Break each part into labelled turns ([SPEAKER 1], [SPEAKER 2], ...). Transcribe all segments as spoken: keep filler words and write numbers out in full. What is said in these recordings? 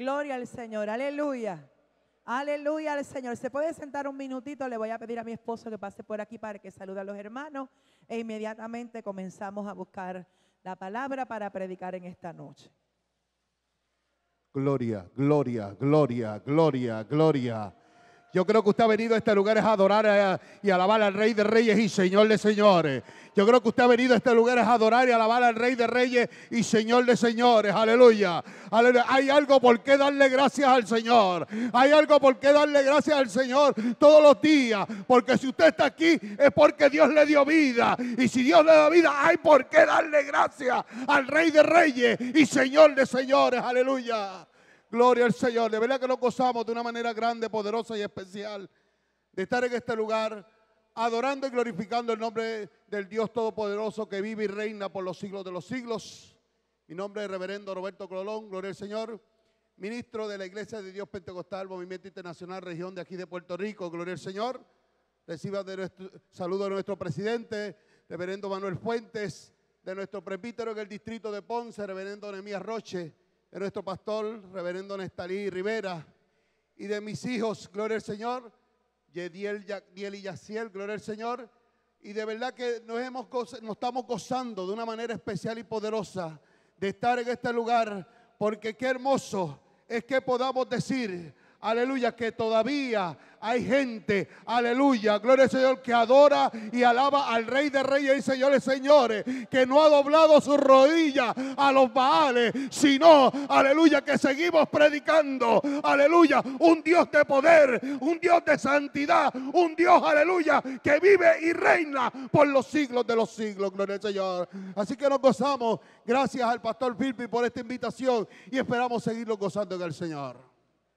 [SPEAKER 1] Gloria al Señor, aleluya. Aleluya al Señor. ¿Se puede sentar un minutito? Le voy a pedir a mi esposo que pase por aquí para que salude a los hermanos. E inmediatamente comenzamos a buscar la palabra para predicar en esta noche.
[SPEAKER 2] Gloria, gloria, gloria, gloria, gloria. Yo creo que usted ha venido a este lugar a adorar a, y alabar al Rey de Reyes y Señor de Señores. Yo creo que usted ha venido a este lugar a adorar y alabar al Rey de Reyes y Señor de Señores. Aleluya. Aleluya. Hay algo por qué darle gracias al Señor. Hay algo por qué darle gracias al Señor todos los días. Porque si usted está aquí es porque Dios le dio vida. Y si Dios le da vida, hay por qué darle gracias al Rey de Reyes y Señor de Señores. Aleluya. Gloria al Señor. De verdad que nos gozamos de una manera grande, poderosa y especial de estar en este lugar adorando y glorificando el nombre del Dios Todopoderoso que vive y reina por los siglos de los siglos. Mi nombre es Reverendo Roberto Colón, gloria al Señor, ministro de la Iglesia de Dios Pentecostal, Movimiento Internacional, región de aquí de Puerto Rico, gloria al Señor. Reciba de nuestro, saludo de nuestro presidente, Reverendo Manuel Fuentes, de nuestro presbítero en el distrito de Ponce, Reverendo Nehemías Roche, de nuestro pastor, Reverendo Nestalí Rivera, y de mis hijos, gloria al Señor, Yediel, Yadiel y Yaciel, gloria al Señor. Y de verdad que nos, hemos, nos estamos gozando de una manera especial y poderosa de estar en este lugar, porque qué hermoso es que podamos decir, aleluya, que todavía hay gente, aleluya, gloria al Señor, que adora y alaba al Rey de Reyes y Señores, Señores, que no ha doblado su rodilla a los Baales, sino, aleluya, que seguimos predicando, aleluya, un Dios de poder, un Dios de santidad, un Dios, aleluya, que vive y reina por los siglos de los siglos, gloria al Señor. Así que nos gozamos, gracias al pastor Philpi por esta invitación y esperamos seguirnos gozando en el Señor.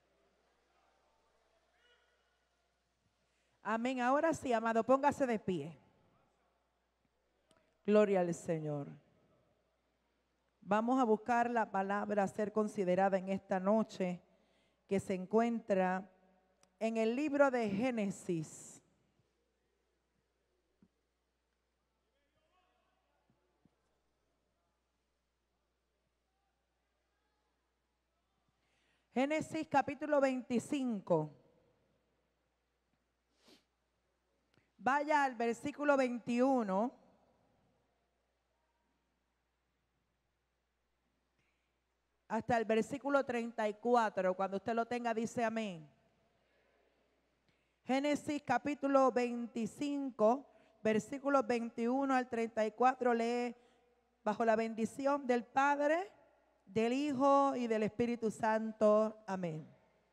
[SPEAKER 1] Amén. Ahora sí, amado, póngase de pie. Gloria al Señor. Vamos a buscar la palabra a ser considerada en esta noche, que se encuentra en el libro de Génesis. Génesis capítulo veinticinco. Vaya al versículo veintiuno. Hasta el versículo treinta y cuatro. Cuando usted lo tenga, dice amén. Génesis capítulo veinticinco, versículos veintiuno al treinta y cuatro. Lee: bajo la bendición del Padre, del Hijo y del Espíritu Santo. Amén.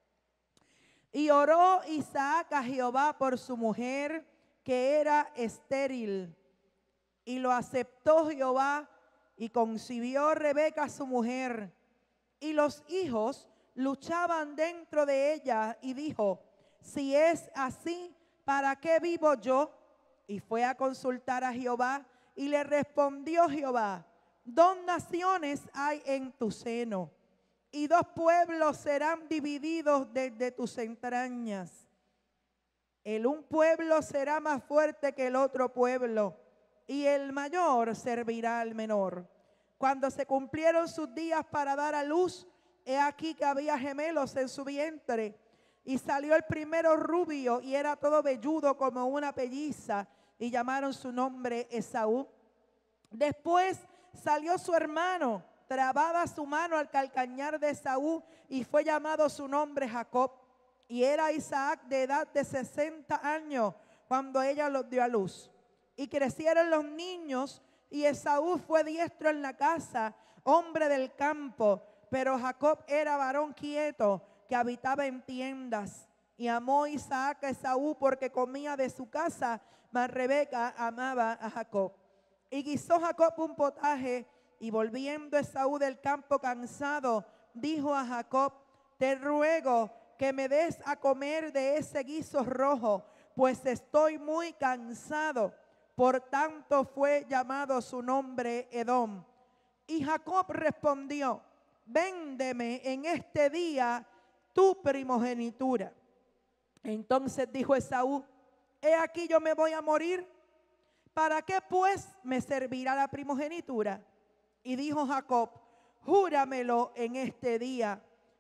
[SPEAKER 1] Y oró Isaac a Jehová por su mujer, que era estéril, y lo aceptó Jehová, y concibió Rebeca su mujer, y los hijos luchaban dentro de ella, y dijo: si es así, ¿para qué vivo yo? Y fue a consultar a Jehová, y le respondió Jehová: dos naciones hay en tu seno, y dos pueblos serán divididos desde tus entrañas. El un pueblo será más fuerte que el otro pueblo, y el mayor servirá al menor. Cuando se cumplieron sus días para dar a luz, he aquí que había gemelos en su vientre, y salió el primero rubio, y era todo velludo como una pelliza, y llamaron su nombre Esaú. Después salió su hermano, trabada su mano al calcañar de Esaú, y fue llamado su nombre Jacob. Y era Isaac de edad de sesenta años cuando ella los dio a luz. Y crecieron los niños, y Esaú fue diestro en la casa, hombre del campo. Pero Jacob era varón quieto, que habitaba en tiendas. Y amó Isaac a Esaú porque comía de su casa, mas Rebeca amaba a Jacob. Y guisó Jacob un potaje, y volviendo Esaú del campo cansado, dijo a Jacob: te ruego que me des a comer de ese guiso rojo, pues estoy muy cansado. Por tanto fue llamado su nombre Edom. Y Jacob respondió: véndeme en este día tu primogenitura. Entonces dijo Esaú: he aquí yo me voy a morir, ¿para qué pues me servirá la primogenitura? Y dijo Jacob: júramelo en este día.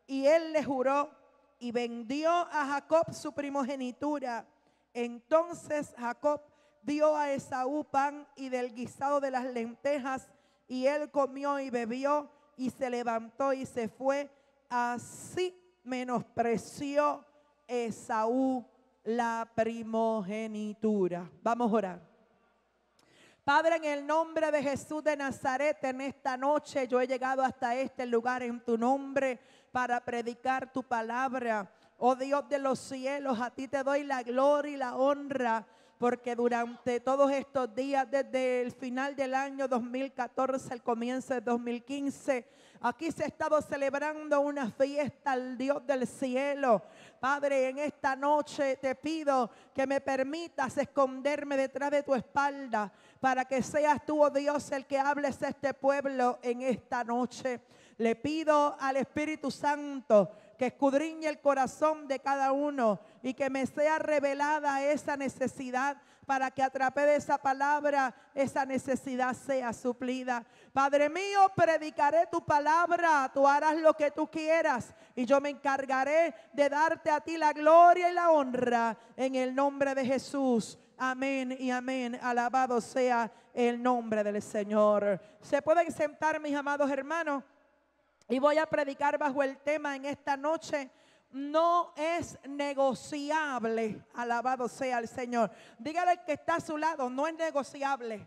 [SPEAKER 1] Y él le juró y vendió a Jacob su primogenitura. Entonces Jacob dio a Esaú pan y del guisado de las lentejas, y él comió y bebió y se levantó y se fue. Así menospreció Esaú la primogenitura. Vamos a orar. Padre, en el nombre de Jesús de Nazaret, en esta noche yo he llegado hasta este lugar en tu nombre para predicar tu palabra. Oh Dios de los cielos, a ti te doy la gloria y la honra, porque durante todos estos días, desde el final del año dos mil catorce, al comienzo de dos mil quince, aquí se ha estado celebrando una fiesta al Dios del cielo. Padre, en esta noche te pido que me permitas esconderme detrás de tu espalda, para que seas tú, oh Dios, el que hables a este pueblo en esta noche. Le pido al Espíritu Santo que escudriñe el corazón de cada uno y que me sea revelada esa necesidad, para que a través de esa palabra esa necesidad sea suplida. Padre mío, predicaré tu palabra, tú harás lo que tú quieras y yo me encargaré de darte a ti la gloria y la honra en el nombre de Jesús. Amén y amén. Alabado sea el nombre del Señor. Se pueden sentar, mis amados hermanos, y voy a predicar bajo el tema en esta noche: no es negociable. Alabado sea el Señor. Dígale al que está a su lado: no es negociable.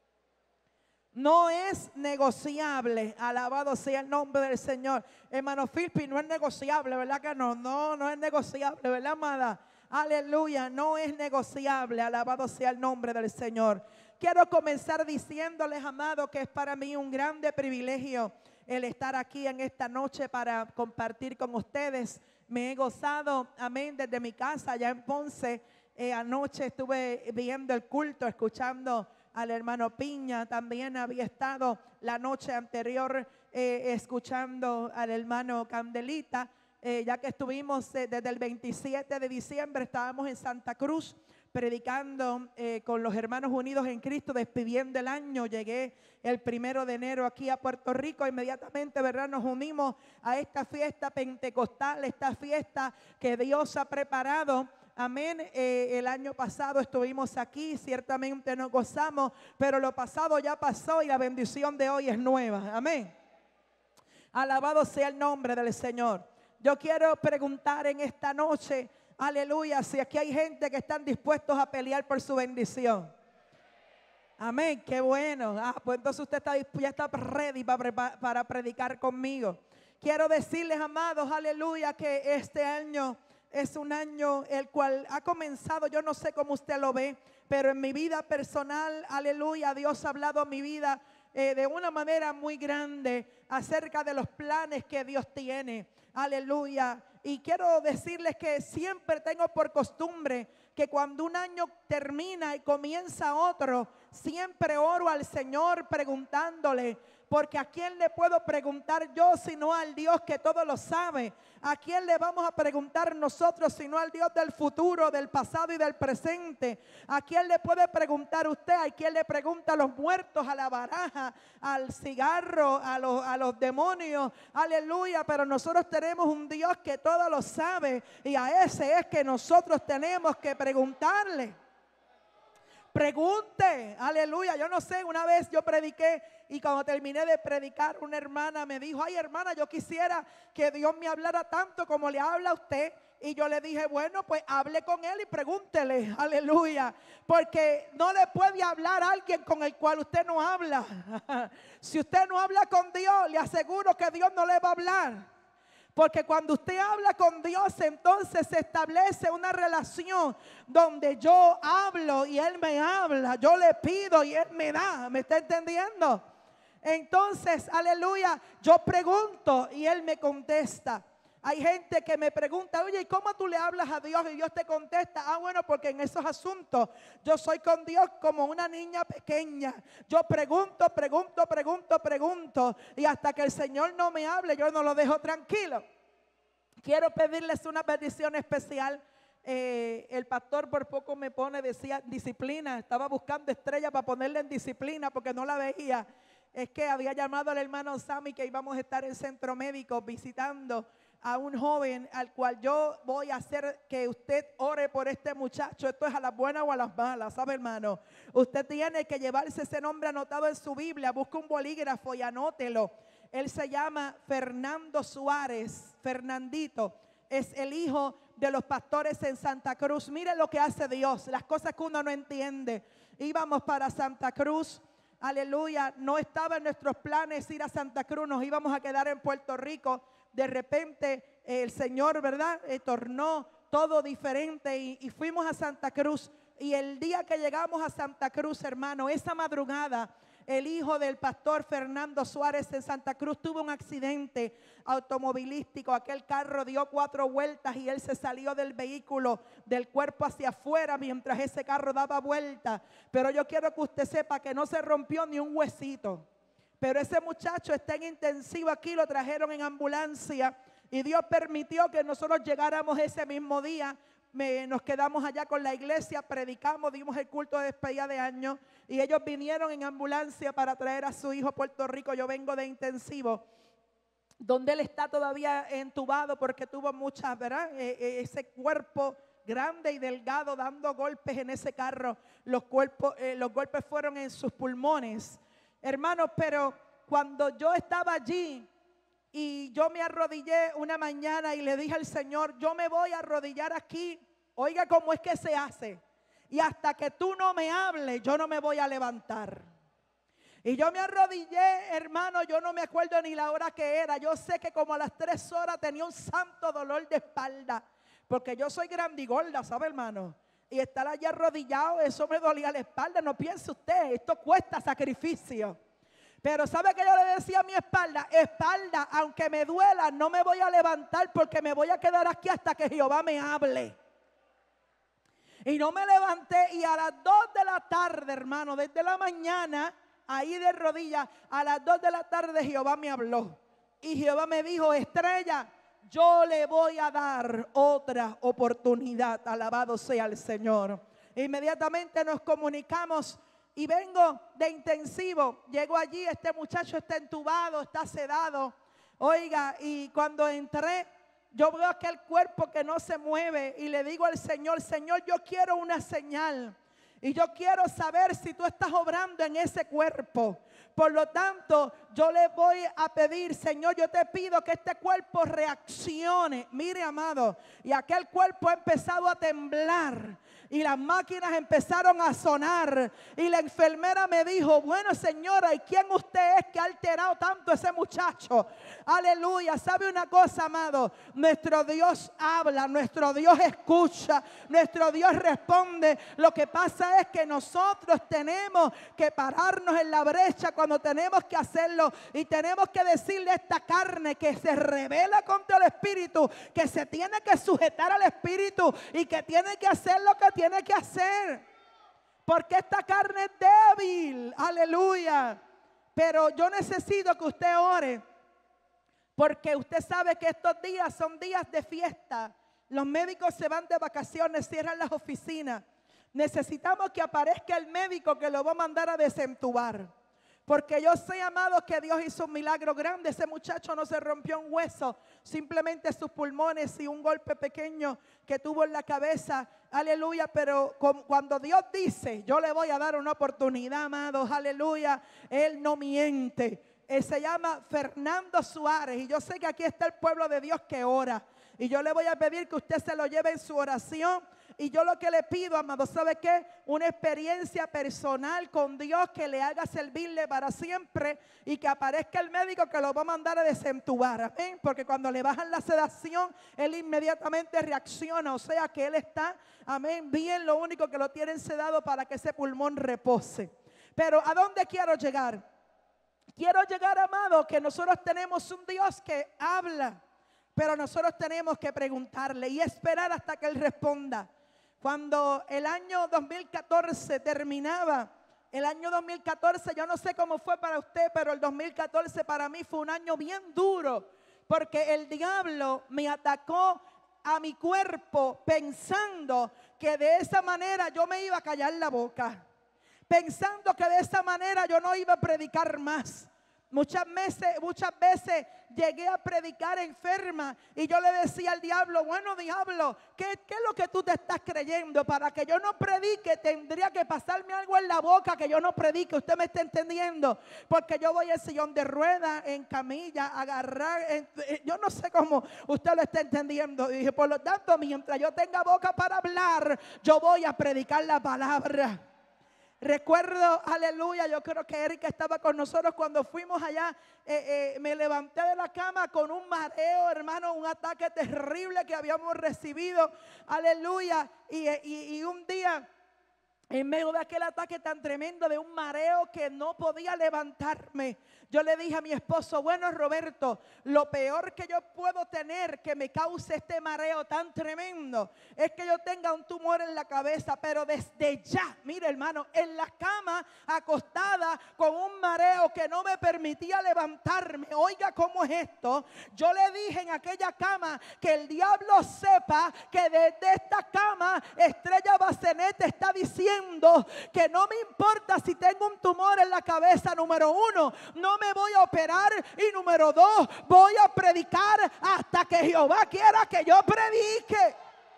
[SPEAKER 1] No es negociable. Alabado sea el nombre del Señor. Hermano Filpi, no es negociable, ¿verdad que no? No, no es negociable, ¿verdad, amada? Aleluya, no es negociable. Alabado sea el nombre del Señor. Quiero comenzar diciéndoles, amados, que es para mí un grande privilegio el estar aquí en esta noche para compartir con ustedes. Me he gozado, amén, desde mi casa allá en Ponce. Eh, anoche estuve viendo el culto, escuchando al hermano Piña. También había estado la noche anterior eh, escuchando al hermano Candelita. Eh, ya que estuvimos eh, desde el veintisiete de diciembre, estábamos en Santa Cruz predicando eh, con los hermanos unidos en Cristo, despidiendo el año. Llegué el primero de enero aquí a Puerto Rico. Inmediatamente, ¿verdad?, nos unimos a esta fiesta pentecostal, esta fiesta que Dios ha preparado. Amén. Eh, el año pasado estuvimos aquí, ciertamente nos gozamos, pero lo pasado ya pasó y la bendición de hoy es nueva. Amén. Alabado sea el nombre del Señor. Yo quiero preguntar en esta noche, aleluya, si aquí hay gente que están dispuestos a pelear por su bendición. Amén, qué bueno. Ah, pues entonces usted está, ya está ready para, para predicar conmigo. Quiero decirles, amados, aleluya, que este año es un año el cual ha comenzado, yo no sé cómo usted lo ve, pero en mi vida personal, aleluya, Dios ha hablado a mi vida eh, de una manera muy grande acerca de los planes que Dios tiene. Aleluya. Y quiero decirles que siempre tengo por costumbre que cuando un año termina y comienza otro, siempre oro al Señor preguntándole, porque ¿a quién le puedo preguntar yo sino al Dios que todo lo sabe? ¿A quién le vamos a preguntar nosotros sino al Dios del futuro, del pasado y del presente? ¿A quién le puede preguntar usted? ¿A quién le pregunta a los muertos, a la baraja, al cigarro, a los, a los demonios? Aleluya, pero nosotros tenemos un Dios que todo lo sabe y a ese es que nosotros tenemos que preguntarle. Pregunte, aleluya. Yo no sé, una vez yo prediqué y cuando terminé de predicar, una hermana me dijo: ay, hermana, yo quisiera que Dios me hablara tanto como le habla a usted. Y yo le dije: bueno, pues hable con él y pregúntele, aleluya, porque no le puede hablar a alguien con el cual usted no habla. Si usted no habla con Dios, le aseguro que Dios no le va a hablar. Porque cuando usted habla con Dios, entonces se establece una relación donde yo hablo y Él me habla. Yo le pido y Él me da. ¿Me está entendiendo? Entonces, aleluya, yo pregunto y Él me contesta. Hay gente que me pregunta: oye, ¿y cómo tú le hablas a Dios y Dios te contesta? Ah, bueno, porque en esos asuntos yo soy con Dios como una niña pequeña. Yo pregunto, pregunto, pregunto, pregunto. Y hasta que el Señor no me hable, yo no lo dejo tranquilo. Quiero pedirles una bendición especial. Eh, el pastor por poco me pone, decía, disciplina. Estaba buscando estrella para ponerle en disciplina porque no la veía. Es que había llamado al hermano Sammy que íbamos a estar en centro médico visitando a un joven al cual yo voy a hacer que usted ore por este muchacho. Esto es a las buenas o a las malas, ¿sabe, hermano? Usted tiene que llevarse ese nombre anotado en su Biblia. Busca un bolígrafo y anótelo. Él se llama Fernando Suárez. Fernandito es el hijo de los pastores en Santa Cruz. Mire lo que hace Dios, las cosas que uno no entiende. Íbamos para Santa Cruz. Aleluya, no estaba en nuestros planes ir a Santa Cruz, nos íbamos a quedar en Puerto Rico. De repente eh, el Señor, ¿verdad? Eh, tornó todo diferente y, y fuimos a Santa Cruz. Y el día que llegamos a Santa Cruz, hermano, esa madrugada, el hijo del pastor Fernando Suárez en Santa Cruz tuvo un accidente automovilístico. Aquel carro dio cuatro vueltas y él se salió del vehículo, del cuerpo hacia afuera, mientras ese carro daba vueltas. Pero yo quiero que usted sepa que no se rompió ni un huesito. Pero ese muchacho está en intensivo aquí, lo trajeron en ambulancia y Dios permitió que nosotros llegáramos ese mismo día. Me, nos quedamos allá con la iglesia, predicamos, dimos el culto de despedida de año y ellos vinieron en ambulancia para traer a su hijo a Puerto Rico. Yo vengo de intensivo, donde él está todavía entubado porque tuvo muchas, ¿verdad? Eh, eh, ese cuerpo grande y delgado dando golpes en ese carro. Los, cuerpos, eh, los golpes fueron en sus pulmones. Hermanos, pero cuando yo estaba allí y yo me arrodillé una mañana y le dije al Señor, yo me voy a arrodillar aquí. Oiga cómo es que se hace. Y hasta que tú no me hables, yo no me voy a levantar. Y yo me arrodillé, hermano, yo no me acuerdo ni la hora que era. Yo sé que como a las tres horas tenía un santo dolor de espalda. Porque yo soy grandigorda, ¿sabe, hermano? Y estar allí arrodillado, eso me dolía la espalda. No piense usted, esto cuesta sacrificio. Pero ¿sabe qué yo le decía a mi espalda? Espalda, aunque me duela, no me voy a levantar porque me voy a quedar aquí hasta que Jehová me hable. Y no me levanté y a las dos de la tarde, hermano, desde la mañana, ahí de rodillas, a las dos de la tarde Jehová me habló. Y Jehová me dijo, Estrella, yo le voy a dar otra oportunidad. Alabado sea el Señor. Inmediatamente nos comunicamos. Y vengo de intensivo, llego allí, este muchacho está entubado, está sedado. Oiga, y cuando entré, yo veo aquel cuerpo que no se mueve y le digo al Señor, Señor, yo quiero una señal. Y yo quiero saber si tú estás obrando en ese cuerpo. Por lo tanto, yo le voy a pedir, Señor, yo te pido que este cuerpo reaccione. Mire, amado, y aquel cuerpo ha empezado a temblar. Y las máquinas empezaron a sonar. Y la enfermera me dijo, bueno, señora, ¿y quién usted es que ha alterado tanto a ese muchacho? Aleluya. ¿Sabe una cosa, amado? Nuestro Dios habla, nuestro Dios escucha, nuestro Dios responde. Lo que pasa es que nosotros tenemos que pararnos en la brecha cuando tenemos que hacerlo. Y tenemos que decirle a esta carne que se rebela contra el Espíritu, que se tiene que sujetar al Espíritu y que tiene que hacer lo que tiene que hacer, porque esta carne es débil, aleluya. Pero yo necesito que usted ore, porque usted sabe que estos días son días de fiesta. Los médicos se van de vacaciones, cierran las oficinas. Necesitamos que aparezca el médico que lo va a mandar a desentubar. Porque yo sé, amado, que Dios hizo un milagro grande. Ese muchacho no se rompió un hueso, simplemente sus pulmones y un golpe pequeño que tuvo en la cabeza. Aleluya, pero cuando Dios dice, yo le voy a dar una oportunidad, amados, aleluya, Él no miente. Él se llama Fernando Suárez y yo sé que aquí está el pueblo de Dios que ora. Y yo le voy a pedir que usted se lo lleve en su oración. Y yo lo que le pido, amado, ¿sabe qué? Una experiencia personal con Dios que le haga servirle para siempre y que aparezca el médico que lo va a mandar a desentubar. Amén. Porque cuando le bajan la sedación, él inmediatamente reacciona. O sea que él está, amén, bien. Lo único que lo tienen sedado para que ese pulmón repose. Pero ¿a dónde quiero llegar? Quiero llegar, amado, que nosotros tenemos un Dios que habla. Pero nosotros tenemos que preguntarle y esperar hasta que Él responda. Cuando el año dos mil catorce terminaba, el año dos mil catorce, yo no sé cómo fue para usted, pero el dos mil catorce para mí fue un año bien duro. Porque el diablo me atacó a mi cuerpo pensando que de esa manera yo me iba a callar la boca. Pensando que de esa manera yo no iba a predicar más. Muchas veces, muchas veces llegué a predicar enferma y yo le decía al diablo, bueno, diablo, ¿qué, ¿qué es lo que tú te estás creyendo? Para que yo no predique tendría que pasarme algo en la boca que yo no predique. ¿Usted me está entendiendo? Porque yo voy en sillón de ruedas, en camilla, agarrar, en, yo no sé cómo usted lo está entendiendo. Y dije, por lo tanto, mientras yo tenga boca para hablar, yo voy a predicar la palabra. Recuerdo, aleluya, yo creo que Erika estaba con nosotros cuando fuimos allá. Eh, eh, me levanté de la cama con un mareo, hermano, un ataque terrible que habíamos recibido, aleluya. Y, y, y un día, en medio de aquel ataque tan tremendo, de un mareo que no podía levantarme, yo le dije a mi esposo, bueno, Roberto, lo peor que yo puedo tener que me cause este mareo tan tremendo es que yo tenga un tumor en la cabeza, pero desde ya, mire hermano, en la cama acostada con un mareo que no me permitía levantarme. Oiga cómo es esto. Yo le dije en aquella cama que el diablo sepa que desde esta cama Estrella Bacenet está diciendo que no me importa si tengo un tumor en la cabeza, número uno, no me voy a operar, y número dos, voy a predicar hasta que Jehová quiera que yo predique.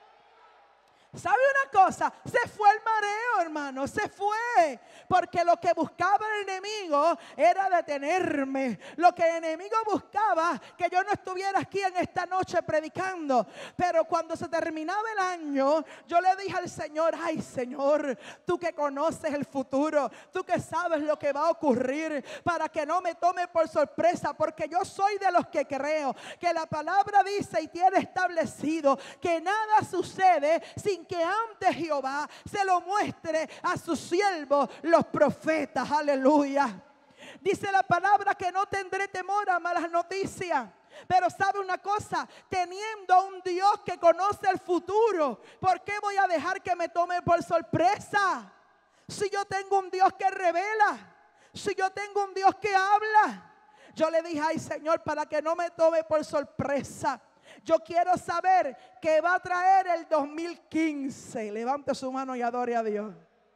[SPEAKER 1] ¿Sabe una cosa? Se fue el mareo, hermano, se fue. Porque lo que buscaba el enemigo era detenerme. Lo que el enemigo buscaba, que yo no estuviera aquí en esta noche predicando. Pero cuando se terminaba el año, yo le dije al Señor, ay Señor, tú que conoces el futuro, tú que sabes lo que va a ocurrir, para que no me tome por sorpresa. Porque yo soy de los que creo que la palabra dice y tiene establecido que nada sucede sin que antes Jehová se lo muestre a sus siervos, los profetas. Aleluya. Dice la palabra que no tendré temor a malas noticias. Pero sabe una cosa, teniendo a un Dios que conoce el futuro, ¿por qué voy a dejar que me tome por sorpresa? Si yo tengo un Dios que revela, si yo tengo un Dios que habla. Yo le dije, ay Señor, para que no me tome por sorpresa, yo quiero saber qué va a traer el dos mil quince. Levante su mano y adore a Dios.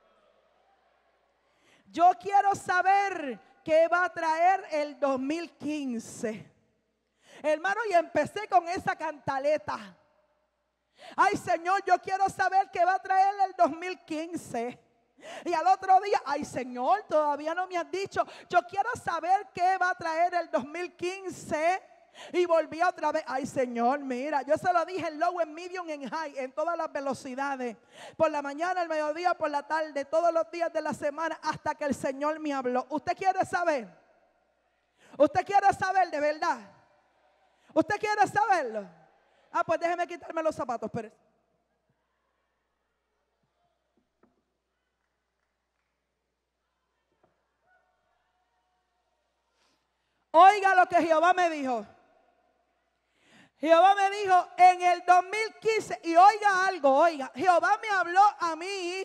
[SPEAKER 1] Yo quiero saber qué va a traer el dos mil quince. Hermano, y empecé con esa cantaleta. Ay Señor, yo quiero saber qué va a traer el dos mil quince. Y al otro día, ay Señor, todavía no me has dicho. Yo quiero saber qué va a traer el dos mil quince. Y volví otra vez, ay Señor, mira, yo se lo dije en low, en medium, en high, en todas las velocidades, por la mañana, al mediodía, por la tarde, todos los días de la semana, hasta que el Señor me habló. ¿Usted quiere saber? ¿Usted quiere saber de verdad? ¿Usted quiere saberlo? Ah, pues déjeme quitarme los zapatos, pero oiga lo que Jehová me dijo. Jehová me dijo en el dos mil quince, y oiga algo, oiga, Jehová me habló a mí,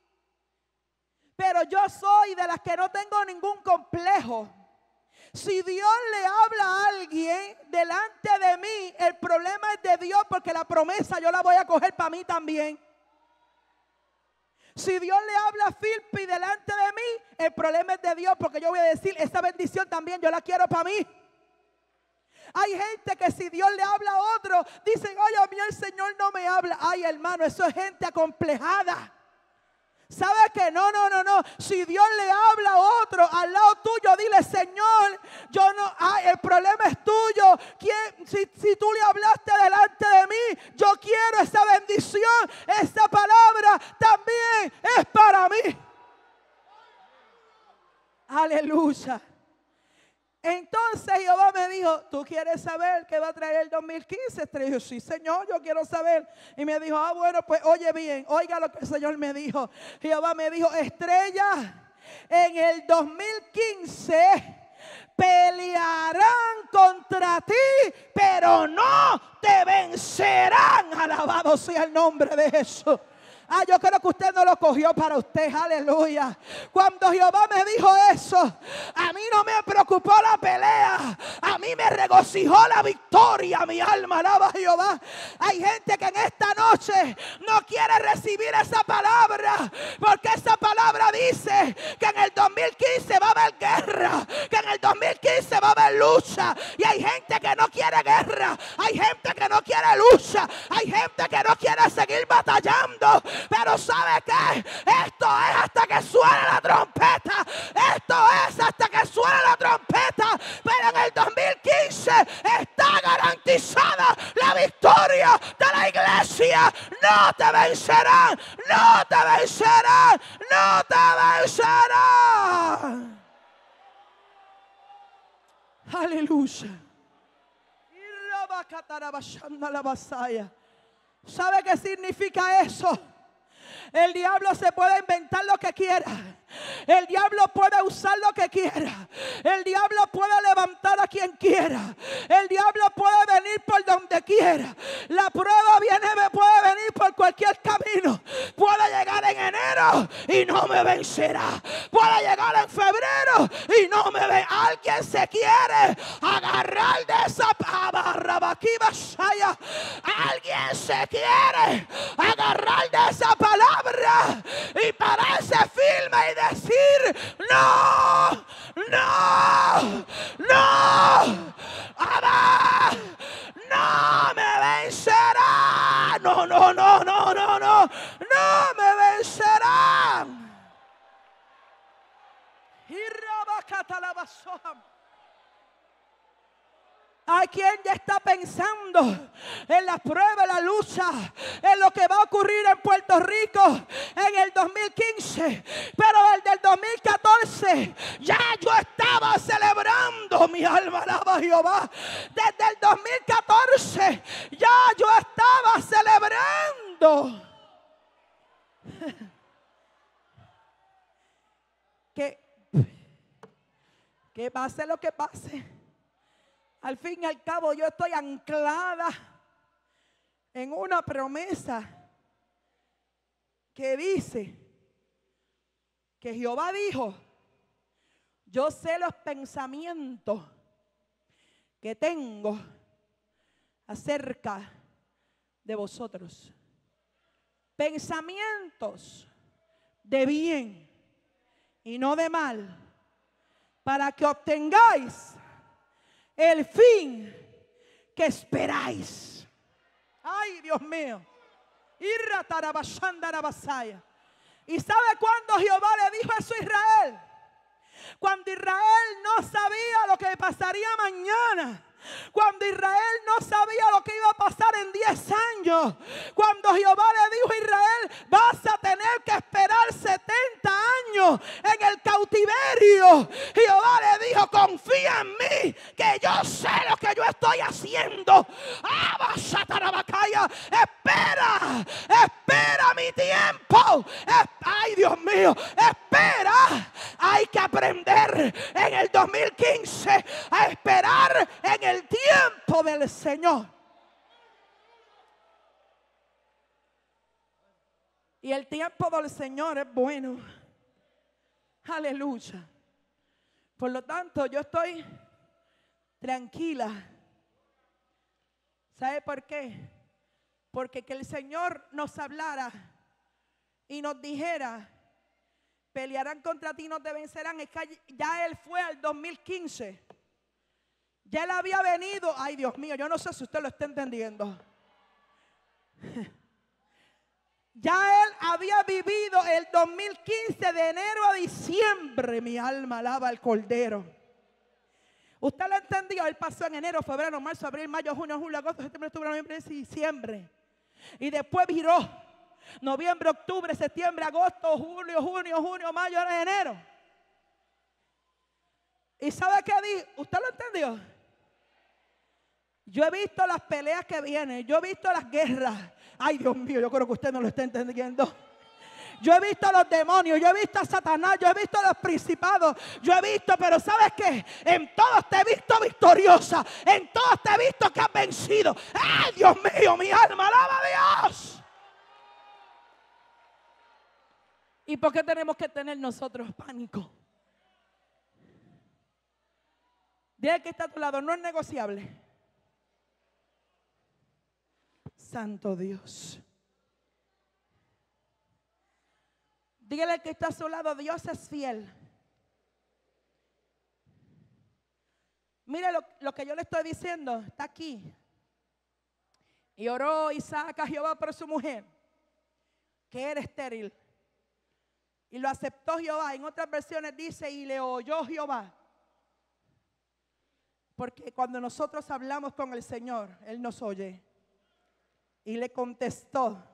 [SPEAKER 1] pero yo soy de las que no tengo ningún complejo. Si Dios le habla a alguien delante de mí, el problema es de Dios, porque la promesa yo la voy a coger para mí también. Si Dios le habla a Filipe delante de mí, el problema es de Dios, porque yo voy a decir, esa bendición también yo la quiero para mí. Hay gente que si Dios le habla a otro, dicen, oye, a mí el Señor no me habla. Ay, hermano, eso es gente acomplejada. ¿Sabe qué? No, no, no, no. Si Dios le habla a otro al lado tuyo, dile, Señor, yo no, ay, el problema es tuyo. ¿Quién, si, si tú le hablaste delante de mí, yo quiero esa bendición. Esa palabra también es para mí. Aleluya. Entonces Jehová me dijo, ¿tú quieres saber qué va a traer el dos mil quince? Le dije, sí Señor, yo quiero saber. Y me dijo, ah bueno, pues oye bien, oiga lo que el Señor me dijo. Jehová me dijo, Estrella, en el dos mil quince pelearán contra ti, pero no te vencerán. Alabado sea el nombre de Jesús. Ah, yo creo que usted no lo cogió para usted, aleluya. Cuando Jehová me dijo eso, a mí no me preocupó la pelea, a mí mí me regocijó la victoria. Mi alma alaba a Jehová. Hay gente que en esta noche no quiere recibir esa palabra, porque esa palabra dice que en el dos mil quince va a haber guerra, que en el dos mil quince va a haber lucha. Y hay gente que no quiere guerra, hay gente que no quiere lucha, hay gente que no quiere seguir batallando. Pero ¿sabe qué? Esto es hasta que suene la trompeta. Esto es hasta que suene la trompeta. Pero en el dos mil quince está garantizada la victoria de la iglesia. No te vencerán, no te vencerán, no te vencerán. Aleluya. ¿Sabe qué significa eso? El diablo se puede inventar lo que quiera. El diablo puede usar lo que quiera. El diablo puede levantar a quien quiera. El diablo puede venir por donde quiera. La prueba viene, me puede venir por cualquier camino. Puede llegar en enero y no me vencerá. Puede llegar en febrero y no me ve. Alguien se quiere agarrar de esa palabra. Alguien se quiere agarrar de esa palabra y pararse firme y decir: no, no, no, Abba, no me vencerá. No, no, no, no, no, no, no me vencerá. Hay quien ya está pensando en la prueba, en la lucha, en lo que va a ocurrir en Puerto Rico en el dos mil quince. Pero desde el dos mil catorce ya yo estaba celebrando. Mi alma alaba a Jehová. Desde el dos mil catorce ya yo estaba celebrando que, que pase lo que pase. Al fin y al cabo yo estoy anclada en una promesa que dice que Jehová dijo: yo sé los pensamientos que tengo acerca de vosotros. Pensamientos de bien y no de mal, para que obtengáis el fin que esperáis. Ay, Dios mío. ¿Y sabe cuándo Jehová le dijo eso a Israel? Cuando Israel no sabía lo que pasaría mañana. Cuando Israel no sabía lo que iba a pasar en diez años. Cuando Jehová le dijo a Israel: vas a tener que esperar setenta años en el cautiverio. Jehová le dijo: confía en mí, que yo sé lo que yo estoy haciendo. Espera, espera mi tiempo. Ay, Dios mío, espera. Hay que aprender en el dos mil quince a esperar en el tiempo del Señor. Y el tiempo del Señor es bueno. Aleluya. Por lo tanto, yo estoy tranquila. ¿Sabe por qué? Porque que el Señor nos hablara y nos dijera: pelearán contra ti y no te vencerán. Es que ya Él fue al dos mil quince. Ya Él había venido. Ay, Dios mío, yo no sé si usted lo está entendiendo. Ya Él había vivido el dos mil quince de enero a diciembre. Mi alma alaba al Cordero. Usted lo entendió. Él pasó en enero, febrero, marzo, abril, mayo, junio, julio, agosto, septiembre, octubre, noviembre, diciembre. Y después viró. Noviembre, octubre, septiembre, agosto, julio, junio, junio, mayo, enero. ¿Y sabe qué dijo? ¿Usted lo entendió? Yo he visto las peleas que vienen. Yo he visto las guerras. Ay, Dios mío, yo creo que usted no lo está entendiendo. Yo he visto a los demonios, yo he visto a Satanás, yo he visto a los principados, yo he visto, pero ¿sabes qué? En todos te he visto victoriosa, en todos te he visto que has vencido. ¡Ay, Dios mío, mi alma alaba a Dios! ¿Y por qué tenemos que tener nosotros pánico? Dile que está a tu lado, no es negociable. Santo Dios. Dígale que está a su lado, Dios es fiel. Mire lo, lo que yo le estoy diciendo, está aquí. Y oró Isaac a Jehová por su mujer, que era estéril. Y lo aceptó Jehová. En otras versiones dice, y le oyó Jehová. Porque cuando nosotros hablamos con el Señor, Él nos oye. Y le contestó.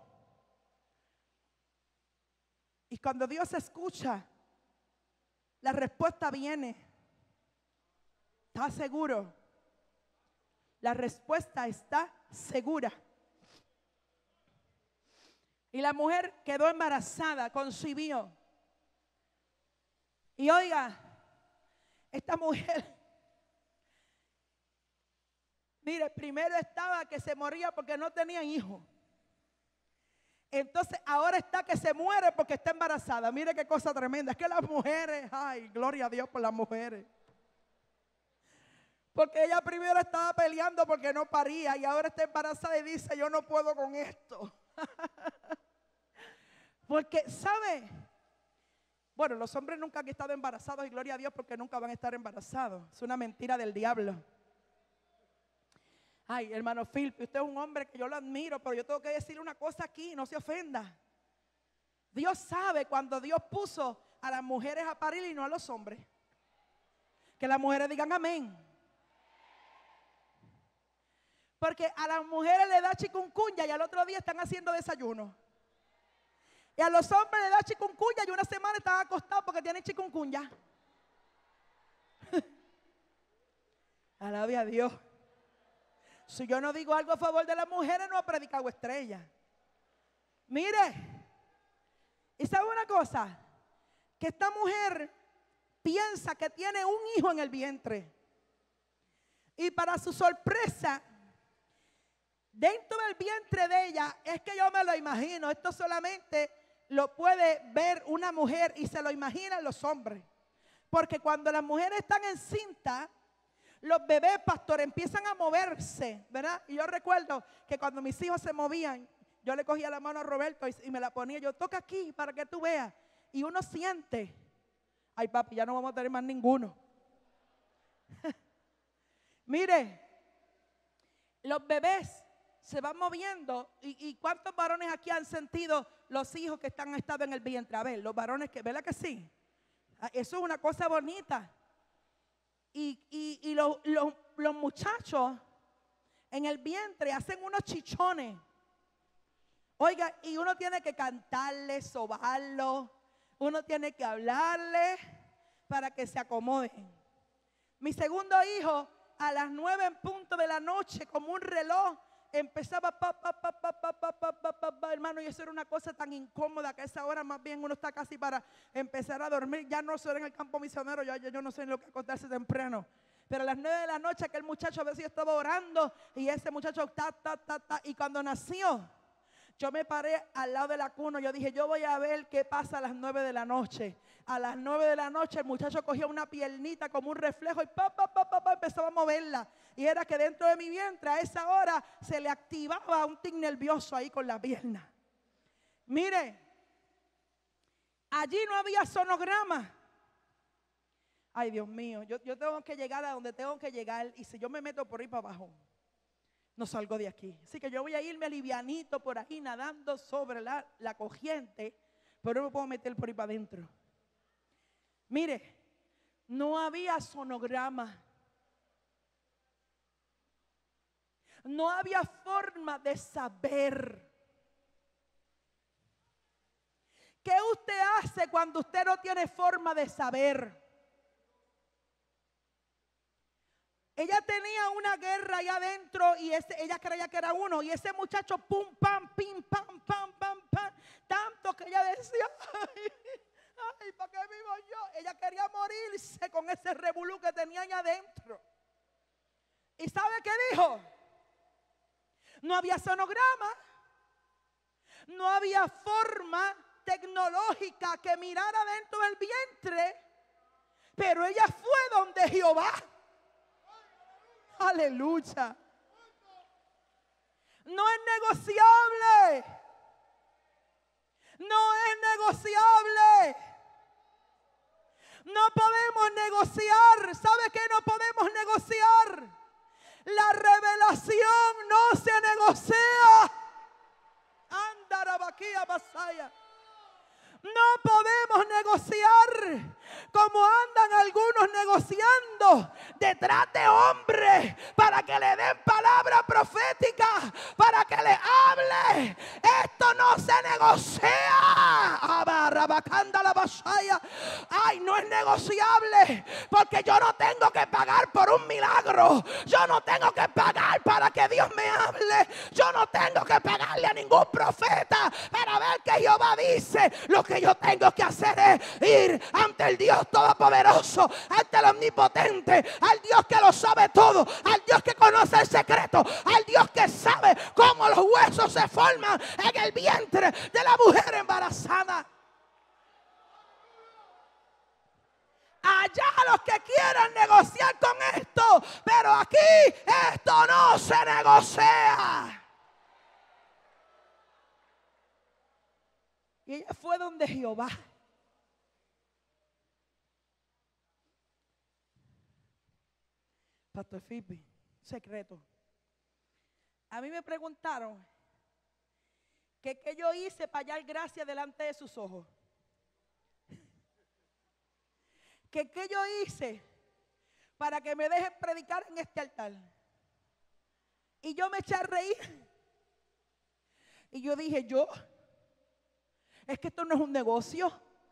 [SPEAKER 1] Y cuando Dios escucha, la respuesta viene. ¿Está seguro? La respuesta está segura. Y la mujer quedó embarazada, concibió. Y oiga, esta mujer, mire, primero estaba que se moría porque no tenía hijos. Entonces ahora está que se muere porque está embarazada. Mire qué cosa tremenda. Es que las mujeres, ay, gloria a Dios por las mujeres. Porque ella primero estaba peleando porque no paría y ahora está embarazada y dice, yo no puedo con esto. Porque, ¿sabe? Bueno, los hombres nunca han estado embarazados y gloria a Dios porque nunca van a estar embarazados. Es una mentira del diablo. Ay, hermano Philip, usted es un hombre que yo lo admiro, pero yo tengo que decirle una cosa aquí, no se ofenda. Dios sabe cuando Dios puso a las mujeres a parir y no a los hombres. Que las mujeres digan amén. Porque a las mujeres le da chikungunya y al otro día están haciendo desayuno. Y a los hombres le da chikungunya y una semana están acostados porque tienen chikungunya. Alabe a Dios. Si yo no digo algo a favor de las mujeres, no he predicado estrella. Mire, ¿y sabe una cosa? Que esta mujer piensa que tiene un hijo en el vientre. Y para su sorpresa, dentro del vientre de ella, es que yo me lo imagino, esto solamente lo puede ver una mujer y se lo imaginan los hombres. Porque cuando las mujeres están encintas, los bebés, pastor, empiezan a moverse, ¿verdad? Y yo recuerdo que cuando mis hijos se movían, yo le cogía la mano a Roberto y, y me la ponía, yo toca aquí para que tú veas. Y uno siente, ay papi, ya no vamos a tener más ninguno. Mire, los bebés se van moviendo. ¿Y, y cuántos varones aquí han sentido los hijos que están, han estado en el vientre? A ver, los varones, que, ¿verdad que sí? Eso es una cosa bonita. Y, y, y los, los, los muchachos en el vientre hacen unos chichones. Oiga, y uno tiene que cantarle, sobarlo. Uno tiene que hablarle para que se acomoden. Mi segundo hijo, a las nueve en punto de la noche, como un reloj, empezaba pa, pa, pa, pa, pa, pa, pa, pa, pa, pa, hermano, y eso era una cosa tan incómoda que a esa hora más bien uno está casi para empezar a dormir. Ya no soy en el campo misionero, yo, yo, yo no sé en lo que acostarse temprano. Pero a las nueve de la noche aquel muchacho a veces yo estaba orando y ese muchacho ta, ta, ta, ta, y cuando nació, yo me paré al lado de la cuna. Yo dije, yo voy a ver qué pasa a las nueve de la noche. A las nueve de la noche el muchacho cogía una piernita como un reflejo y pa, pa, pa, pa, pa, empezaba a moverla. Y era que dentro de mi vientre a esa hora se le activaba un tic nervioso ahí con la pierna. Mire, allí no había sonograma. Ay, Dios mío, yo, yo tengo que llegar a donde tengo que llegar. Y si yo me meto por ahí para abajo, no salgo de aquí. Así que yo voy a irme livianito por ahí nadando sobre la, la corriente, pero no me puedo meter por ahí para adentro. Mire, no había sonograma. No había forma de saber. ¿Qué usted hace cuando usted no tiene forma de saber? Ella tenía una guerra allá adentro y ese, ella creía que era uno. Y ese muchacho, pum, pam, pim, pam, pam, pam, pam. Tanto que ella decía, ay, ay, ¿para qué vivo yo? Ella quería morirse con ese revolú que tenía allá adentro. ¿Y sabe qué dijo? No había sonograma. No había forma tecnológica que mirara dentro del vientre. Pero ella fue donde Jehová. Aleluya. No es negociable. No es negociable. No podemos negociar. ¿Sabe qué no podemos negociar? La revelación no se negocia. Andarabaquía Masaya. No podemos negociar como andan algunos negociando detrás de hombres para que le den palabra profética, para que le hable. Esto no se negocia. Ay, no es negociable, porque yo no tengo que pagar por un milagro. Yo no tengo que pagar para que Dios me hable. Yo no tengo que pagarle a ningún profeta para ver que Jehová dice. Lo que yo tengo que hacer es ir ante el Dios Todopoderoso, ante el Omnipotente, al Dios que lo sabe todo, al Dios que conoce el secreto, al Dios que sabe cómo los huesos se forman en el vientre de la mujer embarazada. Allá los que quieran negociar con esto, pero aquí esto no se negocia. Y ella fue donde Jehová. Pastor Fipi, secreto. A mí me preguntaron que qué yo hice para hallar gracia delante de sus ojos. Que qué yo hice para que me dejen predicar en este altar. Y yo me eché a reír. Y yo dije, yo, es que esto no es un negocio.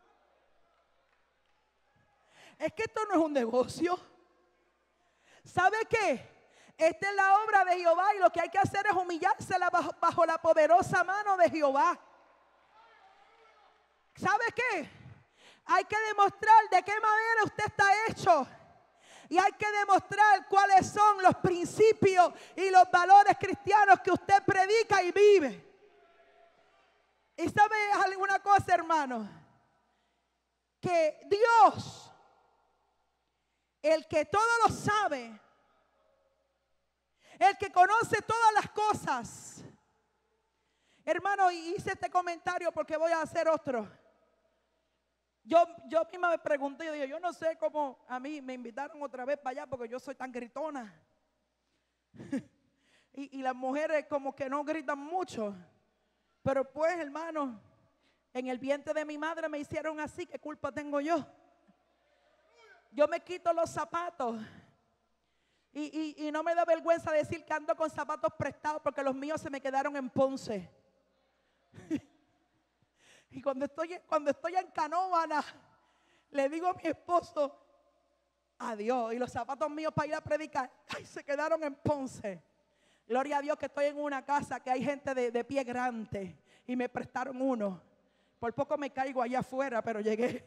[SPEAKER 1] Es que esto no es un negocio. ¿Sabe qué? Esta es la obra de Jehová y lo que hay que hacer es humillarse bajo, bajo la poderosa mano de Jehová. ¿Sabe qué? Hay que demostrar de qué manera usted está hecho. Y hay que demostrar cuáles son los principios y los valores cristianos que usted predica y vive. ¿Y sabe alguna cosa, hermano? Que Dios, el que todo lo sabe, el que conoce todas las cosas. Hermano, hice este comentario porque voy a hacer otro. Yo, yo misma me pregunté, yo dije, yo no sé cómo a mí me invitaron otra vez para allá porque yo soy tan gritona. y, y las mujeres como que no gritan mucho. Pero pues, hermano, en el vientre de mi madre me hicieron así, ¿qué culpa tengo yo? Yo me quito los zapatos. Y, y, y no me da vergüenza decir que ando con zapatos prestados porque los míos se me quedaron en Ponce. Y cuando estoy, cuando estoy en Canóvana, le digo a mi esposo, adiós. Y los zapatos míos para ir a predicar, ay, se quedaron en Ponce. Gloria a Dios que estoy en una casa que hay gente de, de pie grande. Y me prestaron uno. Por poco me caigo allá afuera, pero llegué.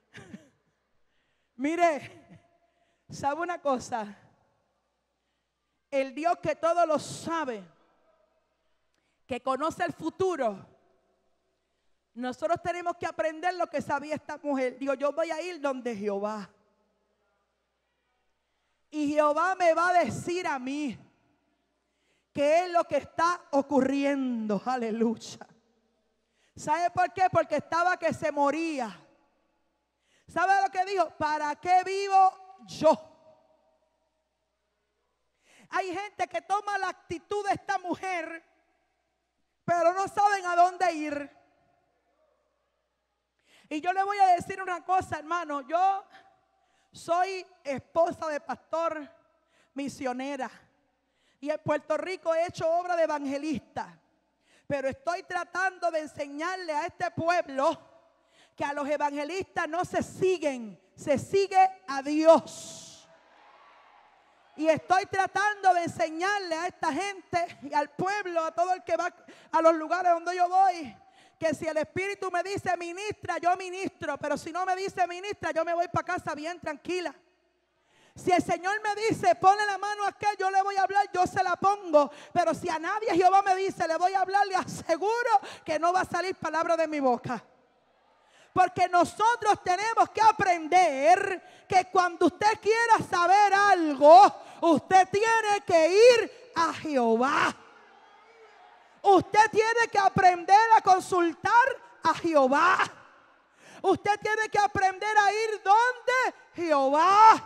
[SPEAKER 1] Mire, ¿sabe una cosa? El Dios que todo lo sabe, que conoce el futuro, nosotros tenemos que aprender lo que sabía esta mujer. Digo, yo voy a ir donde Jehová. Y Jehová me va a decir a mí qué es lo que está ocurriendo. Aleluya. ¿Sabe por qué? Porque estaba que se moría. ¿Sabe lo que dijo? ¿Para qué vivo yo? Hay gente que toma la actitud de esta mujer, pero no saben a dónde ir. Y yo le voy a decir una cosa, hermano. Yo soy esposa de pastor, misionera. Y en Puerto Rico he hecho obra de evangelista. Pero estoy tratando de enseñarle a este pueblo que a los evangelistas no se siguen, se sigue a Dios. Y estoy tratando de enseñarle a esta gente y al pueblo, a todo el que va a los lugares donde yo voy, que si el Espíritu me dice ministra, yo ministro. Pero si no me dice ministra, yo me voy para casa bien tranquila. Si el Señor me dice, ponle la mano a aquel, yo le voy a hablar, yo se la pongo. Pero si a nadie Jehová me dice, le voy a hablar, le aseguro que no va a salir palabra de mi boca. Porque nosotros tenemos que aprender que cuando usted quiera saber algo, Usted tiene que ir a Jehová. Usted tiene que aprender a consultar a Jehová. Usted tiene que aprender a ir donde Jehová.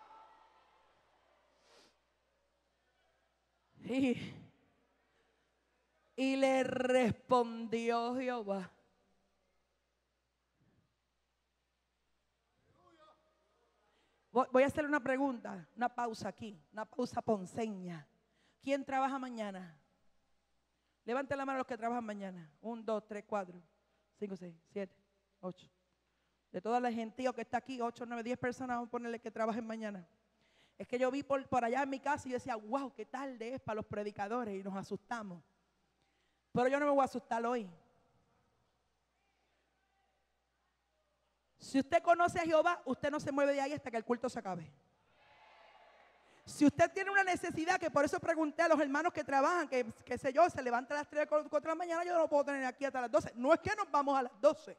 [SPEAKER 1] Y, y le respondió Jehová. Voy a hacerle una pregunta, una pausa aquí, una pausa ponceña. ¿Quién trabaja mañana? Levante la mano los que trabajan mañana. Un, dos, tres, cuatro, cinco, seis, siete, ocho. De toda la gentío que está aquí, ocho, nueve, diez personas, vamos a ponerle que trabajen mañana. Es que yo vi por, por allá en mi casa y yo decía, wow, qué tarde es para los predicadores, y nos asustamos. Pero yo no me voy a asustar hoy. Si usted conoce a Jehová, usted no se mueve de ahí hasta que el culto se acabe. Si usted tiene una necesidad, que por eso pregunté a los hermanos que trabajan, que qué sé yo, se levanta a las tres, cuatro de la mañana, yo no lo puedo tener aquí hasta las doce. No es que nos vamos a las doce.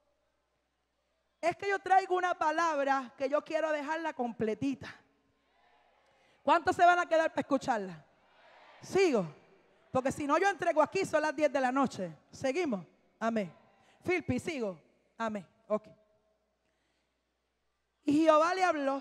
[SPEAKER 1] Es que yo traigo una palabra que yo quiero dejarla completita. ¿Cuántos se van a quedar para escucharla? Sigo. Porque si no yo entrego aquí, son las diez de la noche. ¿Seguimos? Amén. Filpi, sigo. Amén. Ok. Y Jehová le habló.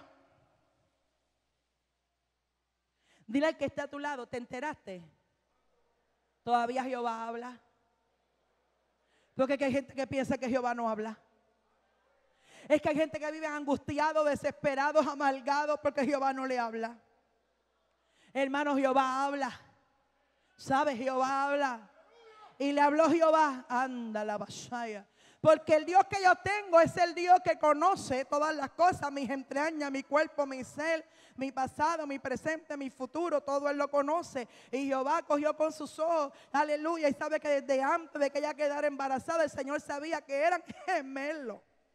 [SPEAKER 1] Dile al que está a tu lado, ¿te enteraste? Todavía Jehová habla. Porque hay gente que piensa que Jehová no habla. Es que hay gente que vive angustiados, desesperados, amargados porque Jehová no le habla. Hermano, Jehová habla. ¿Sabe? Jehová habla. Y le habló Jehová. Anda la vasalla. Porque el Dios que yo tengo es el Dios que conoce todas las cosas, mis entrañas, mi cuerpo, mi ser, mi pasado, mi presente, mi futuro, todo Él lo conoce. Y Jehová cogió con sus ojos, aleluya, y sabe que desde antes de que ella quedara embarazada, el Señor sabía que eran gemelos.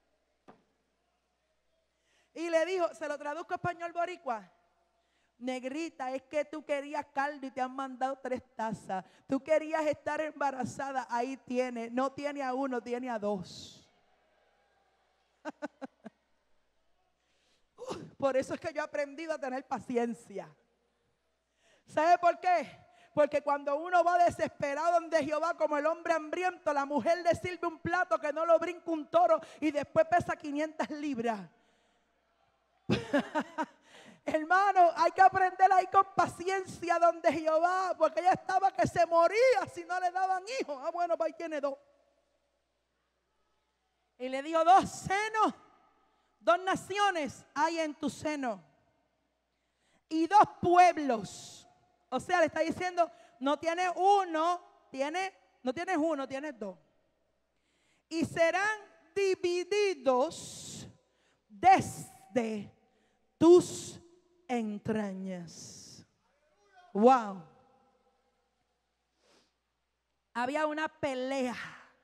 [SPEAKER 1] Y le dijo, se lo traduzco a español boricua. Negrita, es que tú querías caldo y te han mandado tres tazas. Tú querías estar embarazada, ahí tiene. No tiene a uno, tiene a dos. uh, por eso es que yo he aprendido a tener paciencia. ¿Sabe por qué? Porque cuando uno va desesperado donde Jehová, como el hombre hambriento, la mujer le sirve un plato que no lo brinca un toro y después pesa quinientas libras. Hermano, hay que aprender ahí con paciencia donde Jehová, porque ella estaba que se moría si no le daban hijos. Ah, bueno, pues ahí tiene dos. Y le dijo, dos senos, dos naciones hay en tu seno. Y dos pueblos. O sea, le está diciendo, no tienes uno, tiene, no tienes uno, tienes dos. Y serán divididos desde tus entrañas. Wow. Había una pelea.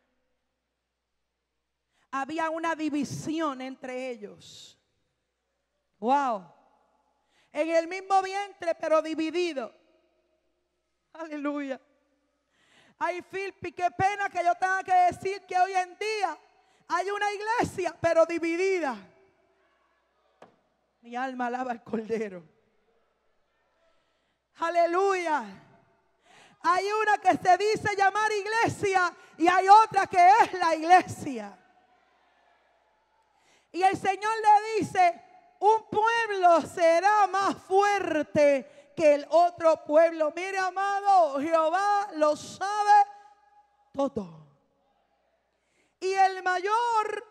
[SPEAKER 1] Había una división entre ellos. Wow. En el mismo vientre, pero dividido. Aleluya. Ay, Filpi, qué pena que yo tenga que decir que hoy en día hay una iglesia, pero dividida. Mi alma alaba al Cordero. Aleluya. Hay una que se dice llamar iglesia y hay otra que es la iglesia. Y el Señor le dice, un pueblo será más fuerte que el otro pueblo. Mire, amado, Jehová lo sabe todo. Y el mayor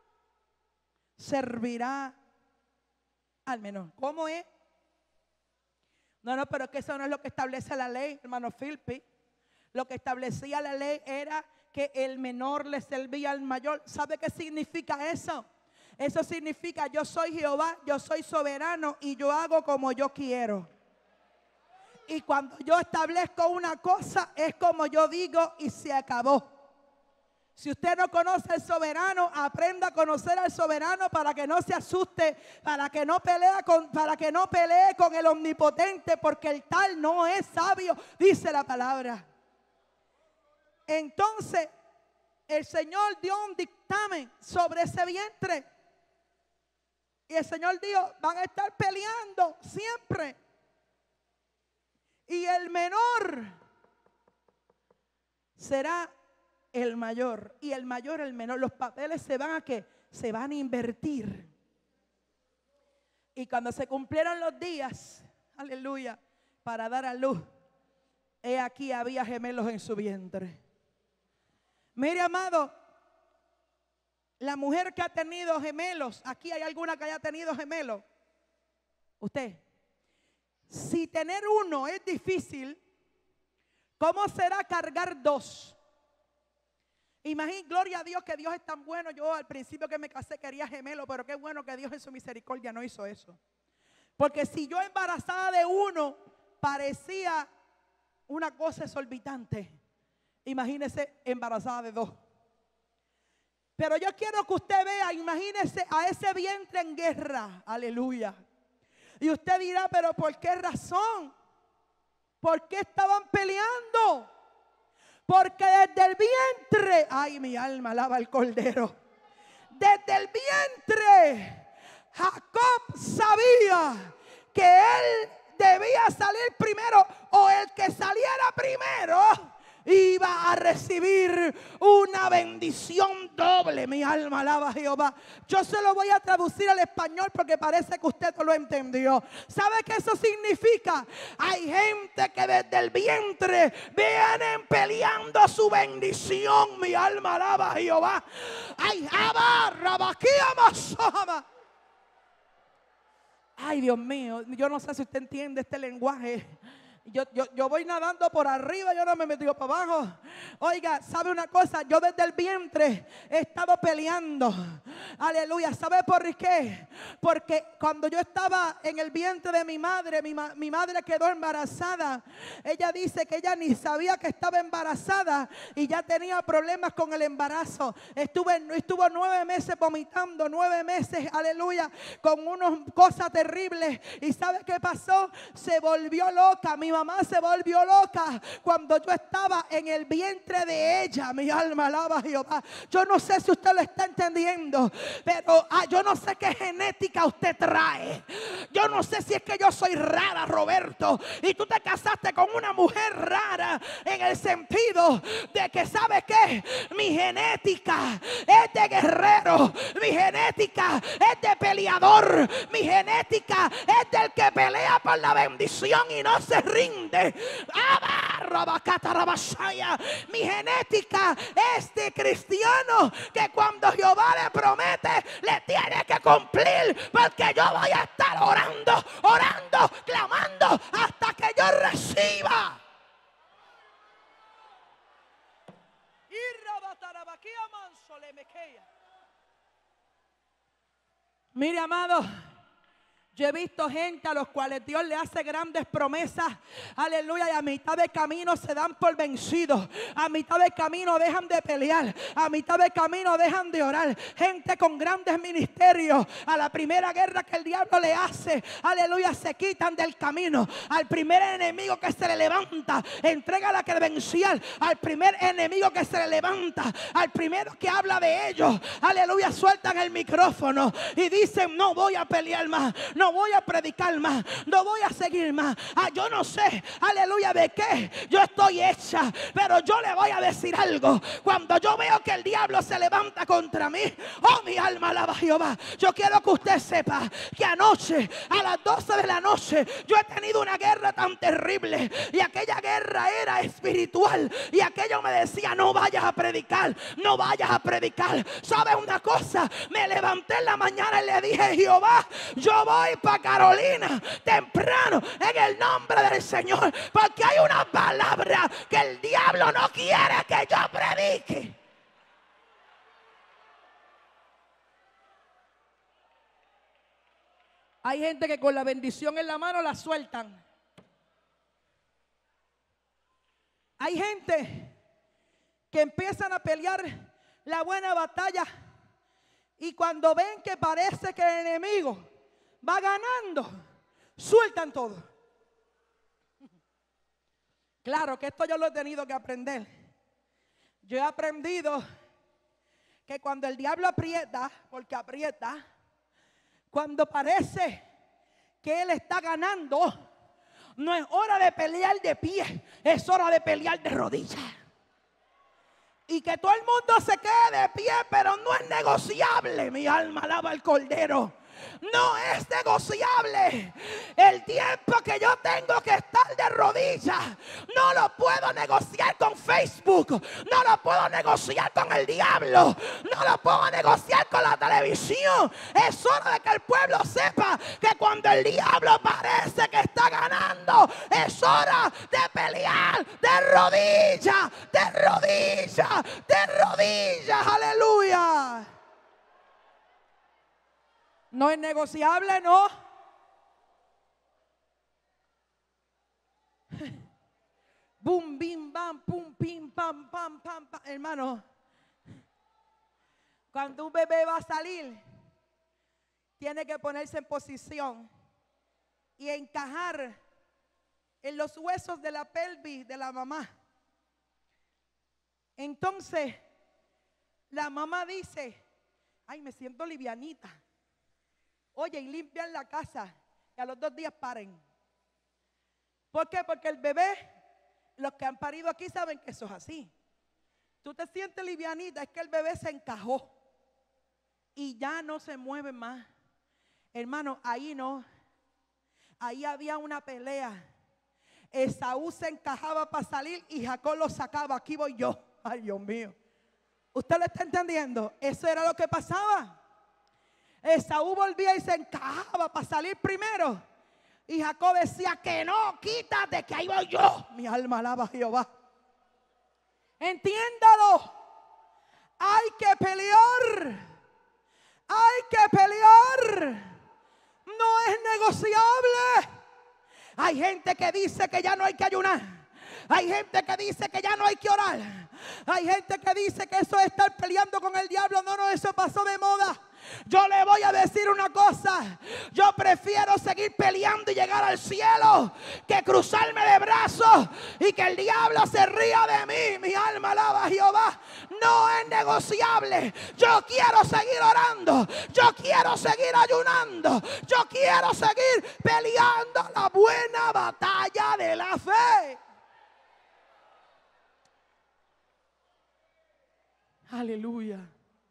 [SPEAKER 1] servirá al menor. ¿Cómo es? No, no, pero es que eso no es lo que establece la ley, hermano Filpi. Lo que establecía la ley era que el menor le servía al mayor. ¿Sabe qué significa eso? Eso significa yo soy Jehová, yo soy soberano y yo hago como yo quiero. Y cuando yo establezco una cosa es como yo digo y se acabó. Si usted no conoce al soberano, aprenda a conocer al soberano para que no se asuste, para que no pelee con, para que no pelee con el omnipotente, porque el tal no es sabio, dice la palabra. Entonces, el Señor dio un dictamen sobre ese vientre. Y el Señor dijo, van a estar peleando siempre. y el menor será el mayor, y el mayor el menor. Los papeles se van a ¿qué? Se van a invertir. Y cuando se cumplieron los días, aleluya, para dar a luz, he aquí había gemelos en su vientre. Mire, amado, la mujer que ha tenido gemelos, aquí hay alguna que haya tenido gemelos. Usted, si tener uno es difícil, ¿cómo será cargar dos? Imagínate, gloria a Dios que Dios es tan bueno. Yo al principio que me casé quería gemelo, pero qué bueno que Dios en su misericordia no hizo eso. Porque si yo embarazada de uno parecía una cosa exorbitante, imagínese embarazada de dos. Pero yo quiero que usted vea, imagínese a ese vientre en guerra, aleluya. Y usted dirá, pero ¿por qué razón? ¿Por qué estaban peleando? Porque desde el vientre, ay, mi alma alaba al Cordero. Desde el vientre, Jacob sabía que él debía salir primero, o el que saliera primero iba a recibir una bendición doble. Mi alma alaba a Jehová. Yo se lo voy a traducir al español porque parece que usted no lo entendió. ¿Sabe qué eso significa? Hay gente que desde el vientre vienen peleando su bendición. Mi alma alaba a Jehová. Ay, ay, Dios mío, yo no sé si usted entiende este lenguaje. Yo, yo, yo voy nadando por arriba, yo no me he metido para abajo. Oiga, ¿sabe una cosa? Yo desde el vientre he estado peleando. Aleluya. ¿Sabe por qué? Porque cuando yo estaba en el vientre de mi madre, mi, ma, mi madre quedó embarazada. Ella dice que ella ni sabía que estaba embarazada y ya tenía problemas con el embarazo. Estuve, estuvo nueve meses vomitando, nueve meses, aleluya, con unas cosas terribles. ¿Y sabe qué pasó? Se volvió loca. Mi mamá se volvió loca cuando yo estaba en el vientre de ella. Mi alma alaba a Jehová. Yo no sé si usted lo está entendiendo, pero ah, yo no sé qué genética usted trae. Yo no sé si es que yo soy rara, Roberto, y tú te casaste con una mujer rara, en el sentido de que, ¿sabe qué? Mi genética es de guerrero, mi genética es de peleador, mi genética es del que pelea por la bendición y no se ríe. Mi genética es de cristiano que cuando Jehová le promete le tiene que cumplir, porque yo voy a estar orando, orando, clamando hasta que yo reciba. Mire, amado, yo he visto gente a los cuales Dios le hace grandes promesas, aleluya, y a mitad de camino se dan por vencidos, a mitad de camino dejan de pelear, a mitad de camino dejan de orar. Gente con grandes ministerios, a la primera guerra que el diablo le hace, aleluya, se quitan del camino. Al primer enemigo que se le levanta, entrega la credencial. Al primer enemigo que se le levanta, al primero que habla de ellos, aleluya, sueltan el micrófono y dicen: no voy a pelear más, no No voy a predicar más, no voy a seguir más. Ah, yo no sé, aleluya, de qué yo estoy hecha, pero yo le voy a decir algo. Cuando yo veo que el diablo se levanta contra mí, oh, mi alma alaba a Jehová. Yo quiero que usted sepa que anoche a las doce de la noche yo he tenido una guerra tan terrible, y aquella guerra era espiritual, y aquello me decía: no vayas a predicar, no vayas a predicar. ¿Sabe una cosa? Me levanté en la mañana y le dije: Jehová, yo voy para Carolina temprano en el nombre del Señor, porque hay una palabra que el diablo no quiere que yo predique. Hay gente que con la bendición en la mano la sueltan. Hay gente que empiezan a pelear la buena batalla, y cuando ven que parece que el enemigo va ganando, sueltan todo. Claro que esto yo lo he tenido que aprender. Yo he aprendido que cuando el diablo aprieta, porque aprieta, cuando parece que él está ganando, No es hora de pelear de pie, es hora de pelear de rodillas. Y que todo el mundo se quede de pie, pero no es negociable. Mi alma alaba al Cordero. No es negociable. El tiempo que yo tengo que estar de rodillas no lo puedo negociar con Facebook. No lo puedo negociar con el diablo. No lo puedo negociar con la televisión. Es hora de que el pueblo sepa que cuando el diablo parece que está ganando, es hora de pelear de rodillas, de rodillas, de rodillas. Aleluya. No es negociable, no. Bum, bim, bam, pum, pim, pam, pam, pam, pam. Hermano, cuando un bebé va a salir, tiene que ponerse en posición y encajar en los huesos de la pelvis de la mamá. Entonces, la mamá dice, ay, me siento livianita. Oye, y limpian la casa y a los dos días paren. ¿Por qué? Porque el bebé, los que han parido aquí saben que eso es así. Tú te sientes livianita, es que el bebé se encajó y ya no se mueve más. Hermano, ahí no. Ahí había una pelea. Esaú se encajaba para salir y Jacob lo sacaba. Aquí voy yo. Ay, Dios mío. ¿Usted lo está entendiendo? Eso era lo que pasaba. Esaú volvía y se encajaba para salir primero. Y Jacob decía que no, quítate, que ahí voy yo. Mi alma alaba a Jehová. Entiéndalo. Hay que pelear. Hay que pelear. No es negociable. Hay gente que dice que ya no hay que ayunar. Hay gente que dice que ya no hay que orar. Hay gente que dice que eso es estar peleando con el diablo. No, no, eso pasó de moda. Yo le voy a decir una cosa. Yo prefiero seguir peleando y llegar al cielo que cruzarme de brazos y que el diablo se ría de mí. Mi alma alaba a Jehová. No es negociable. Yo quiero seguir orando. Yo quiero seguir ayunando. Yo quiero seguir peleando la buena batalla de la fe. Aleluya.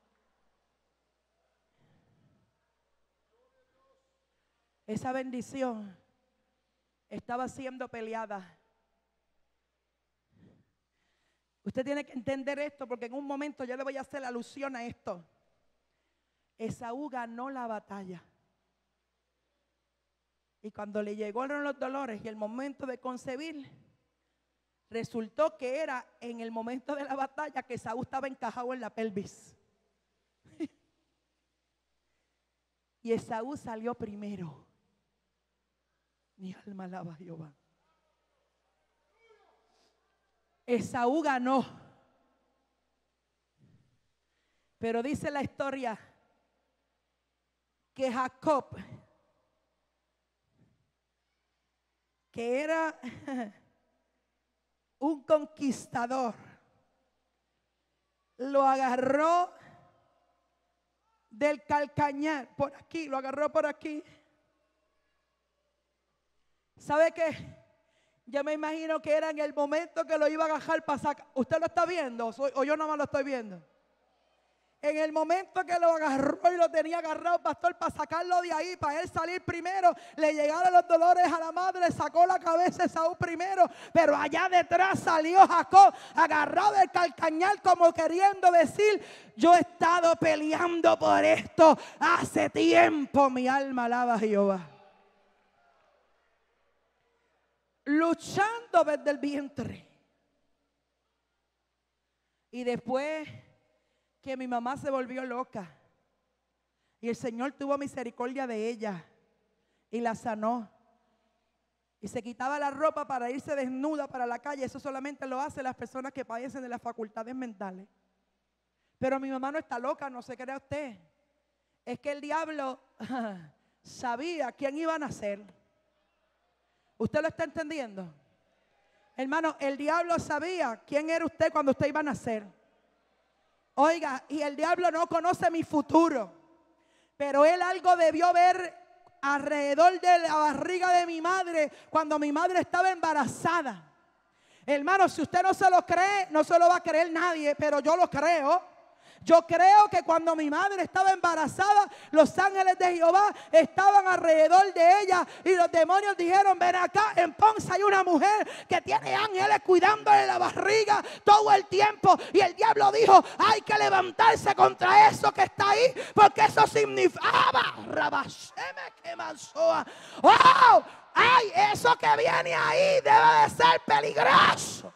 [SPEAKER 1] Esa bendición estaba siendo peleada. Usted tiene que entender esto porque en un momento yo le voy a hacer alusión a esto. Esaú ganó la batalla. Y cuando le llegaron los dolores y el momento de concebir, resultó que era en el momento de la batalla que Esaú estaba encajado en la pelvis. Y Esaú salió primero. Mi alma alaba a Jehová. Esaú ganó. Pero dice la historia que Jacob, que era un conquistador, lo agarró del calcañar, por aquí, lo agarró por aquí. ¿Sabe qué? Yo me imagino que era en el momento que lo iba a agarrar para sacar. ¿Usted lo está viendo o yo no me lo estoy viendo? En el momento que lo agarró y lo tenía agarrado, pastor, para sacarlo de ahí, para él salir primero, le llegaron los dolores a la madre, sacó la cabeza de Esaú primero, pero allá detrás salió Jacob, agarrado del calcañar, como queriendo decir, yo he estado peleando por esto hace tiempo. Mi alma alaba a Jehová. Luchando desde el vientre. Y después que mi mamá se volvió loca y el Señor tuvo misericordia de ella y la sanó y se quitaba la ropa para irse desnuda para la calle. Eso solamente lo hacen las personas que padecen de las facultades mentales. Pero mi mamá no está loca, no se crea usted. Es que el diablo sabía quién iba a nacer. ¿Usted lo está entendiendo? Hermano, el diablo sabía quién era usted cuando usted iba a nacer. Oiga, y el diablo no conoce mi futuro, pero él algo debió ver alrededor de la barriga de mi madre cuando mi madre estaba embarazada. Hermano, si usted no se lo cree, no se lo va a creer nadie, pero yo lo creo. Yo creo que cuando mi madre estaba embarazada, los ángeles de Jehová estaban alrededor de ella y los demonios dijeron: ven acá, en Ponce hay una mujer que tiene ángeles cuidándole la barriga todo el tiempo. Y el diablo dijo: hay que levantarse contra eso que está ahí, porque eso significaba Rabasheme que mansoa. ¡Oh! ¡Ay! Eso que viene ahí debe de ser peligroso.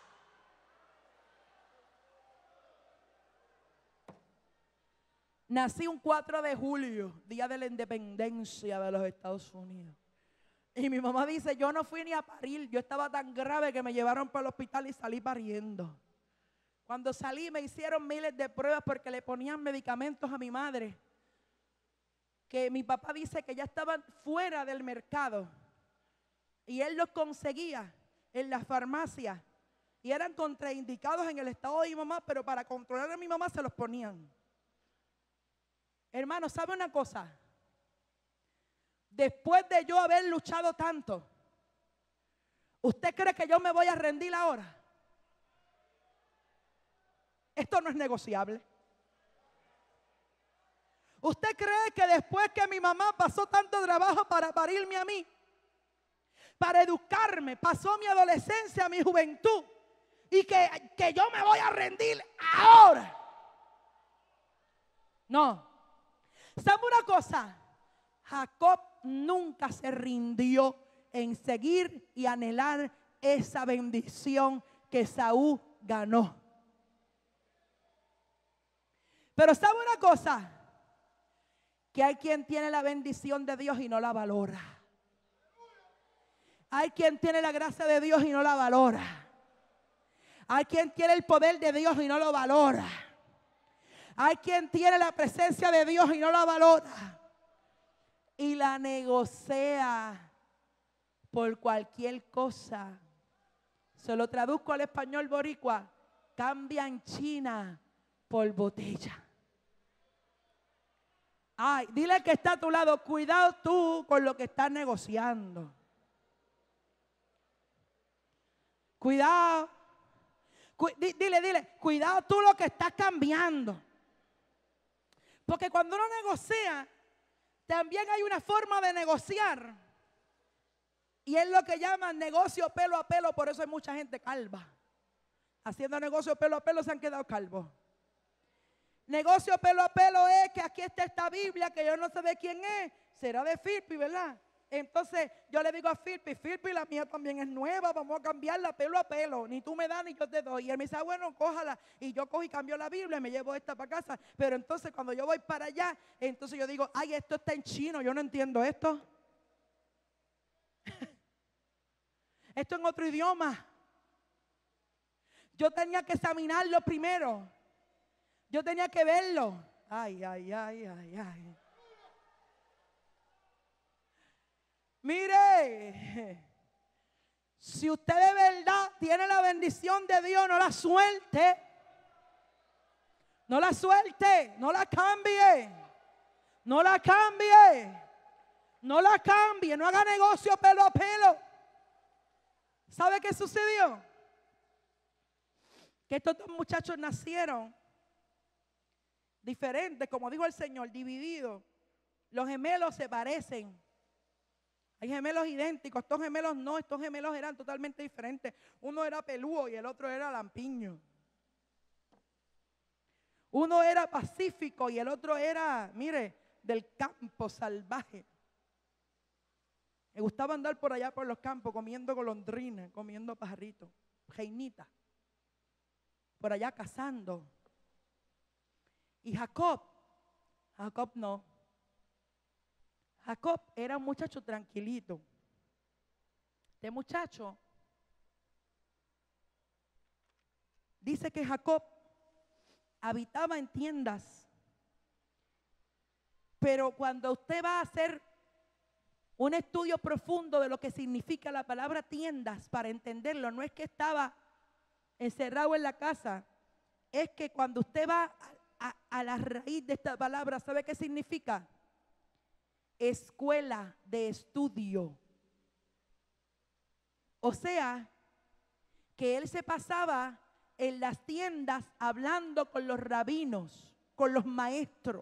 [SPEAKER 1] Nací un cuatro de julio, día de la independencia de los Estados Unidos. Y mi mamá dice: yo no fui ni a parir, yo estaba tan grave que me llevaron para el hospital y salí pariendo. Cuando salí me hicieron miles de pruebas porque le ponían medicamentos a mi madre, que mi papá dice que ya estaban fuera del mercado. Y él los conseguía en las farmacias. Y eran contraindicados en el estado de mi mamá, pero para controlar a mi mamá se los ponían. Hermano, ¿sabe una cosa? Después de yo haber luchado tanto, ¿usted cree que yo me voy a rendir ahora? Esto no es negociable. ¿Usted cree que después que mi mamá pasó tanto trabajo para parirme a mí, para educarme, pasó mi adolescencia, mi juventud, y que, que yo me voy a rendir ahora? No. ¿Sabe una cosa? Jacob nunca se rindió en seguir y anhelar esa bendición que Saúl ganó. Pero ¿sabe una cosa? Que hay quien tiene la bendición de Dios y no la valora. Hay quien tiene la gracia de Dios y no la valora. Hay quien tiene el poder de Dios y no lo valora. Hay quien tiene la presencia de Dios y no la valora. Y la negocia por cualquier cosa. Se lo traduzco al español boricua: cambian China por botella. Ay, dile al que está a tu lado: cuidado tú con lo que estás negociando. Cuidado. Cu- dile, dile, cuidado tú lo que estás cambiando. Porque cuando uno negocia, también hay una forma de negociar. Y es lo que llaman negocio pelo a pelo. Por eso hay mucha gente calva. Haciendo negocio pelo a pelo se han quedado calvos. Negocio pelo a pelo es que aquí está esta Biblia que yo no sé de quién es. Será de Philpi, ¿verdad? Entonces yo le digo a Philpi: Philpi, la mía también es nueva, vamos a cambiarla pelo a pelo. Ni tú me das ni yo te doy. Y él me dice: ah, bueno, cójala. Y yo cojo y cambio la Biblia y me llevo esta para casa. Pero entonces cuando yo voy para allá, entonces yo digo: ay, esto está en chino, yo no entiendo esto. Esto en otro idioma. Yo tenía que examinarlo primero. Yo tenía que verlo. Ay, ay, ay, ay, ay. Mire, si usted de verdad tiene la bendición de Dios, no la suelte. No la suelte, no la cambie. No la cambie. No la cambie, no haga negocio pelo a pelo. ¿Sabe qué sucedió? Que estos dos muchachos nacieron diferentes, como dijo el Señor, divididos. Los gemelos se parecen. Hay gemelos idénticos, estos gemelos no, estos gemelos eran totalmente diferentes. Uno era peludo y el otro era lampiño. Uno era pacífico y el otro era, mire, del campo salvaje. Me gustaba andar por allá por los campos comiendo golondrinas, comiendo pajaritos, reinitas, por allá cazando. Y Jacob, Jacob no. Jacob era un muchacho tranquilito. Este muchacho dice que Jacob habitaba en tiendas. Pero cuando usted va a hacer un estudio profundo de lo que significa la palabra tiendas, para entenderlo, no es que estaba encerrado en la casa, es que cuando usted va a, a, a la raíz de esta palabra, ¿sabe qué significa? escuela de estudio. O sea, que él se pasaba en las tiendas hablando con los rabinos, con los maestros,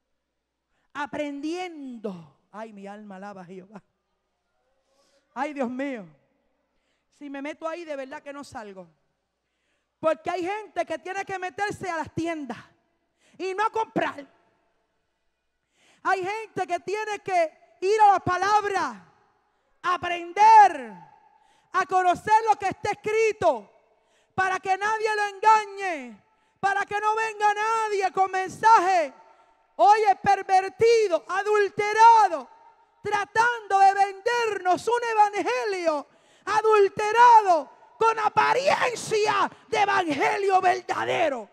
[SPEAKER 1] aprendiendo. Ay, mi alma alaba a Jehová. Ay, Dios mío. Si me meto ahí, de verdad que no salgo. Porque hay gente que tiene que meterse a las tiendas y no a comprar. Hay gente que tiene que ir a la palabra, a aprender, a conocer lo que está escrito, para que nadie lo engañe, para que no venga nadie con mensaje, oye, pervertido, adulterado, tratando de vendernos un evangelio adulterado con apariencia de evangelio verdadero.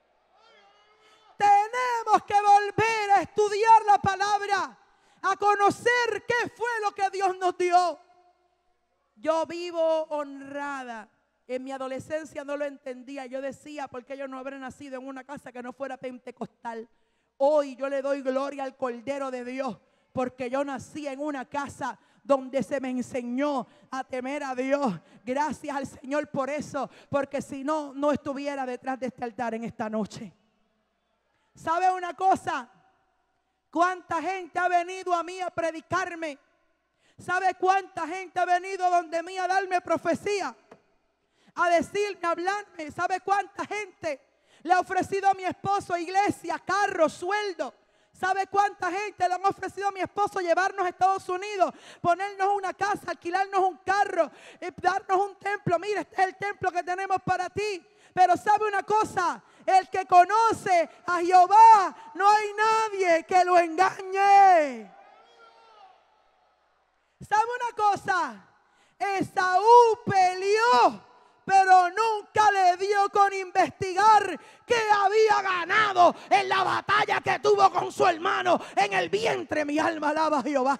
[SPEAKER 1] Tenemos que volver a estudiar la palabra, a conocer qué fue lo que Dios nos dio. Yo vivo honrada. En mi adolescencia no lo entendía. Yo decía, ¿por qué yo no habré nacido en una casa que no fuera pentecostal? Hoy yo le doy gloria al Cordero de Dios, porque yo nací en una casa donde se me enseñó a temer a Dios. Gracias al Señor por eso, porque si no, no estuviera detrás de este altar en esta noche. ¿Sabe una cosa? ¿Cuánta gente ha venido a mí a predicarme? ¿Sabe cuánta gente ha venido donde mí a darme profecía? A decirme, a hablarme. ¿Sabe cuánta gente le ha ofrecido a mi esposo iglesia, carro, sueldo? ¿Sabe cuánta gente le han ofrecido a mi esposo llevarnos a Estados Unidos, ponernos una casa, alquilarnos un carro, y darnos un templo? Mira, este es el templo que tenemos para ti. Pero ¿sabe una cosa? El que conoce a Jehová, no hay nadie que lo engañe. ¿Sabe una cosa? Esaú peleó, pero nunca le dio con investigar qué había ganado en la batalla que tuvo con su hermano en el vientre. Mi alma alaba a Jehová.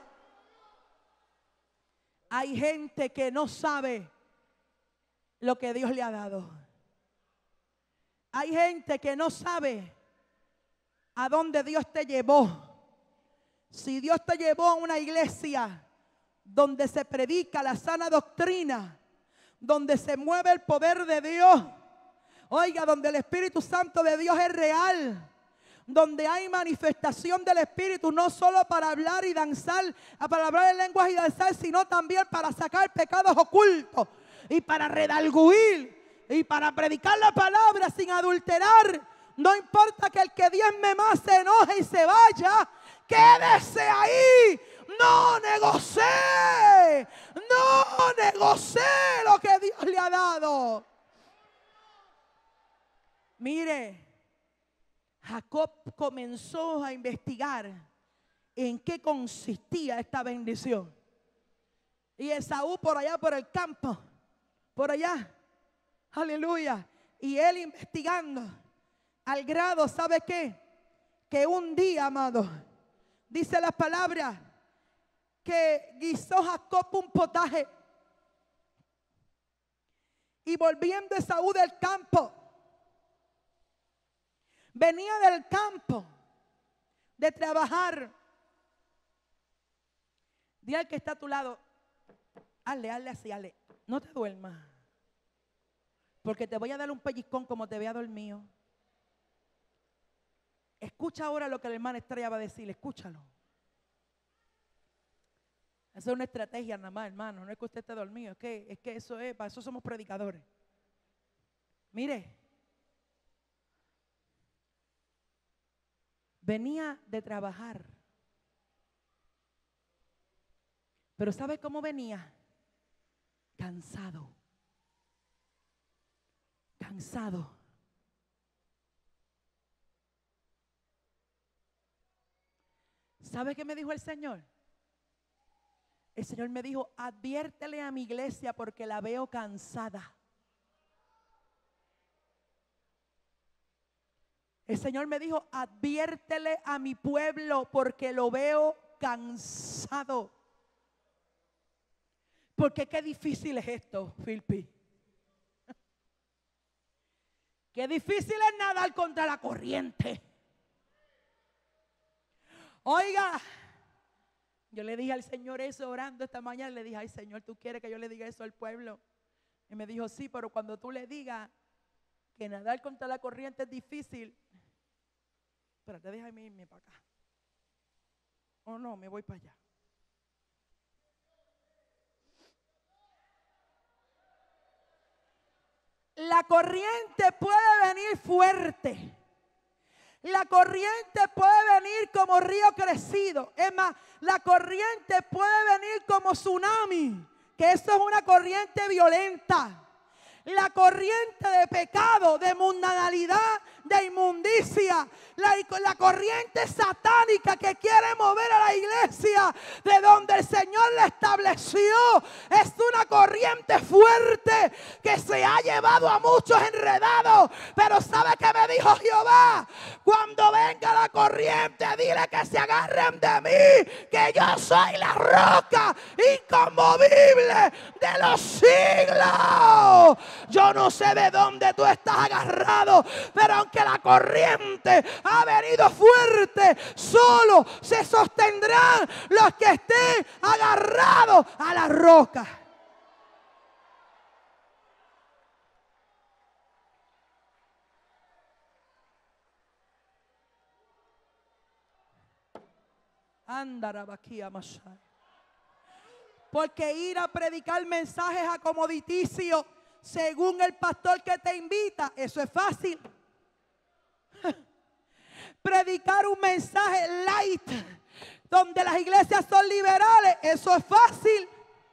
[SPEAKER 1] Hay gente que no sabe lo que Dios le ha dado. Hay gente que no sabe a dónde Dios te llevó. Si Dios te llevó a una iglesia donde se predica la sana doctrina, donde se mueve el poder de Dios, oiga, donde el Espíritu Santo de Dios es real, donde hay manifestación del Espíritu, no solo para hablar y danzar, para hablar en lenguas y danzar, sino también para sacar pecados ocultos y para redarguir y para predicar la palabra sin adulterar. No importa que el que diezme más se enoje y se vaya, quédese ahí. No negocie, no negocie lo que Dios le ha dado. Mire, Jacob comenzó a investigar en qué consistía esta bendición. Y Esaú por allá por el campo, por allá, aleluya. Y él investigando, al grado, ¿sabe qué? Que un día, amado, dice la palabra, que guisó Jacob un potaje. Y volviendo Esaú del campo, venía del campo de trabajar. Dile al que está a tu lado, hazle, hazle así, hazle. No te duermas, porque te voy a dar un pellizcón como te había dormido. Escucha ahora lo que la hermana Estrella va a decir, escúchalo. Esa es una estrategia nada más, hermano. No es que usted esté dormido, es que, es que eso es, para eso somos predicadores. Mire, venía de trabajar. Pero ¿sabe cómo venía? Cansado. Cansado. ¿Sabe qué me dijo el Señor? El Señor me dijo, adviértele a mi iglesia porque la veo cansada. El Señor me dijo, adviértele a mi pueblo porque lo veo cansado. Porque qué difícil es esto, Filpi. Qué difícil es nadar contra la corriente. Oiga, Yo le dije al Señor eso orando esta mañana. Le dije, ay Señor, ¿tú quieres que yo le diga eso al pueblo? Y me dijo, sí, pero cuando tú le digas que nadar contra la corriente es difícil. Espérate, déjame irme para acá. Oh no, me voy para allá. La corriente puede venir fuerte. La corriente puede venir como río crecido. Es más, la corriente puede venir como tsunami, que eso es una corriente violenta. La corriente de pecado, de mundanalidad, de inmundicia. La, la corriente satánica que quiere mover a la iglesia de donde el Señor la estableció. Es una corriente fuerte que se ha llevado a muchos enredados. Pero ¿sabe qué me dijo Jehová? Cuando venga la corriente, dile que se agarren de mí, que yo soy la roca inconmovible de los siglos. Yo no sé de dónde tú estás agarrado, pero aunque la corriente ha venido fuerte, solo se sostendrán los que estén agarrados a la roca. Andarabaquía Mashay. Porque ir a predicar mensajes acomoditicios según el pastor que te invita, eso es fácil. Predicar un mensaje light, donde las iglesias son liberales, eso es fácil.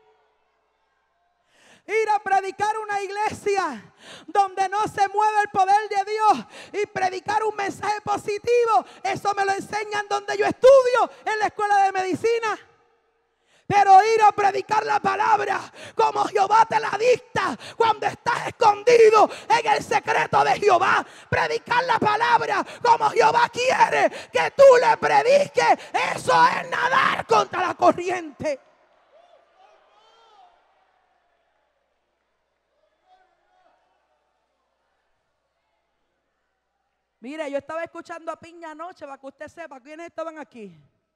[SPEAKER 1] Ir a predicar una iglesia donde no se mueve el poder de Dios y predicar un mensaje positivo, eso me lo enseñan donde yo estudio, en la escuela de medicina. Pero ir a predicar la palabra como Jehová te la dicta cuando estás escondido en el secreto de Jehová. Predicar la palabra como Jehová quiere que tú le prediques. Eso es nadar contra la corriente. Mire, yo estaba escuchando a Piña anoche para que usted sepa quiénes estaban aquí.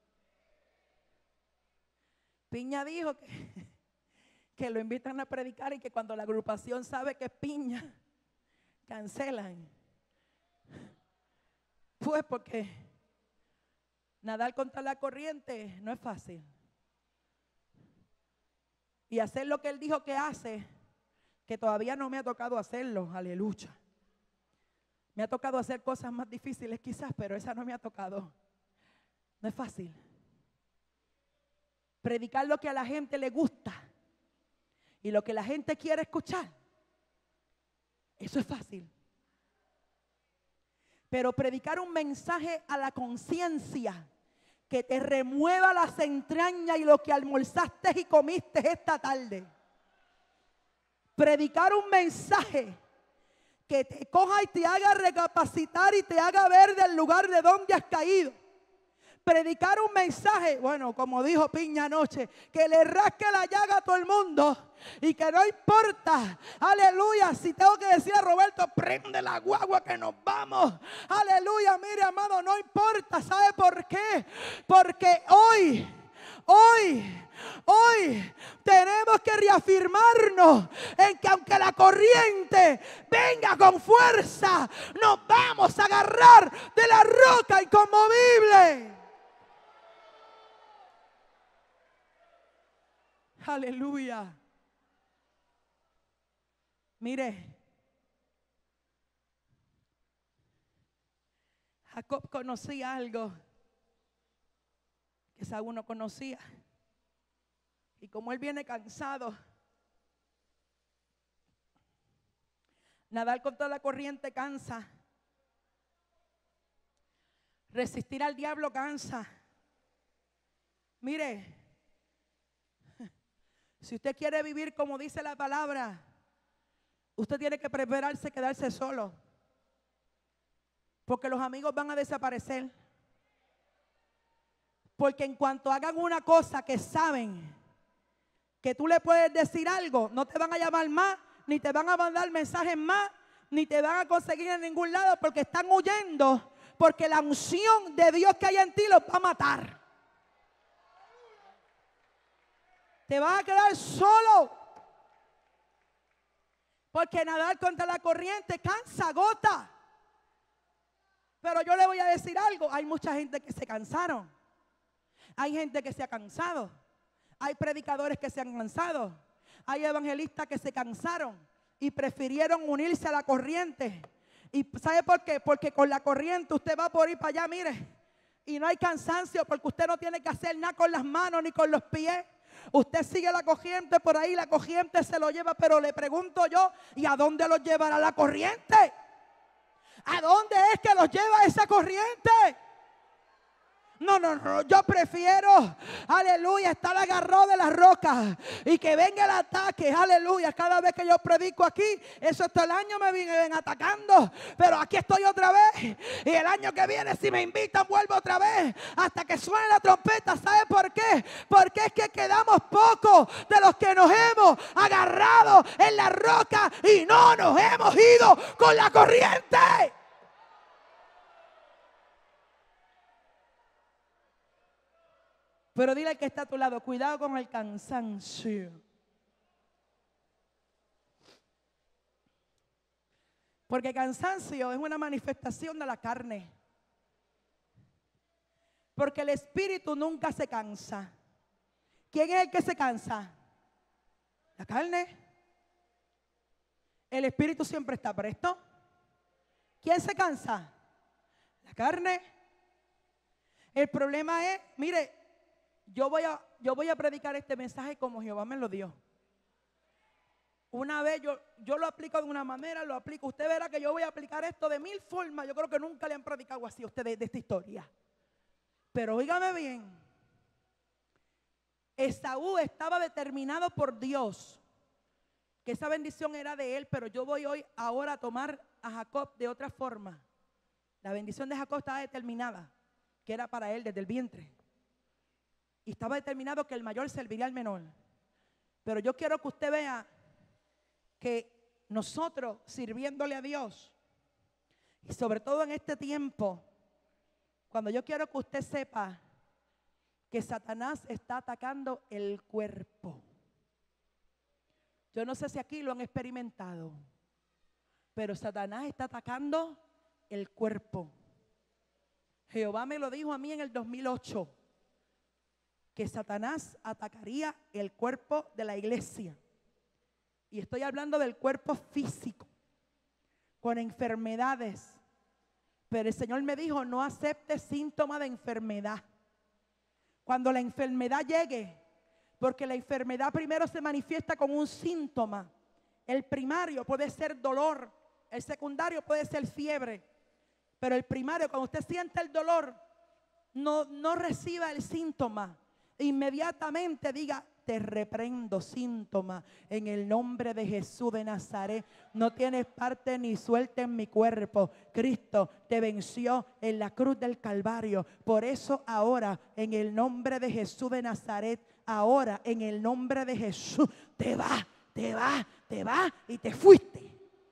[SPEAKER 1] Piña dijo que, que lo invitan a predicar y que cuando la agrupación sabe que es Piña, cancelan. Pues porque nadar contra la corriente no es fácil. Y hacer lo que él dijo que hace, que todavía no me ha tocado hacerlo, aleluya. Me ha tocado hacer cosas más difíciles quizás, pero esa no me ha tocado. No es fácil. Predicar lo que a la gente le gusta y lo que la gente quiere escuchar, eso es fácil. Pero predicar un mensaje a la conciencia que te remueva las entrañas y lo que almorzaste y comiste esta tarde. Predicar un mensaje que te coja y te haga recapacitar y te haga ver del lugar de donde has caído. Predicar un mensaje, bueno, como dijo Piña anoche, que le rasque la llaga a todo el mundo y que no importa, aleluya, si tengo que decir a Roberto, prende la guagua que nos vamos, aleluya, mire amado, no importa, ¿sabe por qué? Porque hoy, hoy, hoy tenemos que reafirmarnos en que aunque la corriente venga con fuerza, nos vamos a agarrar de la roca inconmovible. Aleluya. Mire, Jacob conocía algo que Saúl no conocía. Y como él viene cansado, nadar contra la corriente cansa. Resistir al diablo cansa. Mire, si usted quiere vivir como dice la palabra, usted tiene que prepararse, quedarse solo. Porque los amigos van a desaparecer. Porque en cuanto hagan una cosa que saben que tú le puedes decir algo, no te van a llamar más, ni te van a mandar mensajes más, ni te van a conseguir en ningún lado porque están huyendo. Porque la unción de Dios que hay en ti los va a matar. Te vas a quedar solo. Porque nadar contra la corriente cansa, agota. Pero yo le voy a decir algo. Hay mucha gente que se cansaron. Hay gente que se ha cansado. Hay predicadores que se han cansado. Hay evangelistas que se cansaron y prefirieron unirse a la corriente. ¿Y sabe por qué? Porque con la corriente usted va por ir para allá, mire. Y no hay cansancio porque usted no tiene que hacer nada con las manos ni con los pies. Usted sigue la corriente por ahí, la corriente se lo lleva. Pero le pregunto yo, ¿y a dónde los llevará la corriente? ¿A dónde es que los lleva esa corriente? No, no, no, yo prefiero, aleluya, estar agarrado de las rocas y que venga el ataque, aleluya. Cada vez que yo predico aquí, eso hasta el año me vienen atacando, pero aquí estoy otra vez. Y el año que viene, si me invitan, vuelvo otra vez hasta que suene la trompeta. ¿Sabe por qué? Porque es que quedamos pocos de los que nos hemos agarrado en la roca y no nos hemos ido con la corriente. Pero dile al que está a tu lado, cuidado con el cansancio. Porque cansancio es una manifestación de la carne. Porque el espíritu nunca se cansa. ¿Quién es el que se cansa? La carne. El espíritu siempre está presto. ¿Quién se cansa? La carne. El problema es, mire, Yo voy, a, yo voy a predicar este mensaje como Jehová me lo dio. Una vez yo, yo lo aplico de una manera, lo aplico. Usted verá que yo voy a aplicar esto de mil formas. Yo creo que nunca le han predicado así a usted de, de esta historia. Pero óigame bien. Esaú estaba determinado por Dios que esa bendición era de él. Pero yo voy hoy ahora a tomar a Jacob de otra forma. La bendición de Jacob estaba determinada, que era para él desde el vientre. Y estaba determinado que el mayor serviría al menor. Pero yo quiero que usted vea que nosotros sirviéndole a Dios, y sobre todo en este tiempo, cuando yo quiero que usted sepa que Satanás está atacando el cuerpo. Yo no sé si aquí lo han experimentado, pero Satanás está atacando el cuerpo. Jehová me lo dijo a mí en el dos mil ocho. Que Satanás atacaría el cuerpo de la iglesia. Y estoy hablando del cuerpo físico, con enfermedades. Pero el Señor me dijo, no acepte síntomas de enfermedad. Cuando la enfermedad llegue, porque la enfermedad primero se manifiesta con un síntoma. El primario puede ser dolor, el secundario puede ser fiebre. Pero el primario, cuando usted siente el dolor, no, no reciba el síntoma. Inmediatamente diga, te reprendo síntoma en el nombre de Jesús de Nazaret. No tienes parte ni suerte en mi cuerpo. Cristo te venció en la cruz del Calvario. Por eso ahora en el nombre de Jesús de Nazaret, ahora en el nombre de Jesús, te va, te va, te va y te fuiste.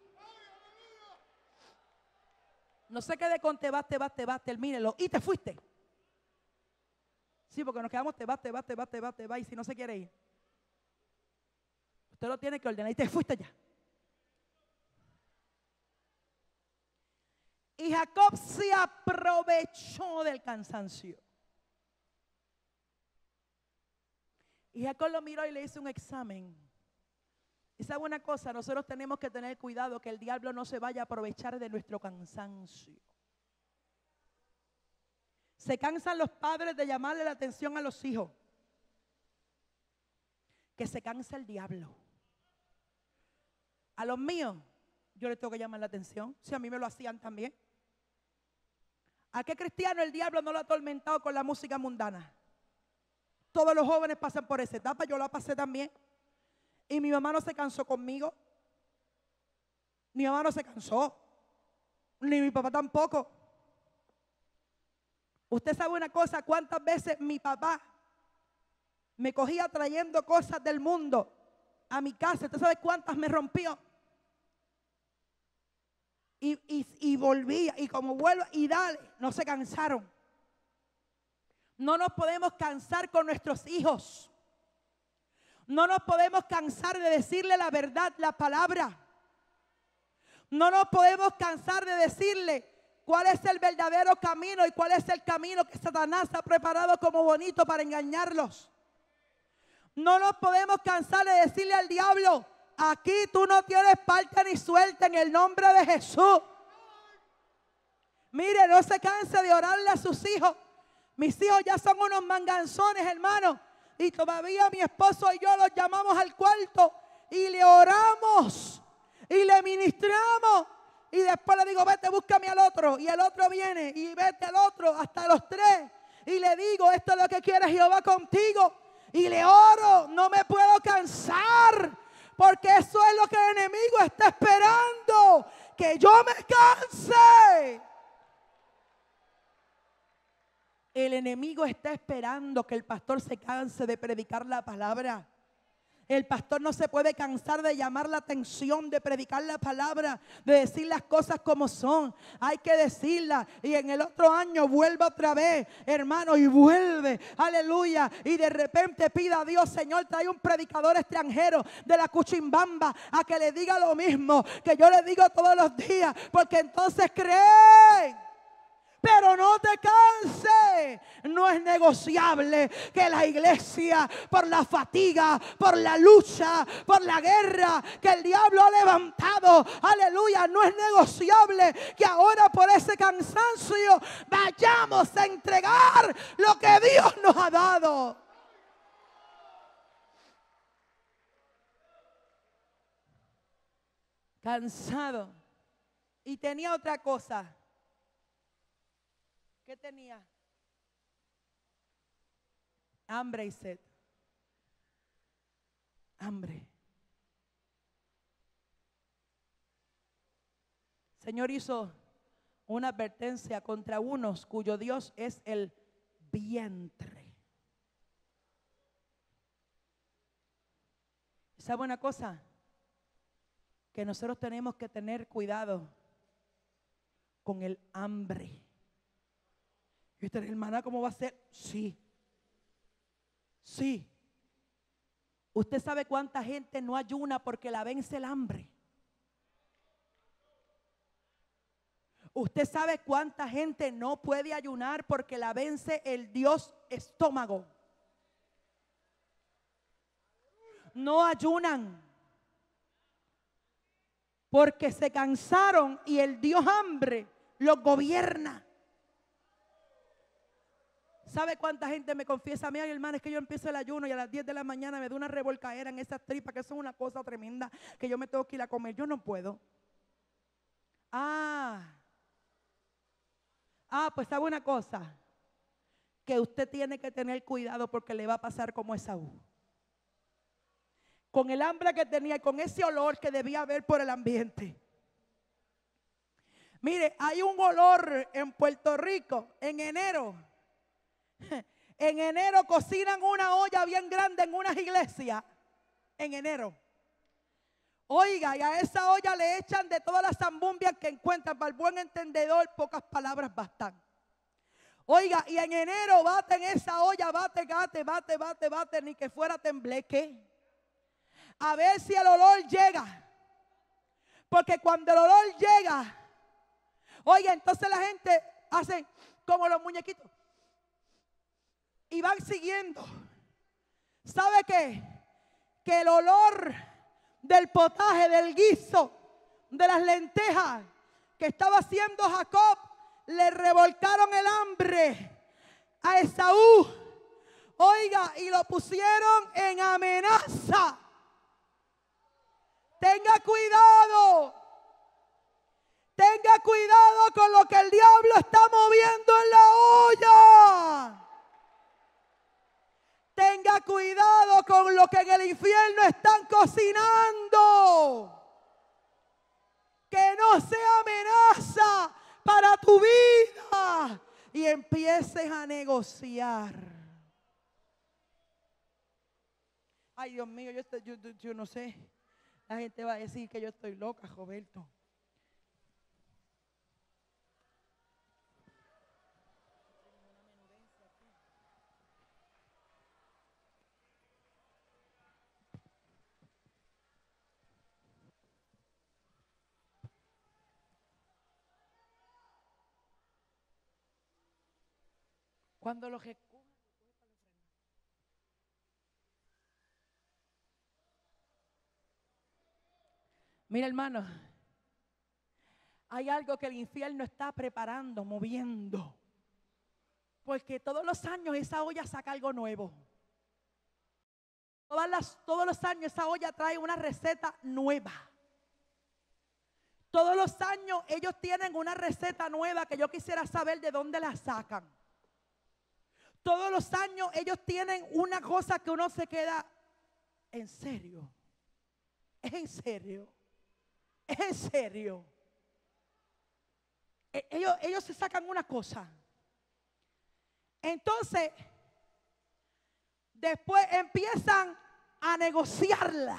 [SPEAKER 1] No se quede con te vas, te vas, te vas, termínelo y te fuiste. Sí, porque nos quedamos, te va, te va, te va, te va, te va, y si no se quiere ir, usted lo tiene que ordenar y te fuiste ya. Y Jacob se aprovechó del cansancio. Y Jacob lo miró y le hizo un examen. Y sabe una cosa, nosotros tenemos que tener cuidado que el diablo no se vaya a aprovechar de nuestro cansancio. Se cansan los padres de llamarle la atención a los hijos. Que se cansa el diablo. A los míos, yo les tengo que llamar la atención. Si a mí me lo hacían también. ¿A qué cristiano el diablo no lo ha atormentado con la música mundana? Todos los jóvenes pasan por esa etapa, yo la pasé también. Y mi mamá no se cansó conmigo. Mi mamá no se cansó. Ni mi papá tampoco. Usted sabe una cosa, cuántas veces mi papá me cogía trayendo cosas del mundo a mi casa. ¿Usted sabe cuántas me rompió? Y, y, y volvía, y como vuelvo, y dale, no se cansaron. No nos podemos cansar con nuestros hijos. No nos podemos cansar de decirle la verdad, la palabra. No nos podemos cansar de decirle cuál es el verdadero camino y cuál es el camino que Satanás ha preparado como bonito para engañarlos. No nos podemos cansar de decirle al diablo: aquí tú no tienes parte ni suelta en el nombre de Jesús. Mire, no se canse de orarle a sus hijos. Mis hijos ya son unos manganzones, hermano. Y todavía mi esposo y yo los llamamos al cuarto y le oramos y le ministramos. Y después le digo: vete, búscame al otro. Y el otro viene y vete al otro, hasta los tres. Y le digo: esto es lo que quiere Jehová contigo. Y le oro, no me puedo cansar. Porque eso es lo que el enemigo está esperando. Que yo me canse. El enemigo está esperando que el pastor se canse de predicar la palabra. El pastor no se puede cansar de llamar la atención, de predicar la palabra, de decir las cosas como son. Hay que decirlas y en el otro año vuelve otra vez, hermano, y vuelve, aleluya. Y de repente pida a Dios: Señor, trae un predicador extranjero de la Cuchimbamba a que le diga lo mismo que yo le digo todos los días, porque entonces creen. Pero no te canses. No es negociable que la iglesia, por la fatiga, por la lucha, por la guerra que el diablo ha levantado, aleluya, no es negociable que ahora por ese cansancio vayamos a entregar lo que Dios nos ha dado. Cansado. Y tenía otra cosa. ¿Qué tenía? Hambre y sed. Hambre. El Señor hizo una advertencia contra unos cuyo Dios es el vientre. ¿Sabe una cosa? Que nosotros tenemos que tener cuidado con el hambre. Y usted, hermana, ¿cómo va a ser? Sí. Sí. ¿Usted sabe cuánta gente no ayuna porque la vence el hambre? ¿Usted sabe cuánta gente no puede ayunar porque la vence el Dios estómago? No ayunan porque se cansaron y el Dios hambre los gobierna. ¿Sabe cuánta gente me confiesa a mí? Ay, hermano, es que yo empiezo el ayuno y a las diez de la mañana me da una revolcadera en esas tripas, que eso es una cosa tremenda, que yo me tengo que ir a comer. Yo no puedo. Ah, ah, pues sabe una cosa, que usted tiene que tener cuidado porque le va a pasar como Esaú. Con el hambre que tenía y con ese olor que debía haber por el ambiente. Mire, hay un olor en Puerto Rico en enero. En enero cocinan una olla bien grande en unas iglesias. En enero. Oiga, y a esa olla le echan de todas las zambumbias que encuentran. Para el buen entendedor, pocas palabras bastan. Oiga, y en enero baten esa olla, bate, bate, bate, bate, bate, ni que fuera tembleque. A ver si el olor llega. Porque cuando el olor llega, oiga, entonces la gente hace como los muñequitos. Y van siguiendo. ¿Sabe qué? Que el olor del potaje, del guiso, de las lentejas que estaba haciendo Jacob, le revolcaron el hambre a Esaú. Oiga, y lo pusieron en amenaza. Tenga cuidado. Tenga cuidado con lo que el diablo está moviendo en la olla. Tenga cuidado con lo que en el infierno están cocinando. Que no sea amenaza para tu vida. Y empieces a negociar. Ay, Dios mío, yo, estoy, yo, yo, yo no sé. La gente va a decir que yo estoy loca, Roberto. Cuando los recogen. Mira, hermano, hay algo que el infierno está preparando, moviendo. Porque todos los años esa olla saca algo nuevo. Todas las, todos los años esa olla trae una receta nueva. Todos los años ellos tienen una receta nueva que yo quisiera saber de dónde la sacan. Todos los años ellos tienen una cosa que uno se queda, ¿en serio? ¿Es en serio? ¿Es en serio? Ellos, ellos se sacan una cosa. Entonces, después empiezan a negociarla.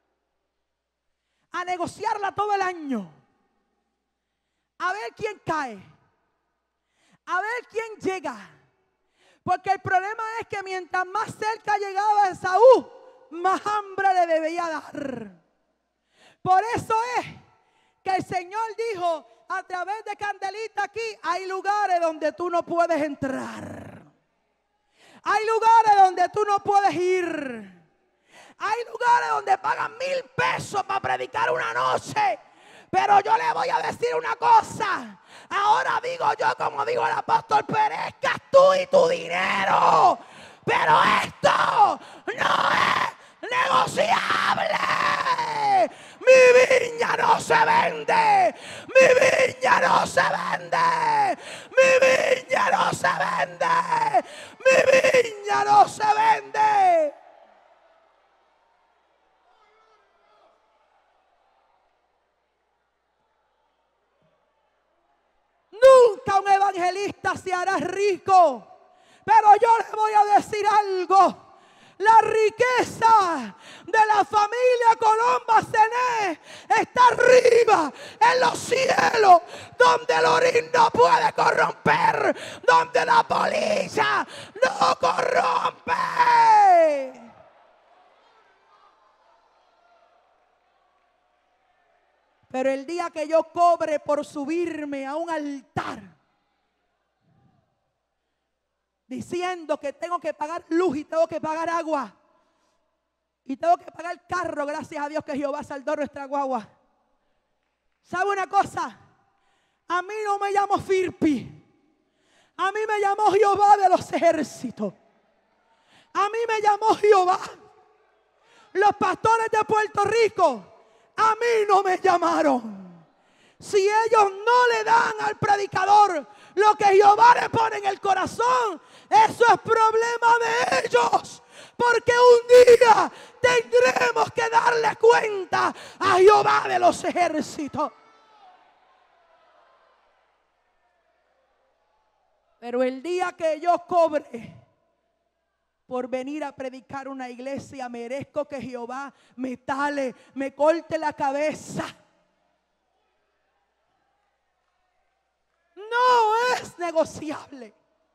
[SPEAKER 1] A negociarla todo el año. A ver quién cae. A ver quién llega. Porque el problema es que mientras más cerca llegaba Esaú, más hambre le debía dar. Por eso es que el Señor dijo a través de Candelita aquí, hay lugares donde tú no puedes entrar. Hay lugares donde tú no puedes ir. Hay lugares donde pagan mil pesos para predicar una noche. Pero yo le voy a decir una cosa. Ahora digo yo, como digo el apóstol, perezcas tú y tu dinero. Pero esto no es negociable. Mi viña no se vende. Mi viña no se vende. Mi viña no se vende. Mi viña no se vende. Nunca un evangelista se hará rico. Pero yo les voy a decir algo. La riqueza de la familia Colomba Cené está arriba en los cielos, donde el orín no puede corromper, donde la polilla no corrompe. Pero el día que yo cobre por subirme a un altar diciendo que tengo que pagar luz y tengo que pagar agua y tengo que pagar carro, gracias a Dios que Jehová saldó nuestra guagua. ¿Sabe una cosa? A mí no me llamo Firpi. A mí me llamó Jehová de los ejércitos. A mí me llamó Jehová. Los pastores de Puerto Rico a mí no me llamaron. Si ellos no le dan al predicador lo que Jehová le pone en el corazón, eso es problema de ellos. Porque un día tendremos que darle cuenta a Jehová de los ejércitos. Pero el día que yo cobre por venir a predicar una iglesia, merezco que Jehová me tale, me corte la cabeza. No es negociable.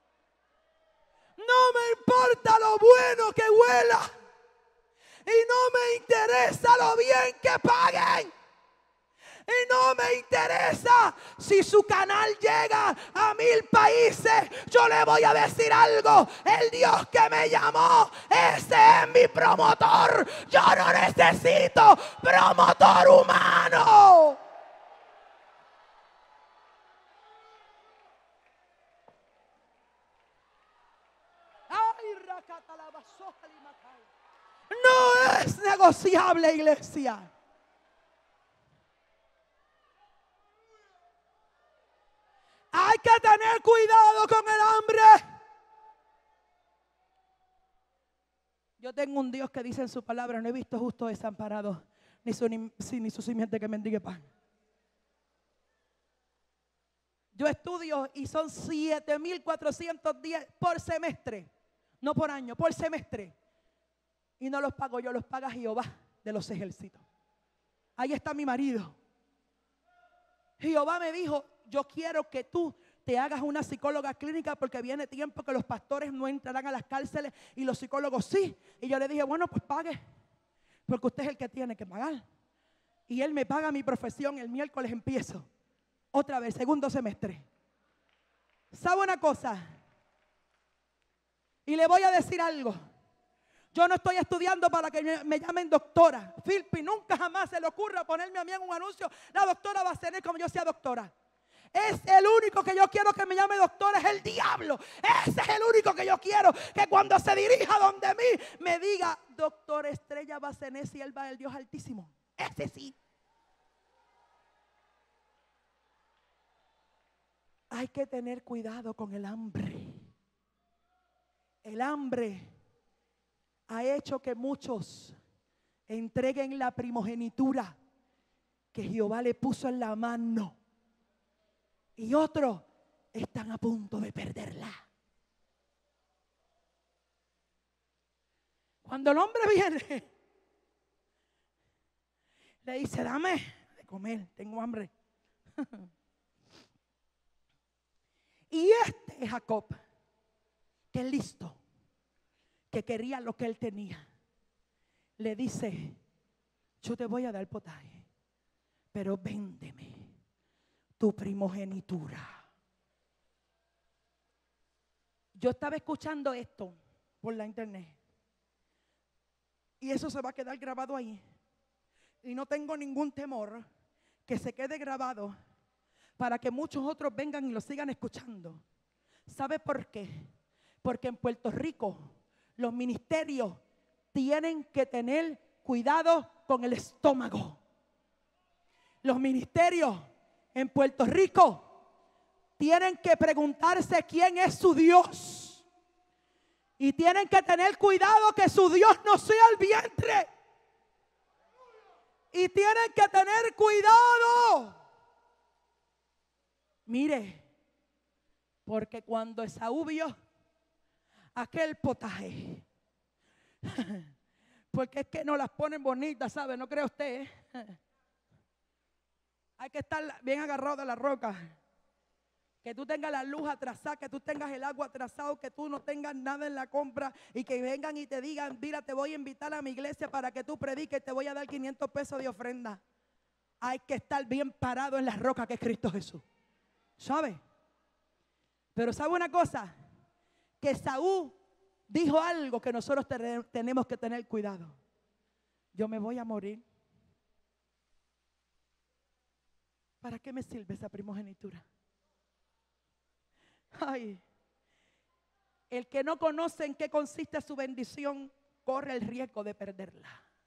[SPEAKER 1] No me importa lo bueno que huela. Y no me interesa lo bien que paguen. Y no me interesa si su canal llega a mil países. Yo le voy a decir algo. El Dios que me llamó, ese es mi promotor. Yo no necesito promotor humano. No es negociable, iglesia. Hay que tener cuidado con el hambre. Yo tengo un Dios que dice en su palabra: no he visto justo desamparado, ni su, ni, ni su simiente que mendigue pan. Yo estudio y son siete mil cuatrocientos días por semestre. No por año, por semestre. Y no los pago yo, los paga Jehová de los ejércitos. Ahí está mi marido. Jehová me dijo: yo quiero que tú te hagas una psicóloga clínica, porque viene tiempo que los pastores no entrarán a las cárceles y los psicólogos sí. Y yo le dije: bueno, pues pague, porque usted es el que tiene que pagar. Y él me paga mi profesión. El miércoles empiezo otra vez, segundo semestre. ¿Sabe una cosa? Y le voy a decir algo. Yo no estoy estudiando para que me, me llamen doctora. Filpi, nunca jamás se le ocurra ponerme a mí en un anuncio. La doctora va a ser como yo sea doctora. Es el único que yo quiero que me llame doctora, es el diablo. Ese es el único que yo quiero que cuando se dirija donde mí me diga: doctor Estrella Bacenés, sierva del Dios Altísimo. Ese sí. Hay que tener cuidado con el hambre. El hambre ha hecho que muchos entreguen la primogenitura que Jehová le puso en la mano. Y otros están a punto de perderla. Cuando el hombre viene, le dice: dame de comer, tengo hambre. Y este es Jacob, que es listo, que quería lo que él tenía. Le dice: yo te voy a dar potaje, pero véndeme tu primogenitura. Yo estaba escuchando esto por la internet y eso se va a quedar grabado ahí. Y no tengo ningún temor que se quede grabado para que muchos otros vengan y lo sigan escuchando. ¿Sabe por qué? Porque en Puerto Rico los ministerios tienen que tener cuidado con el estómago. Los ministerios en Puerto Rico tienen que preguntarse quién es su Dios. Y tienen que tener cuidado que su Dios no sea el vientre. Y tienen que tener cuidado. Mire, porque cuando Esaú vio aquel potaje, porque es que no las ponen bonitas, ¿sabe? ¿No cree usted? Hay que estar bien agarrado de la roca. Que tú tengas la luz atrasada, que tú tengas el agua atrasado, que tú no tengas nada en la compra y que vengan y te digan: mira, te voy a invitar a mi iglesia para que tú prediques, te voy a dar quinientos pesos de ofrenda. Hay que estar bien parado en la roca que es Cristo Jesús. ¿Sabe? Pero ¿sabe una cosa? Que Saúl dijo algo que nosotros te- tenemos que tener cuidado. Yo me voy a morir. ¿Para qué me sirve esa primogenitura? Ay, el que no conoce en qué consiste su bendición corre el riesgo de perderla.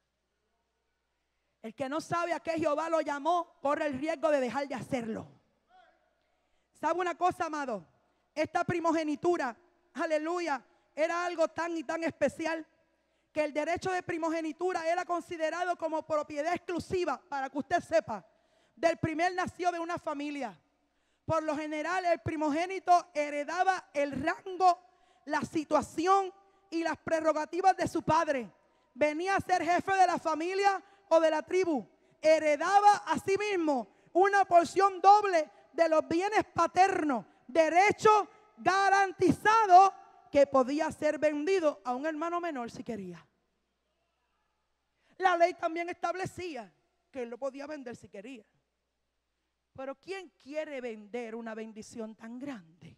[SPEAKER 1] El que no sabe a qué Jehová lo llamó corre el riesgo de dejar de hacerlo. ¿Sabe una cosa, amado? Esta primogenitura, aleluya, era algo tan y tan especial que el derecho de primogenitura era considerado como propiedad exclusiva, para que usted sepa, del primer nacido de una familia. Por lo general, el primogénito heredaba el rango, la situación y las prerrogativas de su padre. Venía a ser jefe de la familia o de la tribu. Heredaba a sí mismo una porción doble de los bienes paternos, derecho garantizado que podía ser vendido a un hermano menor si quería. La ley también establecía que él lo podía vender si quería. Pero ¿quién quiere vender una bendición tan grande?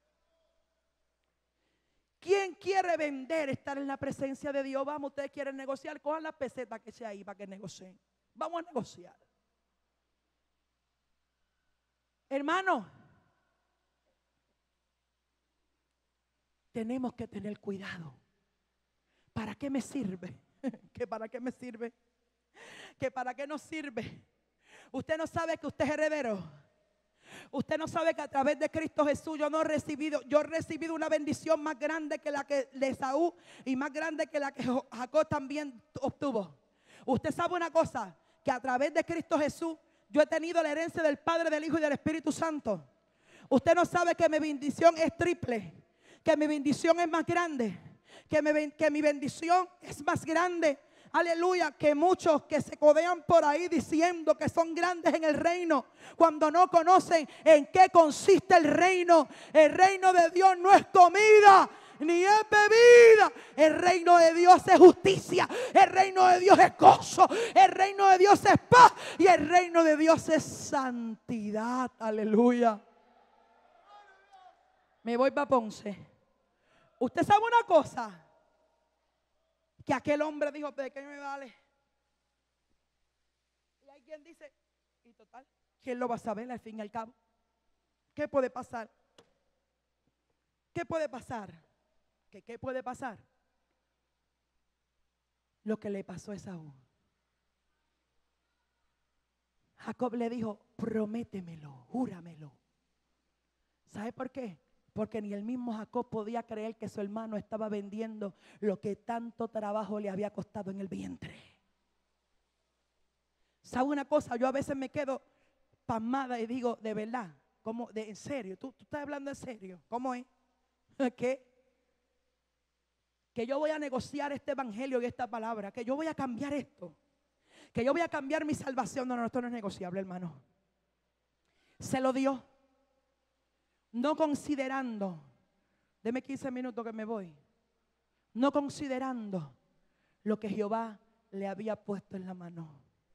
[SPEAKER 1] ¿Quién quiere vender estar en la presencia de Dios? Vamos, ustedes quieren negociar, cojan las pesetas que sea ahí para que negocien. Vamos a negociar. Hermano, tenemos que tener cuidado. ¿Para qué me sirve? ¿Que para qué me sirve? ¿Que para qué nos sirve? Usted no sabe que usted es heredero. Usted no sabe que a través de Cristo Jesús yo no he recibido, yo he recibido una bendición más grande que la que de Esaú y más grande que la que Jacob también obtuvo. Usted sabe una cosa, que a través de Cristo Jesús yo he tenido la herencia del Padre, del Hijo y del Espíritu Santo. Usted no sabe que mi bendición es triple, que mi bendición es más grande, que mi, que mi bendición es más grande. Aleluya, que muchos que se codean por ahí diciendo que son grandes en el reino, cuando no conocen en qué consiste el reino. El reino de Dios no es comida ni es bebida. El reino de Dios es justicia. El reino de Dios es gozo. El reino de Dios es paz. Y el reino de Dios es santidad. Aleluya. Me voy para Ponce. Usted sabe una cosa, que aquel hombre dijo, ¿de qué me vale? Y hay quien dice, y total, ¿quién lo va a saber al fin y al cabo? ¿Qué puede pasar? ¿Qué puede pasar? ¿Qué, qué puede pasar? Lo que le pasó a Esaú. Jacob le dijo, prométemelo, júramelo. ¿Sabe por qué? Porque ni el mismo Jacob podía creer que su hermano estaba vendiendo lo que tanto trabajo le había costado en el vientre. ¿Sabe una cosa? Yo a veces me quedo pasmada y digo, de verdad, ¿cómo? De, ¿en serio? ¿Tú, tú estás hablando en serio? ¿Cómo es? ¿Qué? Que yo voy a negociar este evangelio y esta palabra, que yo voy a cambiar esto, que yo voy a cambiar mi salvación. No, no, esto no es negociable, hermano. Se lo dio, no considerando, deme quince minutos que me voy, no considerando lo que Jehová le había puesto en la mano.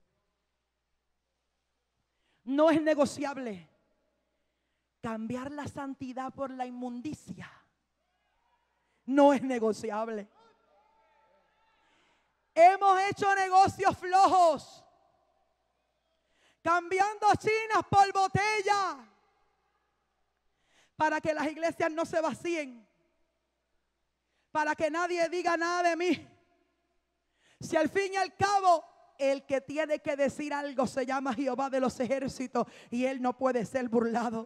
[SPEAKER 1] No es negociable cambiar la santidad por la inmundicia. No es negociable. Hemos hecho negocios flojos, cambiando chinas por botella, para que las iglesias no se vacíen, para que nadie diga nada de mí. Si al fin y al cabo el que tiene que decir algo se llama Jehová de los ejércitos y él no puede ser burlado.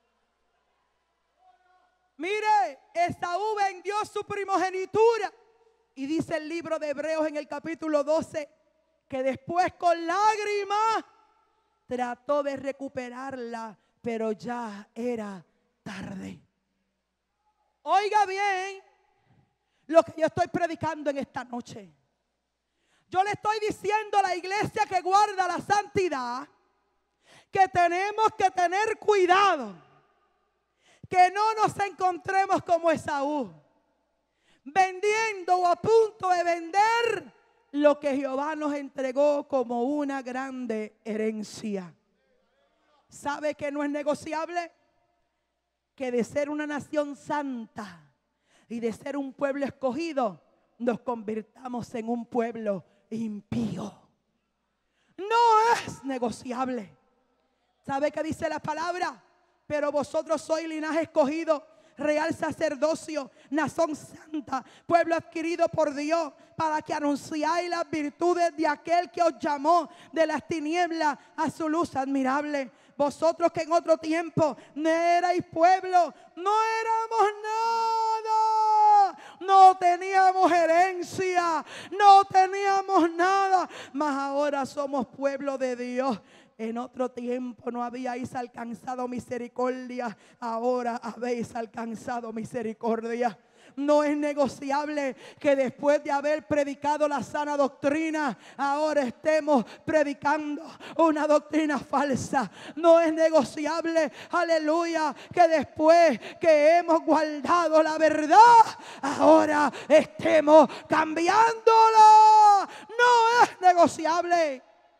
[SPEAKER 1] Mire, Esaú vendió su primogenitura y dice el libro de Hebreos en el capítulo doce que después con lágrimas trató de recuperarla, pero ya era tarde. Oiga bien lo que yo estoy predicando en esta noche. Yo le estoy diciendo a la iglesia que guarda la santidad que tenemos que tener cuidado, que no nos encontremos como Esaú, vendiendo o a punto de vender lo que Jehová nos entregó como una grande herencia. ¿Sabe que no es negociable? Que de ser una nación santa y de ser un pueblo escogido, nos convirtamos en un pueblo impío. No es negociable. ¿Sabe qué dice la palabra? Pero vosotros sois linaje escogido, real sacerdocio, nación santa, pueblo adquirido por Dios, para que anunciáis las virtudes de aquel que os llamó de las tinieblas a su luz admirable. Vosotros que en otro tiempo no erais pueblo, no éramos nada, no teníamos herencia, no teníamos nada, mas ahora somos pueblo de Dios. En otro tiempo no habíais alcanzado misericordia, ahora habéis alcanzado misericordia. No es negociable que después de haber predicado la sana doctrina, ahora estemos predicando una doctrina falsa. No es negociable, aleluya, que después que hemos guardado la verdad, ahora estemos cambiándola. No es negociable.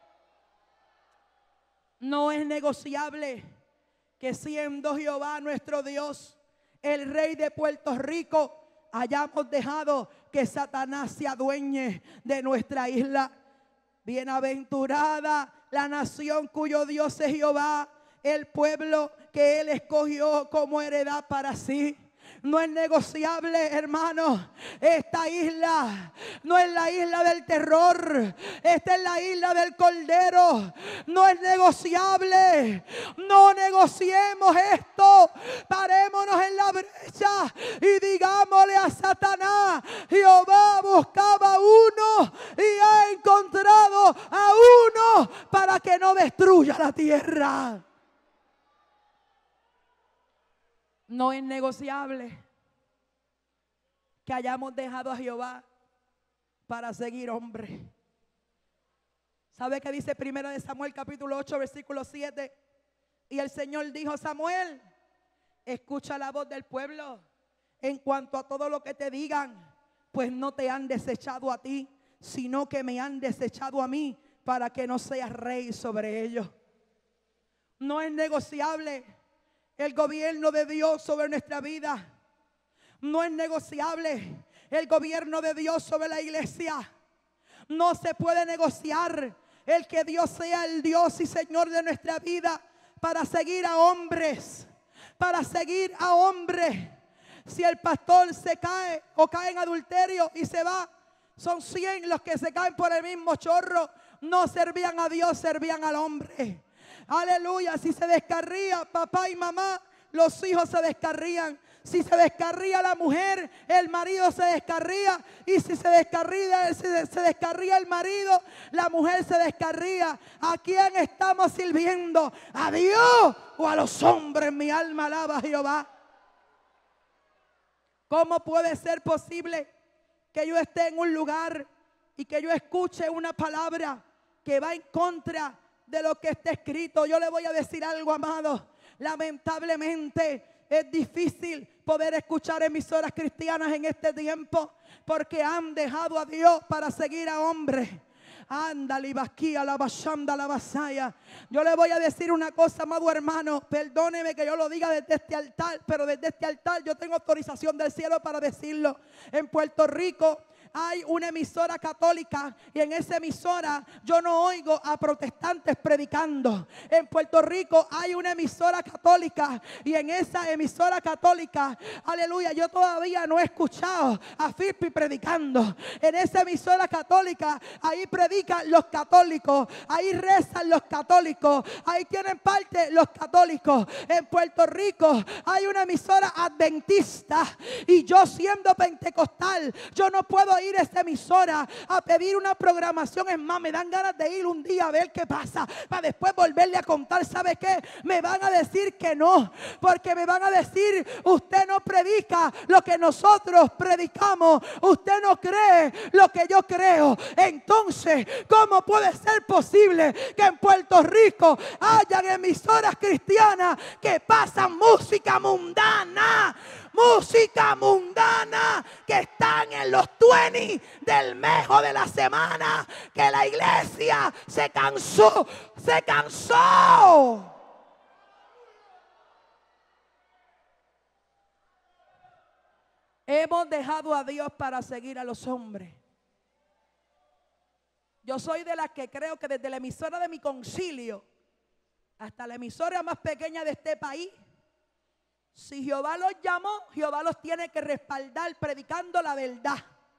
[SPEAKER 1] No es negociable que siendo Jehová nuestro Dios, el Rey de Puerto Rico, hayamos dejado que Satanás se adueñe de nuestra isla. Bienaventurada la nación cuyo Dios es Jehová, el pueblo que Él escogió como heredad para sí. No es negociable, hermano. Esta isla no es la isla del terror. Esta es la isla del Cordero. No es negociable. No negociemos esto. Parémonos en la brecha y digámosle a Satanás: Jehová buscaba uno y ha encontrado a uno para que no destruya la tierra. No es negociable que hayamos dejado a Jehová para seguir hombres. ¿Sabe qué dice primero de Samuel capítulo ocho versículo siete? Y el Señor dijo: Samuel, escucha la voz del pueblo en cuanto a todo lo que te digan, pues no te han desechado a ti, sino que me han desechado a mí para que no seas rey sobre ellos. No es negociable el gobierno de Dios sobre nuestra vida. No es negociable el gobierno de Dios sobre la iglesia. No se puede negociar el que Dios sea el Dios y Señor de nuestra vida para seguir a hombres, para seguir a hombres. Si el pastor se cae o cae en adulterio y se va, son cien los que se caen por el mismo chorro. No servían a Dios, servían al hombre. Aleluya. Si se descarría papá y mamá, los hijos se descarrían. Si se descarría la mujer, el marido se descarría. Y si se descarría, si se descarría el marido, la mujer se descarría. ¿A quién estamos sirviendo? ¿A Dios o a los hombres? Mi alma alaba a Jehová. ¿Cómo puede ser posible que yo esté en un lugar y que yo escuche una palabra que va en contra de lo que está escrito? Yo le voy a decir algo, amado. Lamentablemente es difícil poder escuchar emisoras cristianas en este tiempo porque han dejado a Dios para seguir a hombres. Ándale, vasquía, la bashanda, la vasaya. Yo le voy a decir una cosa, amado hermano. Perdóneme que yo lo diga desde este altar, pero desde este altar yo tengo autorización del cielo para decirlo. En Puerto Rico hay una emisora católica y en esa emisora yo no oigo a protestantes predicando. En Puerto Rico hay una emisora católica y en esa emisora católica, aleluya, yo todavía no he escuchado a Fipi predicando. En esa emisora católica, ahí predican los católicos, ahí rezan los católicos, ahí tienen parte los católicos. En Puerto Rico hay una emisora adventista y yo siendo pentecostal, yo no puedo ir a esta emisora a pedir una programación. Es más, me dan ganas de ir un día a ver qué pasa para después volverle a contar. ¿Sabe qué? Me van a decir que no, porque me van a decir: usted no predica lo que nosotros predicamos, usted no cree lo que yo creo. Entonces, ¿cómo puede ser posible que en Puerto Rico hayan emisoras cristianas que pasan música mundana? Música mundana, que están en los veinte del mejo de la semana, que la iglesia se cansó, se cansó. Hemos dejado a Dios para seguir a los hombres. Yo soy de las que creo que desde la emisora de mi concilio hasta la emisora más pequeña de este país, si Jehová los llamó, Jehová los tiene que respaldar predicando la verdad.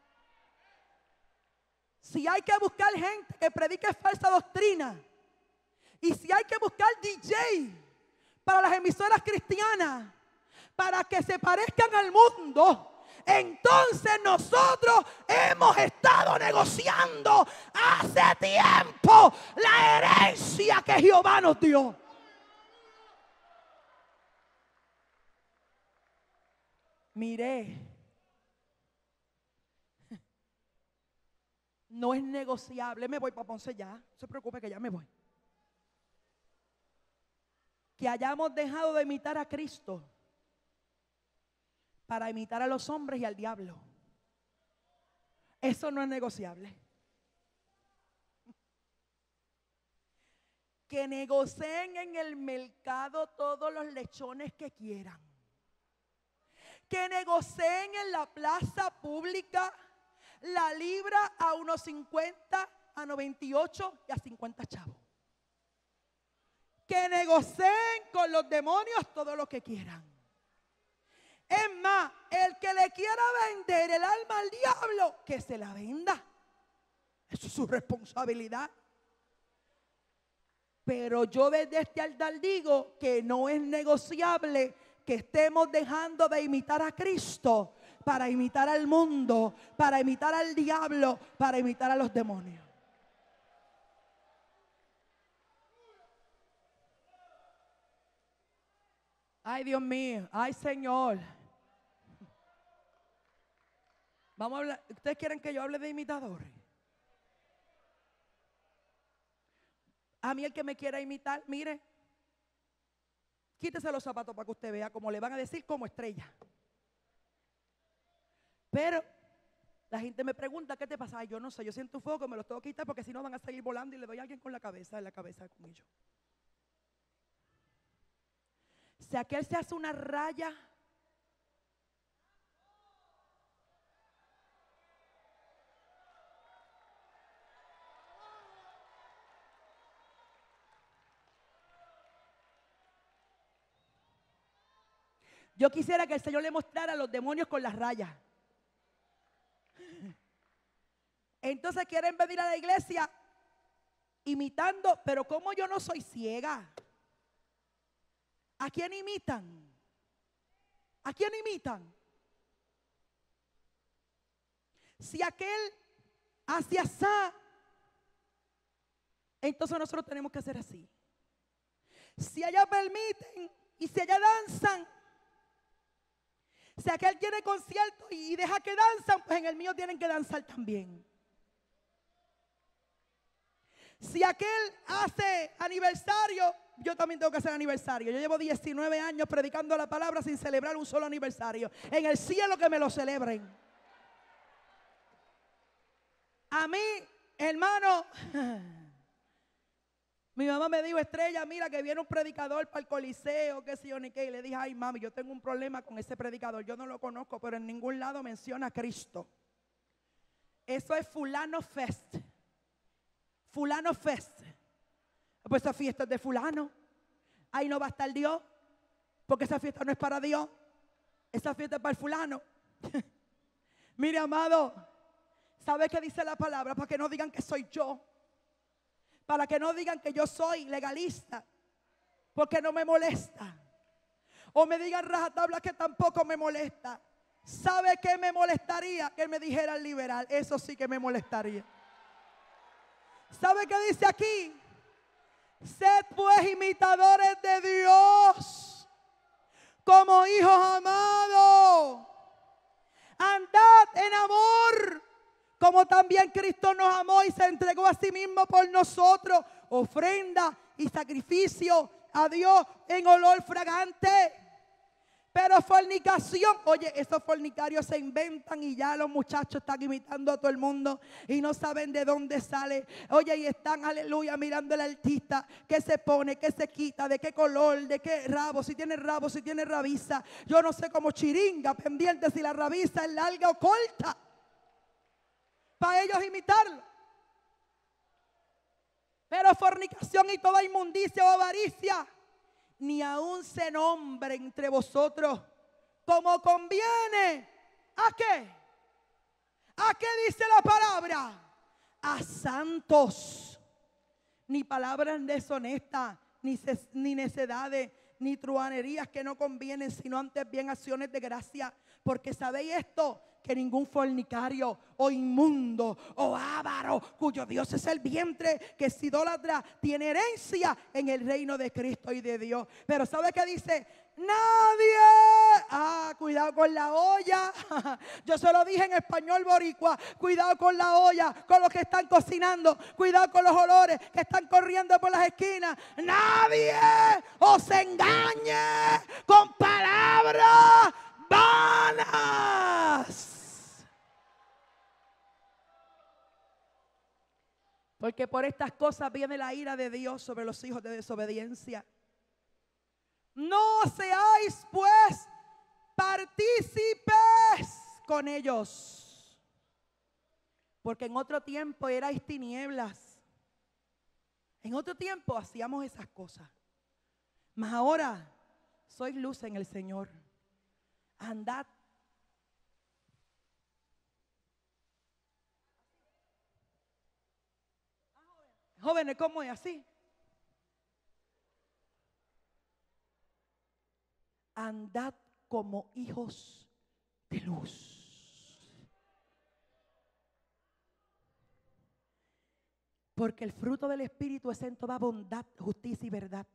[SPEAKER 1] Si hay que buscar gente que predique falsa doctrina, y si hay que buscar D J para las emisoras cristianas, para que se parezcan al mundo, entonces nosotros hemos estado negociando hace tiempo la herencia que Jehová nos dio. Mire, no es negociable. Me voy para Ponce ya, no se preocupe que ya me voy. Que hayamos dejado de imitar a Cristo para imitar a los hombres y al diablo. Eso no es negociable. Que negocien en el mercado todos los lechones que quieran. Que negocien en la plaza pública la libra a unos cincuenta, a noventa y ocho y a cincuenta chavos. Que negocien con los demonios todo lo que quieran. Es más, el que le quiera vender el alma al diablo, que se la venda. Eso es su responsabilidad. Pero yo desde este altar digo que no es negociable que estemos dejando de imitar a Cristo para imitar al mundo, para imitar al diablo, para imitar a los demonios. Ay, Dios mío, ay, Señor. Vamos a hablar. ¿Ustedes quieren que yo hable de imitadores? A mí el que me quiera imitar, mire, quítese los zapatos para que usted vea cómo le van a decir como estrella. Pero la gente me pregunta, ¿qué te pasa? Ay, yo no sé, yo siento un fuego, me los tengo que quitar porque si no van a seguir volando y le doy a alguien con la cabeza, en la cabeza con ellos. Si aquel se hace una raya Yo quisiera que el Señor le mostrara a los demonios con las rayas. Entonces quieren venir a la iglesia imitando, pero como yo no soy ciega. ¿A quién imitan? ¿A quién imitan? Si aquel hace así, entonces nosotros tenemos que hacer así. Si allá permiten y si allá danzan, si aquel tiene concierto y deja que danzan, pues en el mío tienen que danzar también. Si aquel hace aniversario, yo también tengo que hacer aniversario. Yo llevo diecinueve años predicando la palabra sin celebrar un solo aniversario. En el cielo que me lo celebren. A mí, hermano, mi mamá me dijo, Estrella, mira que viene un predicador para el Coliseo, qué sé yo ni qué. Y le dije, ay mami, yo tengo un problema con ese predicador. Yo no lo conozco, pero en ningún lado menciona a Cristo. Eso es fulano fest. Fulano fest. Pues esa fiesta es de fulano. Ahí no va a estar Dios, porque esa fiesta no es para Dios. Esa fiesta es para el fulano. Mire, amado, ¿sabe qué dice la palabra? Para que no digan que soy yo. Para que no digan que yo soy legalista, porque no me molesta. O me digan rajatabla, que tampoco me molesta. ¿Sabe qué me molestaría? Que me dijeran liberal. Eso sí que me molestaría. ¿Sabe qué dice aquí? Sed pues imitadores de Dios, como hijos amados. Andad en amor, como también Cristo nos amó y se entregó a sí mismo por nosotros. Ofrenda y sacrificio a Dios en olor fragante. Pero fornicación, oye, esos fornicarios se inventan y ya los muchachos están imitando a todo el mundo y no saben de dónde sale. Oye, y están, aleluya, mirando al artista, qué se pone, qué se quita, de qué color, de qué rabo, si tiene rabo, si tiene rabiza. Yo no sé, como chiringa, pendiente si la rabiza es larga o corta, para ellos imitarlo. Pero fornicación y toda inmundicia o avaricia, ni aún se nombre entre vosotros como conviene. ¿A qué? ¿A qué dice la palabra? A santos. Ni palabras deshonestas, ni, ni necedades, ni truhanerías que no convienen, sino antes bien acciones de gracia. Porque sabéis esto, que ningún fornicario o inmundo o avaro, cuyo Dios es el vientre, que es idólatra, tiene herencia en el reino de Cristo y de Dios. Pero ¿sabe qué dice? Nadie. Ah, cuidado con la olla. Yo se lo dije en español boricua. Cuidado con la olla, con los que están cocinando. Cuidado con los olores que están corriendo por las esquinas. Nadie os engañe con palabras vanas. Porque por estas cosas viene la ira de Dios sobre los hijos de desobediencia. No seáis pues partícipes con ellos, porque en otro tiempo erais tinieblas. En otro tiempo hacíamos esas cosas, mas ahora sois luz en el Señor. Andad. Jóvenes, ¿cómo es así? Andad como hijos de luz. Porque el fruto del Espíritu es en toda bondad, justicia y verdad,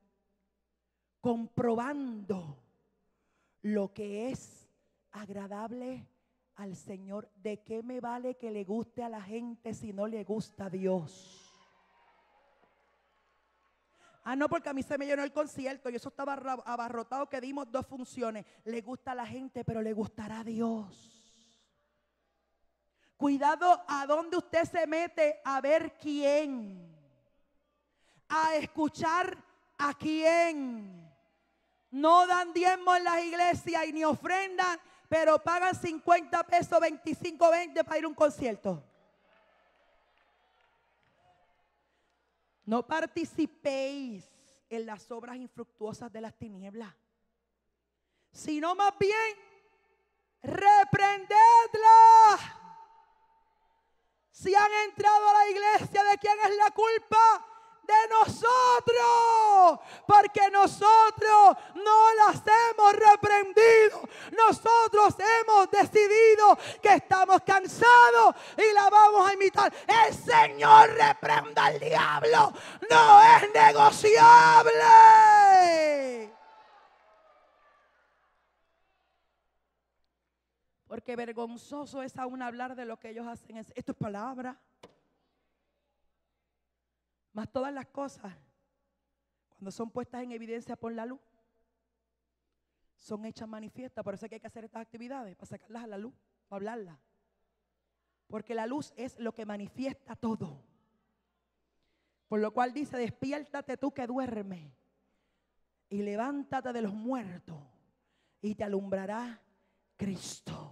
[SPEAKER 1] comprobando lo que es agradable al Señor. ¿De qué me vale que le guste a la gente si no le gusta a Dios? Ah, no, porque a mí se me llenó el concierto y eso estaba abarrotado, que dimos dos funciones. Le gusta a la gente, pero le gustará a Dios. Cuidado a dónde usted se mete a ver quién, a escuchar a quién. No dan diezmo en las iglesias y ni ofrendan, pero pagan cincuenta pesos, veinticinco, veinte para ir a un concierto. No participéis en las obras infructuosas de las tinieblas, sino más bien reprendedla. Si han entrado a la iglesia, ¿de quién es la culpa? De nosotros, porque nosotros no las hemos reprendido. Nosotros hemos decidido que estamos cansados y la vamos a imitar. El Señor reprenda al diablo, no es negociable. Porque vergonzoso es aún hablar de lo que ellos hacen. Esto es palabra. Mas todas las cosas, cuando son puestas en evidencia por la luz, son hechas manifiestas. Por eso es que hay que hacer estas actividades, para sacarlas a la luz, para hablarlas. Porque la luz es lo que manifiesta todo. Por lo cual dice, despiértate tú que duermes y levántate de los muertos y te alumbrará Cristo.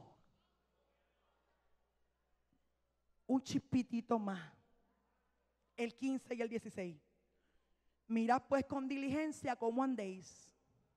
[SPEAKER 1] Un chispitito más. El quince y el dieciséis. Mirad pues con diligencia cómo andéis,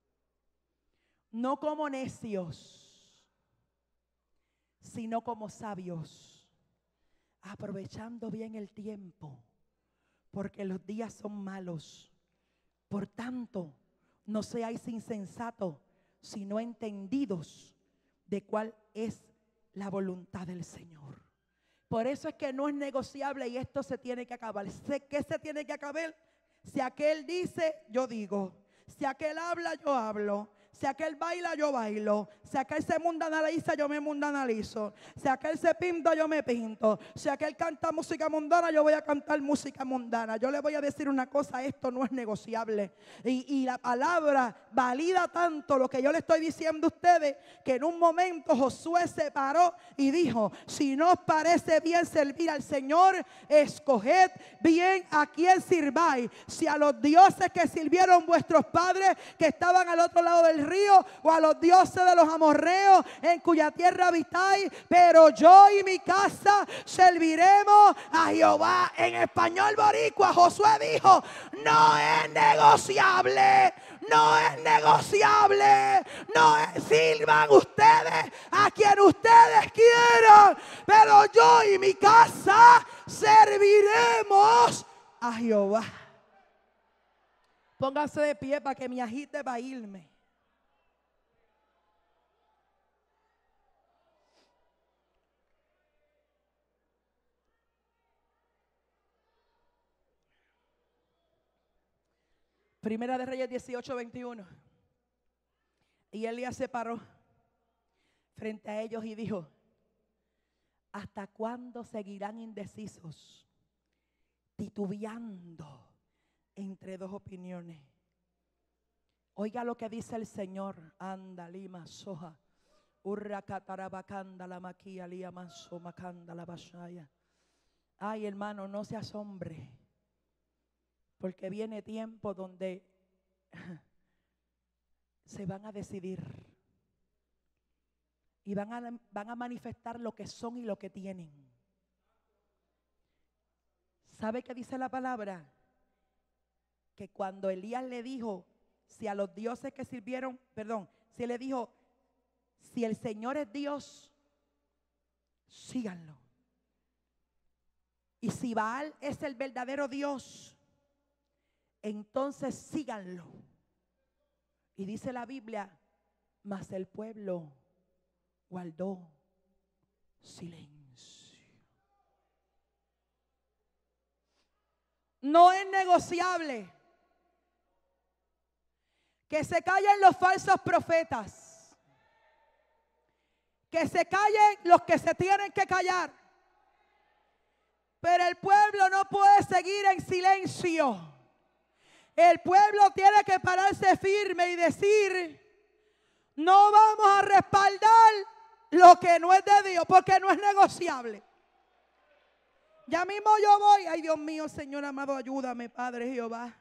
[SPEAKER 1] no como necios, sino como sabios, aprovechando bien el tiempo, porque los días son malos. Por tanto, no seáis insensatos, sino entendidos de cuál es la voluntad del Señor. Por eso es que no es negociable y esto se tiene que acabar. ¿Qué se tiene que acabar? Si aquel dice, yo digo. Si aquel habla, yo hablo. Si aquel baila, yo bailo. Si aquel se mundanaliza, yo me mundanalizo. Si aquel se pinta, yo me pinto. Si aquel canta música mundana, yo voy a cantar música mundana. Yo le voy a decir una cosa, esto no es negociable. Y, y la palabra valida tanto lo que yo le estoy diciendo a ustedes, que en un momento Josué se paró y dijo, si no os parece bien servir al Señor, escoged bien a quién sirváis. Si a los dioses que sirvieron vuestros padres, que estaban al otro lado del río, o a los dioses de los amorreos en cuya tierra habitáis, pero yo y mi casa serviremos a Jehová. En español boricua, Josué dijo, no es negociable, no es negociable, no es, sirvan ustedes a quien ustedes quieran, pero yo y mi casa serviremos a Jehová. Pónganse de pie para que me agite para irme. Primera de Reyes dieciocho, veintiuno. Y Elías se paró frente a ellos y dijo, ¿hasta cuándo seguirán indecisos, titubeando entre dos opiniones? Oiga lo que dice el Señor. Anda lima soja. Urra catarabacanda la maquia lía manso macanda la bashaya. Ay, hermano, no se asombre. Porque viene tiempo donde se van a decidir y van a, van a manifestar lo que son y lo que tienen. ¿Sabe qué dice la palabra? Que cuando Elías le dijo, si a los dioses que sirvieron, perdón, si él le dijo, si el Señor es Dios, síganlo. Y si Baal es el verdadero Dios, entonces síganlo. Y dice la Biblia, mas el pueblo guardó silencio. No es negociable que se callen los falsos profetas, que se callen los que se tienen que callar, pero el pueblo no puede seguir en silencio. El pueblo tiene que pararse firme y decir, no vamos a respaldar lo que no es de Dios, porque no es negociable. Ya mismo yo voy. Ay, Dios mío, Señor amado, ayúdame, Padre Jehová.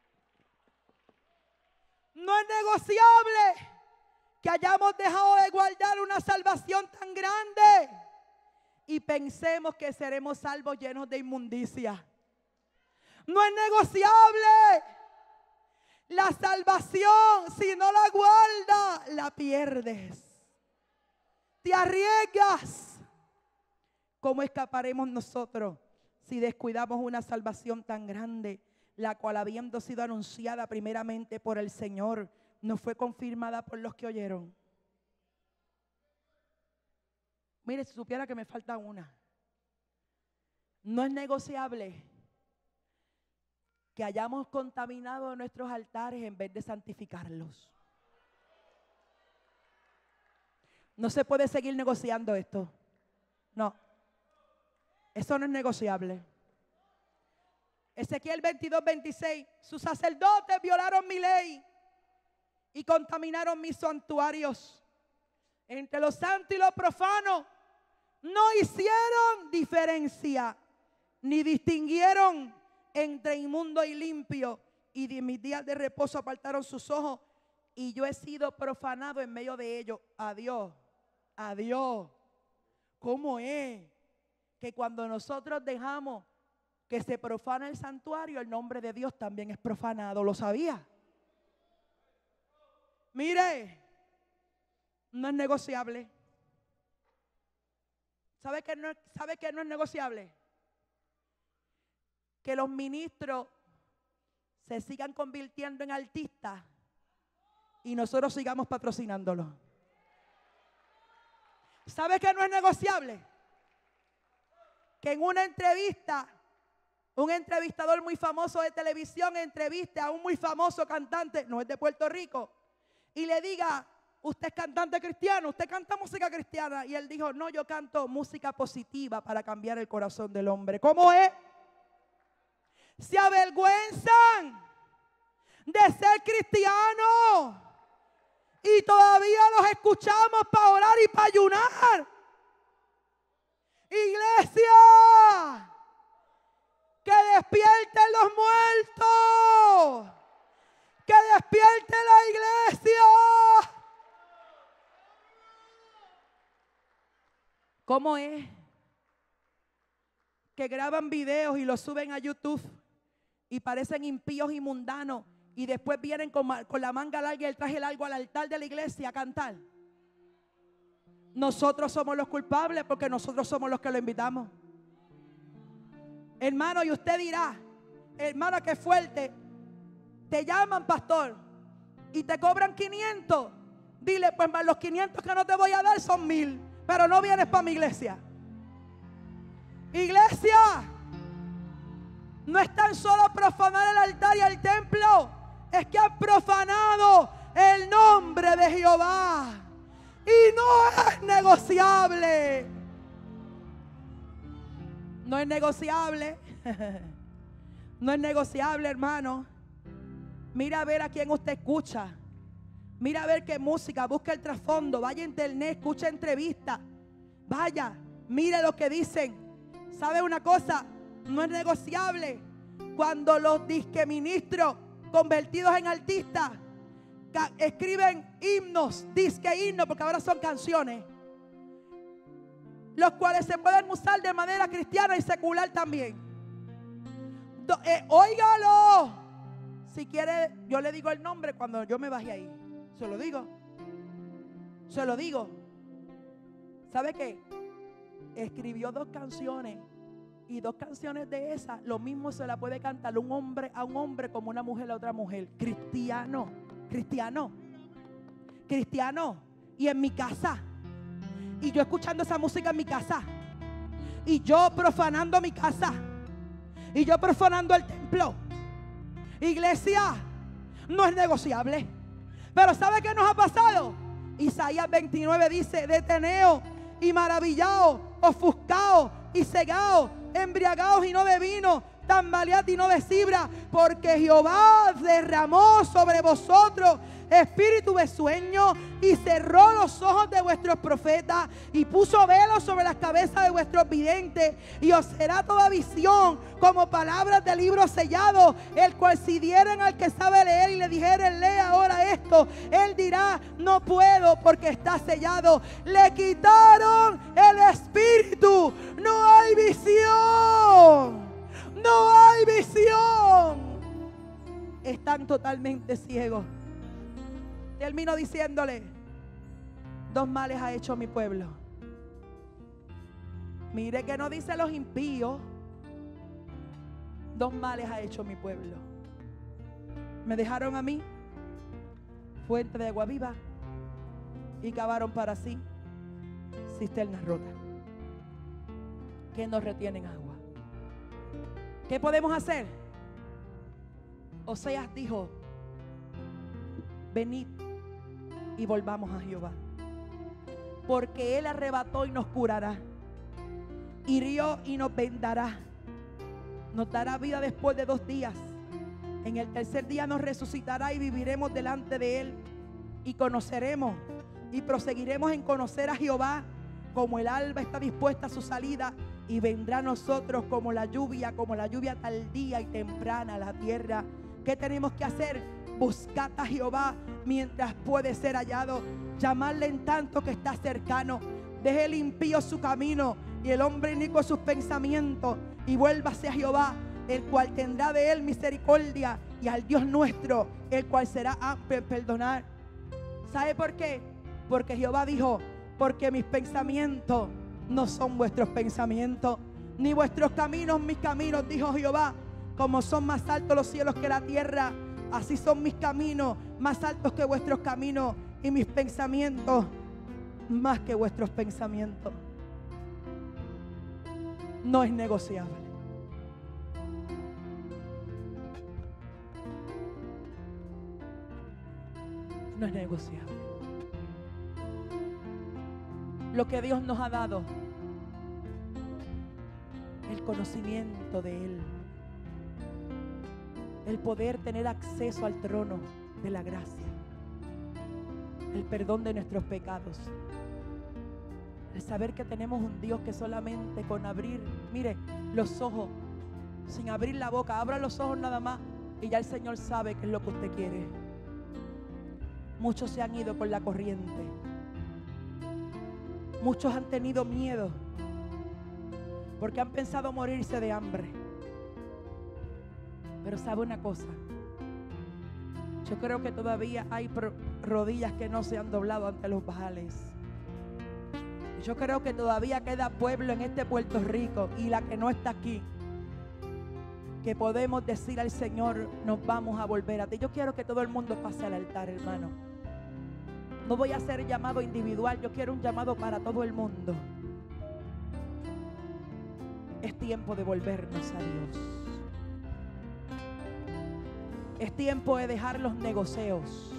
[SPEAKER 1] No es negociable que hayamos dejado de guardar una salvación tan grande y pensemos que seremos salvos llenos de inmundicia. No es negociable. La salvación, si no la guarda, la la pierdes. Te arriesgas. ¿Cómo escaparemos nosotros si descuidamos una salvación tan grande, la cual habiendo sido anunciada primeramente por el Señor, no fue confirmada por los que oyeron? Mire, si supiera que me falta una. No es negociable que hayamos contaminado nuestros altares en vez de santificarlos. No se puede seguir negociando esto. No. Eso no es negociable. Ezequiel veintidós, veintiséis. Sus sacerdotes violaron mi ley y contaminaron mis santuarios. Entre lo santo y lo profano no hicieron diferencia, ni distinguieron entre inmundo y limpio, y de mis días de reposo apartaron sus ojos, y yo he sido profanado en medio de ellos. Adiós, adiós. ¿Cómo es que cuando nosotros dejamos que se profana el santuario, el nombre de Dios también es profanado? ¿Lo sabía? Mire, no es negociable. ¿Sabe que no, sabe que no es negociable? Que los ministros se sigan convirtiendo en artistas y nosotros sigamos patrocinándolos. ¿Sabe que no es negociable? Que en una entrevista, un entrevistador muy famoso de televisión entreviste a un muy famoso cantante, no es de Puerto Rico, y le diga: usted es cantante cristiano, usted canta música cristiana. Y él dijo: no, yo canto música positiva para cambiar el corazón del hombre. ¿Cómo es? Se avergüenzan de ser cristianos y todavía los escuchamos para orar y para ayunar. Iglesia, que despierten los muertos, que despierte la iglesia. ¿Cómo es que graban videos y los suben a YouTube y parecen impíos y mundanos, y después vienen con, con la manga larga y el traje largo al altar de la iglesia a cantar? Nosotros somos los culpables porque nosotros somos los que lo invitamos. Hermano, y usted dirá: hermano, qué fuerte. Te llaman pastor y te cobran quinientos. Dile: pues más los quinientos que no te voy a dar son mil, pero no vienes para mi iglesia. Iglesia, no es tan solo profanar el altar y el templo, es que han profanado el nombre de Jehová. Y no es negociable. No es negociable. No es negociable, hermano. Mira a ver a quién usted escucha. Mira a ver qué música, busca el trasfondo, vaya a internet, escucha entrevistas. Vaya, mire lo que dicen. ¿Sabe una cosa? No es negociable cuando los disque ministros convertidos en artistas escriben himnos, disque himnos, porque ahora son canciones, los cuales se pueden usar de manera cristiana y secular también. Do, eh, óigalo. Si quiere, yo le digo el nombre cuando yo me baje ahí. Se lo digo. Se lo digo. ¿Sabe qué? Escribió dos canciones, y dos canciones de esas, lo mismo se la puede cantar un hombre a un hombre como una mujer a otra mujer. Cristiano, cristiano, cristiano. Y en mi casa, y yo escuchando esa música en mi casa, y yo profanando mi casa, y yo profanando el templo. Iglesia, no es negociable. Pero ¿sabe qué nos ha pasado? Isaías veintinueve dice: deteneos y maravillaos, ofuscaos y cegaos, embriagados y no de vino, tambalead y no de sidra, porque Jehová derramó sobre vosotros espíritu de sueño y cerró los ojos de vuestros profetas y puso velos sobre las cabezas de vuestros videntes, y os será toda visión como palabras de libro sellado, el cual si dieren al que sabe leer y le dijeren: lee ahora esto, él dirá: no puedo, porque está sellado. Le quitaron el espíritu, no hay visión, no hay visión. Están totalmente ciegos. Termino diciéndole: Dos males ha hecho mi pueblo. Mire que no dice los impíos. Dos males ha hecho mi pueblo. Me dejaron a mí fuente de agua viva y cavaron para sí cisternas rotas que no retienen agua. ¿Qué podemos hacer? Oseas dijo: venid y volvamos a Jehová, porque Él arrebató y nos curará, hirió y nos vendará, nos dará vida después de dos días. En el tercer día nos resucitará y viviremos delante de Él, y conoceremos y proseguiremos en conocer a Jehová, como el alba está dispuesta a su salida, y vendrá a nosotros como la lluvia, como la lluvia tardía y temprana a la tierra. ¿Qué tenemos que hacer? Buscad a Jehová mientras puede ser hallado, llamarle en tanto que está cercano. Deje el impío su camino y el hombre inicuo sus pensamientos, y vuélvase a Jehová, el cual tendrá de él misericordia, y al Dios nuestro, el cual será amplio en perdonar. ¿Sabe por qué? Porque Jehová dijo: porque mis pensamientos no son vuestros pensamientos, ni vuestros caminos mis caminos, dijo Jehová. Como son más altos los cielos que la tierra, así son mis caminos más altos que vuestros caminos, y mis pensamientos más que vuestros pensamientos. No es negociable. No es negociable. Lo que Dios nos ha dado, el conocimiento de Él, el poder tener acceso al trono de la gracia, el perdón de nuestros pecados, el saber que tenemos un Dios que solamente con abrir, mire, los ojos, sin abrir la boca, abra los ojos nada más y ya el Señor sabe qué es lo que usted quiere. Muchos se han ido con la corriente. Muchos han tenido miedo porque han pensado morirse de hambre. Pero sabe una cosa, yo creo que todavía hay rodillas que no se han doblado ante los Baales. Yo creo que todavía queda pueblo en este Puerto Rico, y la que no está aquí, que podemos decir al Señor: nos vamos a volver a ti. Yo quiero que todo el mundo pase al altar, hermano. No voy a hacer llamado individual, yo quiero un llamado para todo el mundo. Es tiempo de volvernos a Dios. Es tiempo de dejar los negocios.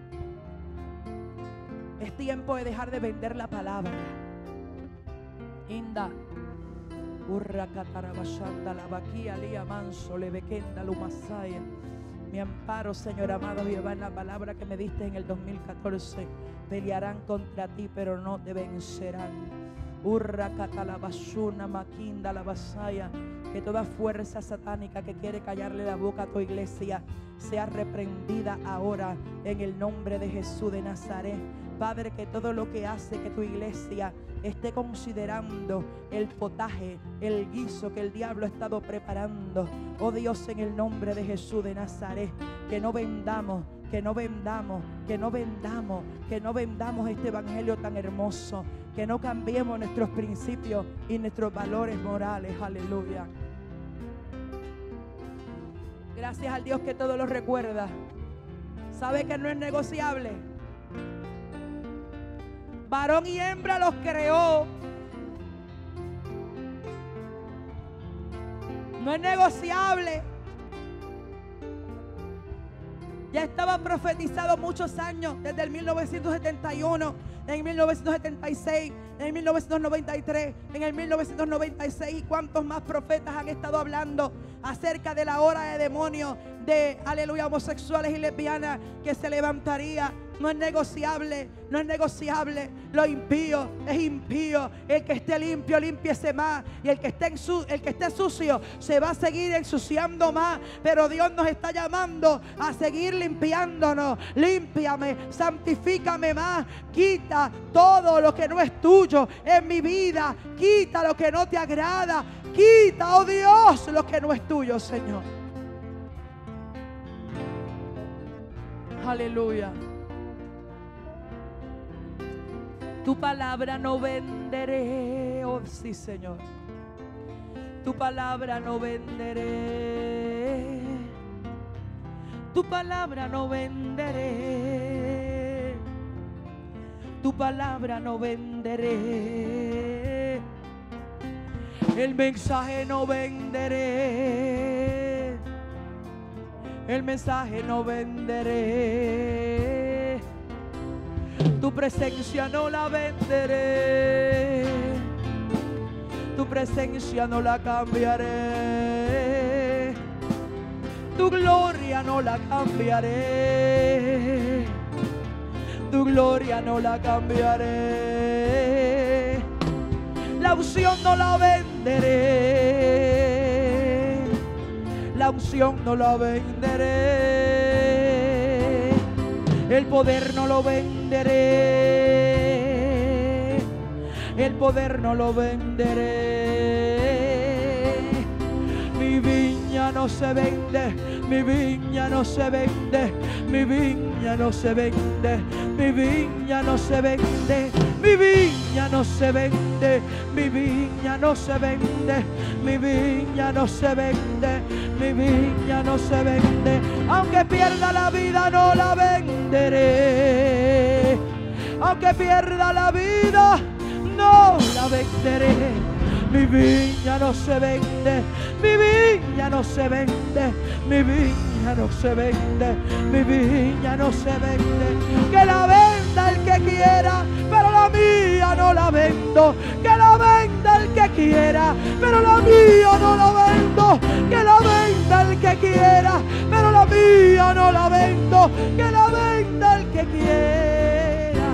[SPEAKER 1] Es tiempo de dejar de vender la palabra. Inda Urra catarabashanda la vaquía lía manso le bequenda lumasaya. Mi amparo, Señor amado Jehová, en la palabra que me diste en el dos mil catorce. Pelearán contra ti, pero no te vencerán. Urra catalabashuna maquinda la vasaya. Que toda fuerza satánica que quiere callarle la boca a tu iglesia sea reprendida ahora en el nombre de Jesús de Nazaret. Padre, que todo lo que hace que tu iglesia esté considerando el potaje, el guiso que el diablo ha estado preparando, oh Dios, en el nombre de Jesús de Nazaret, que no vendamos, que no vendamos, que no vendamos, que no vendamos este evangelio tan hermoso, que no cambiemos nuestros principios y nuestros valores morales. Aleluya. Gracias al Dios que todo lo recuerda. ¿Sabe que no es negociable? Varón y hembra los creó. No es negociable. Ya estaba profetizado muchos años, desde el mil novecientos setenta y uno, en mil novecientos setenta y seis, en mil novecientos noventa y tres, en el mil novecientos noventa y seis. ¿Y cuántos más profetas han estado hablando acerca de la hora de demonios, de, aleluya, homosexuales y lesbianas que se levantaría? No es negociable, no es negociable. Lo impío es impío. El que esté limpio, límpiese más. Y el que esté, en su, el que esté sucio se va a seguir ensuciando más. Pero Dios nos está llamando a seguir limpiándonos. Límpiame, santifícame más. Quita todo lo que no es tuyo en mi vida. Quita lo que no te agrada. Quita, oh Dios, lo que no es tuyo, Señor. Aleluya. Tu palabra no venderé, oh sí, Señor. Tu palabra no venderé. Tu palabra no venderé. Tu palabra no venderé. El mensaje no venderé. El mensaje no venderé. Tu presencia no la venderé. Tu presencia no la cambiaré. Tu gloria no la cambiaré. Tu gloria no la cambiaré. La unción no la venderé. La unción no la venderé. El poder no lo venderé. El poder no lo venderé. Mi viña no se vende. Mi viña no se vende. Mi viña no se vende. Mi viña no se vende. Mi viña no se vende. Mi viña no se vende. Mi viña no se vende. Mi viña no se vende. Aunque pierda la vida no la venderé. Aunque pierda la vida no la venderé. Mi viña no se vende. Mi viña no se vende. Mi viña no se vende. Mi viña no se vende. Que la venda el que quiera, pero la mía no la vendo. Que la venda el que quiera, pero la mía no la vendo. Que la venda el que quiera, pero la mía no la vendo. Que la venda el que quiera.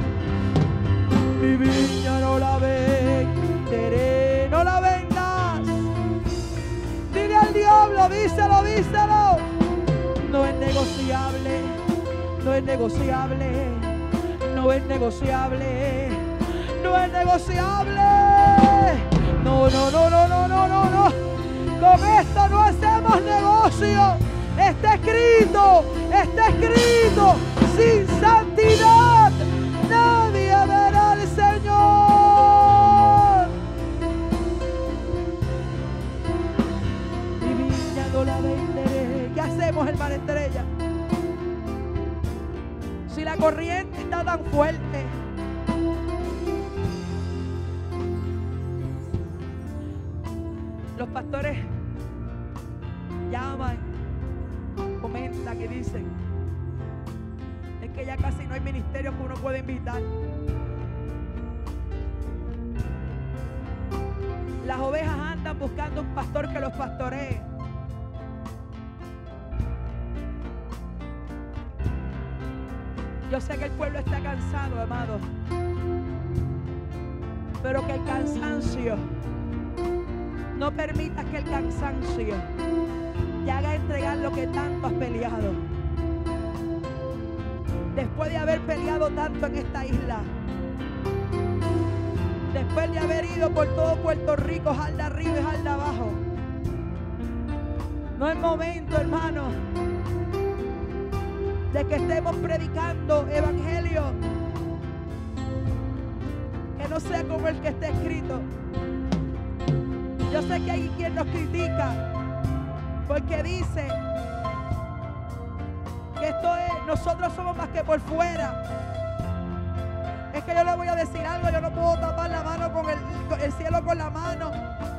[SPEAKER 1] Mi viña no la venderé. No la vendas. Dile al diablo, díselo, díselo. No es negociable. No es negociable. No es negociable. No es negociable. No, no, no, no, no, no, no, no. Con esto no hacemos negocio. Está escrito, está escrito. Sin santidad nadie verá al Señor. Mi viña no la venderé. ¿Qué hacemos, hermana Estrella? Si la corriente está tan fuerte, los pastores llaman, comentan y dicen: es que ya casi no hay ministerio que uno pueda invitar. Las ovejas andan buscando un pastor que los pastoree. Yo sé que el pueblo está cansado, amado, pero que el cansancio, no permitas que el cansancio te haga entregar lo que tanto has peleado. Después de haber peleado tanto en esta isla, después de haber ido por todo Puerto Rico, jalda arriba y jalda abajo, no es momento, hermano, de que estemos predicando evangelio que no sea como el que está escrito. Yo sé que hay quien nos critica porque dice que esto es, nosotros somos más que por fuera. Es que yo le voy a decir algo, yo no puedo tapar la mano con el, con el cielo con la mano.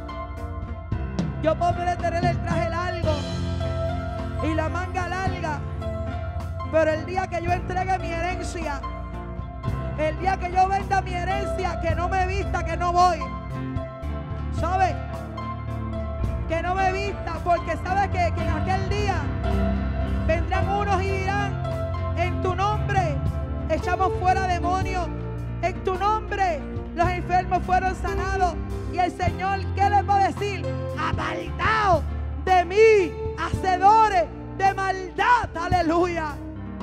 [SPEAKER 1] Yo puedo tener el traje largo y la manga larga, pero el día que yo entregue mi herencia, el día que yo venda mi herencia, que no me vista, que no voy. ¿Sabe? Que no me vista, porque sabe que, que en aquel día vendrán unos y dirán: en tu nombre echamos fuera demonios, en tu nombre los enfermos fueron sanados. Y el Señor, ¿qué les va a decir? Apartaos de mí, hacedores de maldad. Aleluya.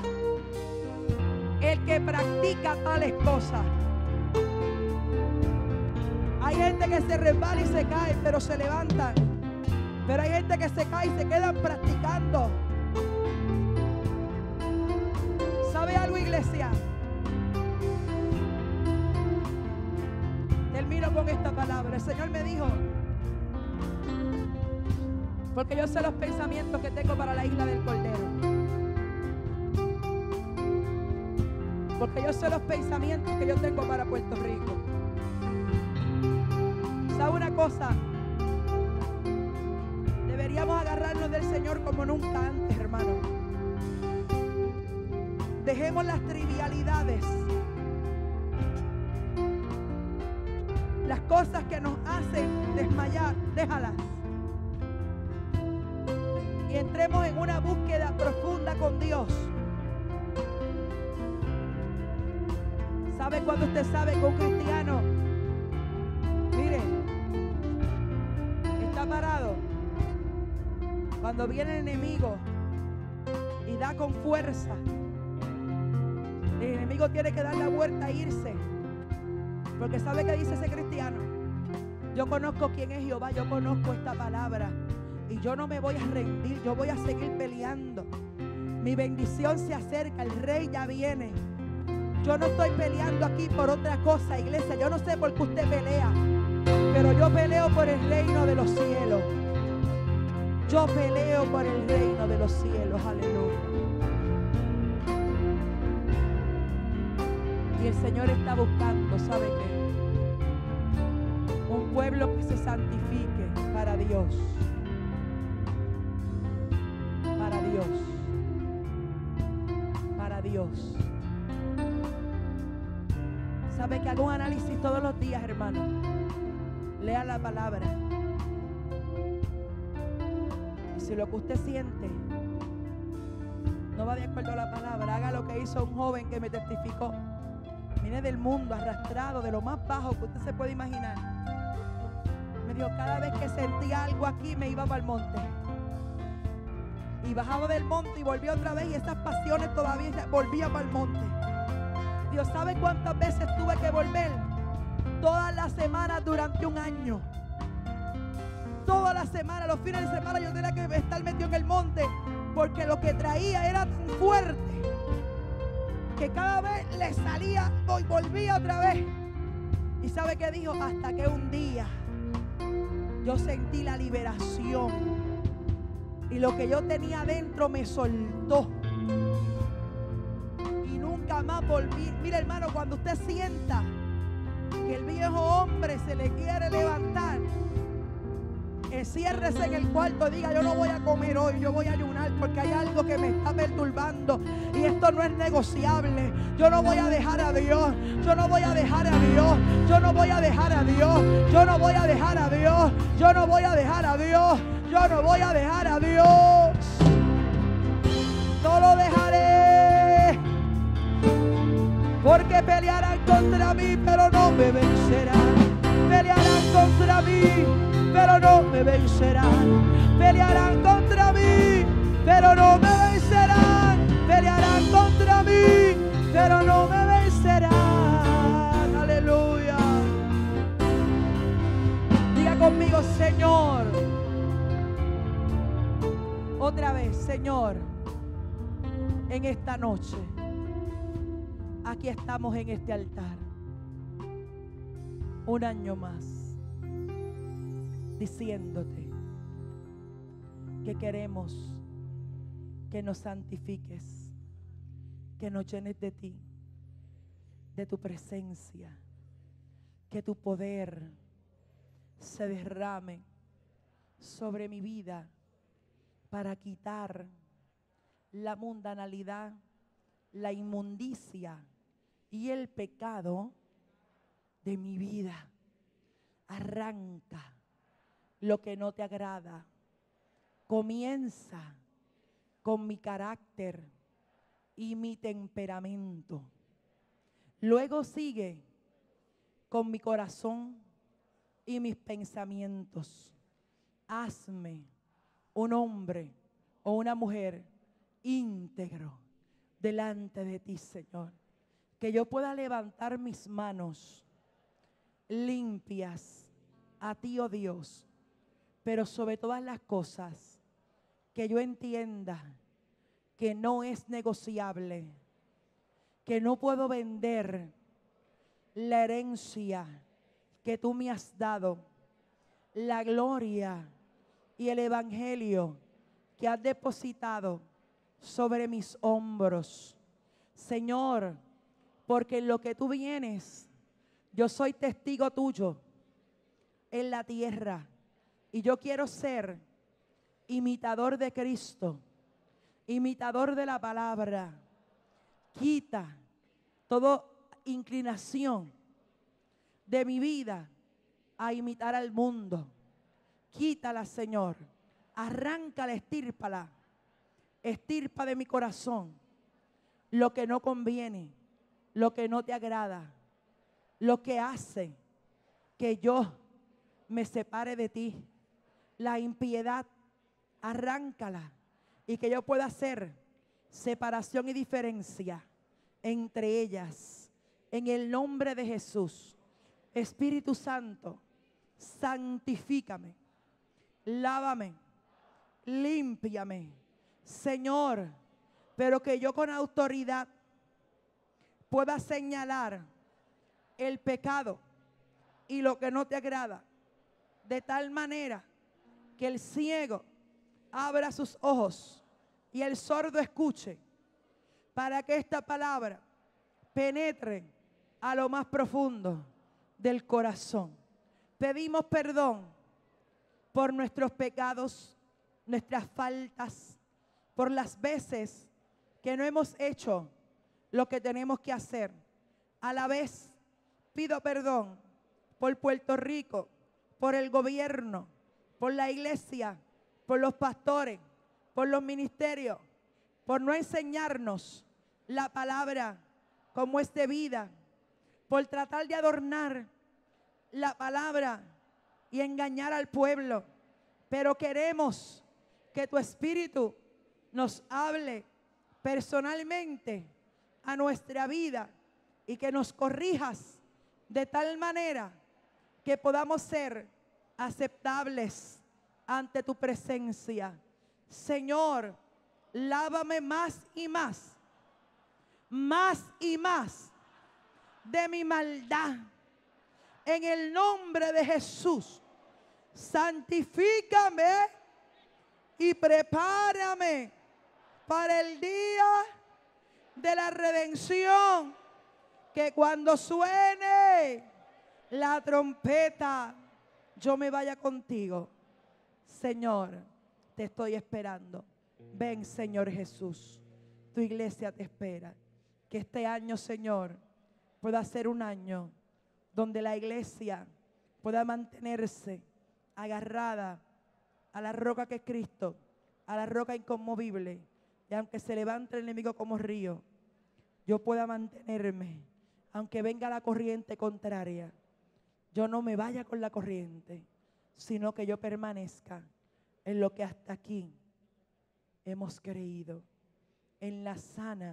[SPEAKER 1] El que practica tales cosas. Hay gente que se resbala y se cae, pero se levantan. Pero hay gente que se cae y se quedan practicando. ¿Sabe algo, iglesia? Señor me dijo, porque yo sé los pensamientos que tengo para la isla del Cordero. Porque yo sé los pensamientos que yo tengo para Puerto Rico. ¿Sabe una cosa? Deberíamos agarrarnos del Señor como nunca antes, hermano. Dejemos las trivialidades, las cosas que nos hacen desmayar, déjalas. Y entremos en una búsqueda profunda con Dios. ¿Sabe cuando usted sabe que un cristiano, mire, está parado? Cuando viene el enemigo y da con fuerza, el enemigo tiene que dar la vuelta e irse. Porque ¿sabe qué dice ese cristiano? Yo conozco quién es Jehová, yo conozco esta palabra. Y yo no me voy a rendir, yo voy a seguir peleando. Mi bendición se acerca, el rey ya viene. Yo no estoy peleando aquí por otra cosa, iglesia. Yo no sé por qué usted pelea, pero yo peleo por el reino de los cielos. Yo peleo por el reino de los cielos, aleluya. Y el Señor está buscando, ¿sabe qué? Un pueblo que se santifique para Dios. Para Dios. Para Dios. ¿Sabe que hago un análisis todos los días, hermano? Lea la palabra. Y si lo que usted siente no va de acuerdo a la palabra, haga lo que hizo un joven que me testificó. Vine del mundo arrastrado, de lo más bajo que usted se puede imaginar. Me dijo, cada vez que sentía algo aquí me iba para el monte. Y bajaba del monte y volvía otra vez y esas pasiones todavía volvían para el monte. Dios sabe cuántas veces tuve que volver. Todas las semanas durante un año. Todas las semanas, los fines de semana yo tenía que estar metido en el monte. Porque lo que traía era tan fuerte que cada vez le salía y volvía otra vez. ¿Y sabe qué dijo? Hasta que un día yo sentí la liberación. Y lo que yo tenía adentro me soltó. Y nunca más volví. Mira, hermano, cuando usted sienta que el viejo hombre se le quiere levantar, enciérrese en el cuarto, diga, yo no voy a comer hoy, yo voy a ayunar porque hay algo que me está perturbando y esto no es negociable. Yo no voy a dejar a Dios, yo no voy a dejar a Dios, yo no voy a dejar a Dios, yo no voy a dejar a Dios, yo no voy a dejar a Dios, yo no voy a dejar a Dios. No lo dejaré, porque pelearán contra mí, pero no me vencerán. Pelearán contra mí, pero no me vencerán. Pelearán contra mí, pero no me vencerán. Pelearán contra mí, pero no me vencerán. Aleluya. Diga conmigo, Señor. Otra vez, Señor, en esta noche, aquí estamos en este altar. Un año más, diciéndote que queremos que nos santifiques, que nos llenes de ti, de tu presencia, que tu poder se derrame sobre mi vida para quitar la mundanalidad, la inmundicia y el pecado de mi vida. Arranca lo que no te agrada. Comienza con mi carácter y mi temperamento. Luego sigue con mi corazón y mis pensamientos. Hazme un hombre o una mujer íntegro delante de ti, Señor. Que yo pueda levantar mis manos limpias a ti, oh Dios, pero sobre todas las cosas que yo entienda que no es negociable, que no puedo vender la herencia que tú me has dado la gloria y el evangelio que has depositado sobre mis hombros. Señor, porque en lo que tú vienes, yo soy testigo tuyo en la tierra. Y yo quiero ser imitador de Cristo, imitador de la palabra. Quita toda inclinación de mi vida a imitar al mundo. Quítala, Señor. Arráncala, estírpala. Estirpa de mi corazón lo que no conviene, lo que no te agrada, lo que hace que yo me separe de ti. La impiedad, arráncala y que yo pueda hacer separación y diferencia entre ellas. En el nombre de Jesús. Espíritu Santo, santifícame, lávame, límpiame, Señor, pero que yo con autoridad pueda señalar el pecado y lo que no te agrada, de tal manera que el ciego abra sus ojos y el sordo escuche, para que esta palabra penetre a lo más profundo del corazón. Pedimos perdón por nuestros pecados, nuestras faltas, por las veces que no hemos hecho lo que tenemos que hacer. A la vez pido perdón por Puerto Rico, por el gobierno, por la iglesia, por los pastores, por los ministerios, por no enseñarnos la palabra como es debida, por tratar de adornar la palabra y engañar al pueblo. Pero queremos que tu Espíritu nos hable personalmente a nuestra vida y que nos corrijas de tal manera que podamos ser aceptables ante tu presencia. Señor, lávame más y más, más y más de mi maldad. En el nombre de Jesús, santifícame y prepárame para el día de la redención, que cuando suene la trompeta, yo me vaya contigo. Señor, te estoy esperando. Ven, Señor Jesús, tu iglesia te espera. Que este año, Señor, pueda ser un año donde la iglesia pueda mantenerse agarrada a la roca que es Cristo, a la roca inconmovible. Y aunque se levante el enemigo como río, yo pueda mantenerme, aunque venga la corriente contraria. Yo no me vaya con la corriente, sino que yo permanezca en lo que hasta aquí hemos creído, en la sana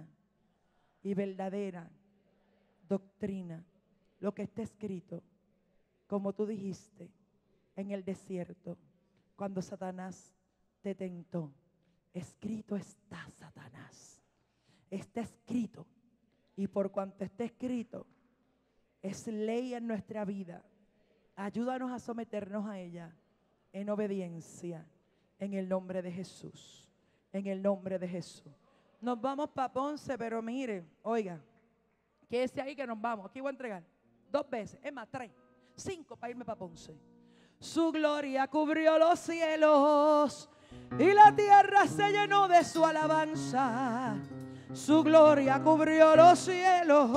[SPEAKER 1] y verdadera doctrina, lo que está escrito, como tú dijiste en el desierto, cuando Satanás te tentó. Escrito está, Satanás. Está escrito. Y por cuanto está escrito, es ley en nuestra vida. Ayúdanos a someternos a ella en obediencia, en el nombre de Jesús. En el nombre de Jesús. Nos vamos para Ponce, pero mire, oiga, quédese ahí que nos vamos. Aquí voy a entregar dos veces, es más, tres, cinco para irme para Ponce. Su gloria cubrió los cielos y la tierra se llenó de su alabanza. Su gloria cubrió los cielos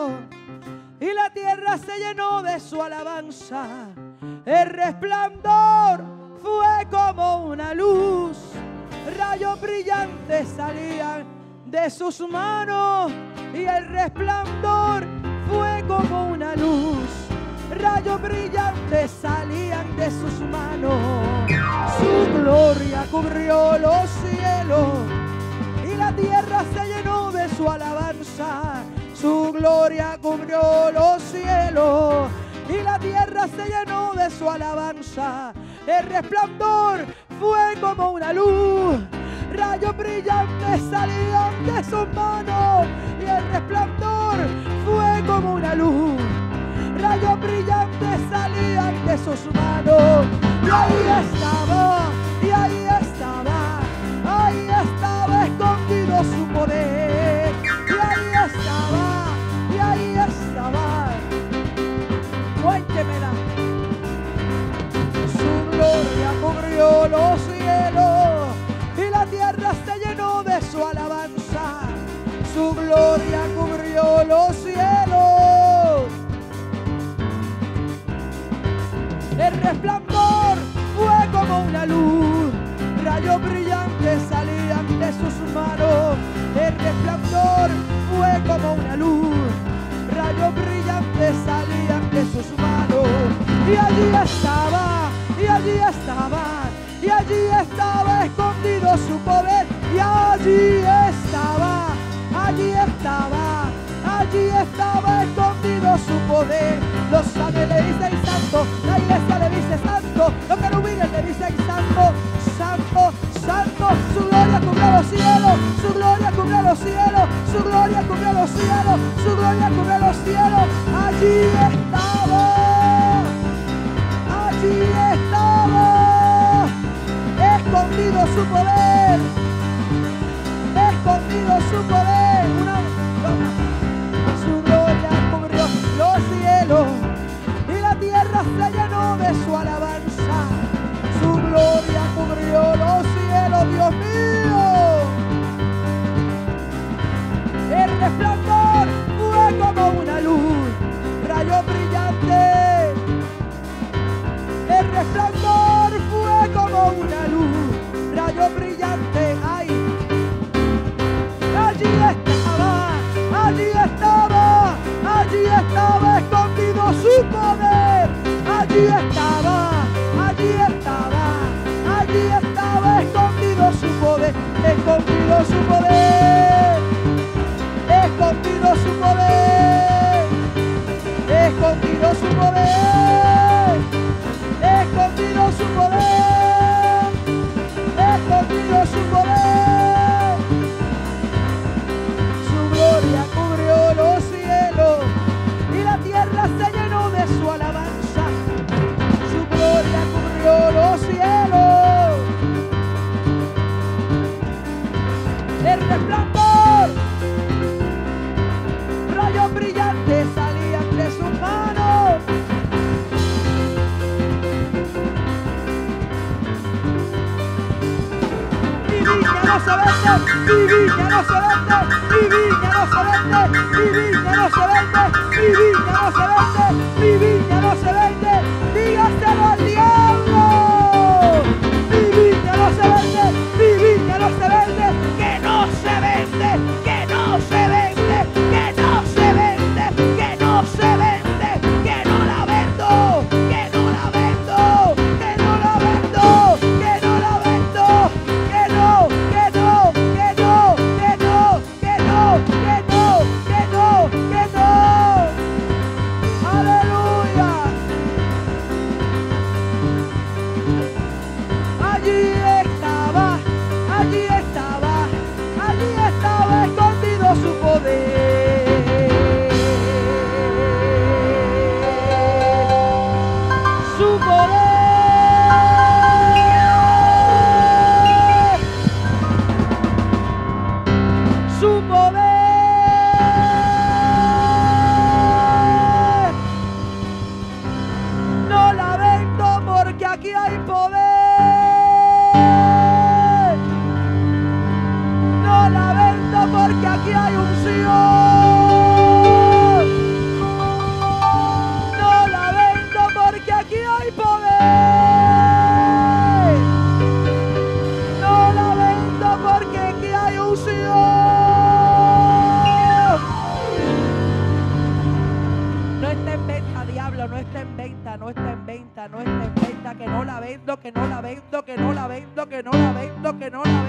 [SPEAKER 1] y la tierra se llenó de su alabanza. El resplandor fue como una luz, rayos brillantes salían de sus manos y el resplandor fue como una luz, rayos brillantes salían de sus manos. Su gloria cubrió los cielos y la tierra se llenó de su alabanza. Su gloria cubrió los cielos y la tierra se llenó de su alabanza. El resplandor fue como una luz, rayos brillantes salían de sus manos y el resplandor fue como una luz, rayos brillantes salían de sus manos. y ahí estaba, y ahí estaba, ahí estaba escondido su poder, y ahí estaba, y ahí estaba. Cuéntemela. Su gloria cubrió los cielos y la tierra se llenó de su alabanza. Su gloria cubrió los cielos. El resplandor fue como una luz, rayos brillantes salían de sus manos. El resplandor fue como una luz, rayos brillantes salían de sus manos. Y allí estaba, y allí estaba, y allí estaba escondido su poder. Y allí estaba, allí estaba, allí estaba escondido su poder. Los ángeles le dicen santo, la iglesia le dice santo, los querubines le dicen santo, santo, santo. Su gloria cubrió los cielos, su gloria cubrió los cielos, su gloria cubrió los cielos, su gloria cubrió los cielos. Allí estaba, allí estaba, escondido su poder, escondido su poder. Una, su gloria cubrió los cielos y la tierra se llenó de su alabanza. Su gloria cubrió los cielos, Dios mío. El resplandor fue como una luz, rayos brillantes. El resplandor fue como una luz, rayos brillantes. Ay, allí estaba, allí estaba, allí estaba escondido su poder. Allí estaba, allí estaba, allí estaba escondido su poder, escondido su poder, escondido su poder, escondido su poder, escondido su poder, escondido su poder. Su gloria cubrió los cielos y la tierra se llenó de su alabanza. Su gloria cubrió los cielos. El resplandor, rayos brillantes salían de sus manos. Mi viña no se vende, mi viña no se vende, mi viña no se vende, mi viña no se vende, mi viña no se vende, mi viña no se vende. Dígaselo al diablo. Mi viña no se vende, mi viña no se vende, que no se vende, que no se vende, que no se vende, que no se vende, que no la vendo, que no la vendo, que no la vendo, que no la vendo, que no, que no, que no, que no, que no, que no, que no, que no. Aleluya. Allí estaba, allí estaba, allí estaba escondido su poder. Su poder. Su poder. No la vendo porque aquí hay poder. No la vendo porque aquí hay unción. No la vendo porque aquí hay poder. No la vendo porque aquí hay unción. No está en venta, diablo, no está en venta, no está en venta, no está en venta, que no la vendo, que no la vendo, que no la vendo, que no la vendo, que no la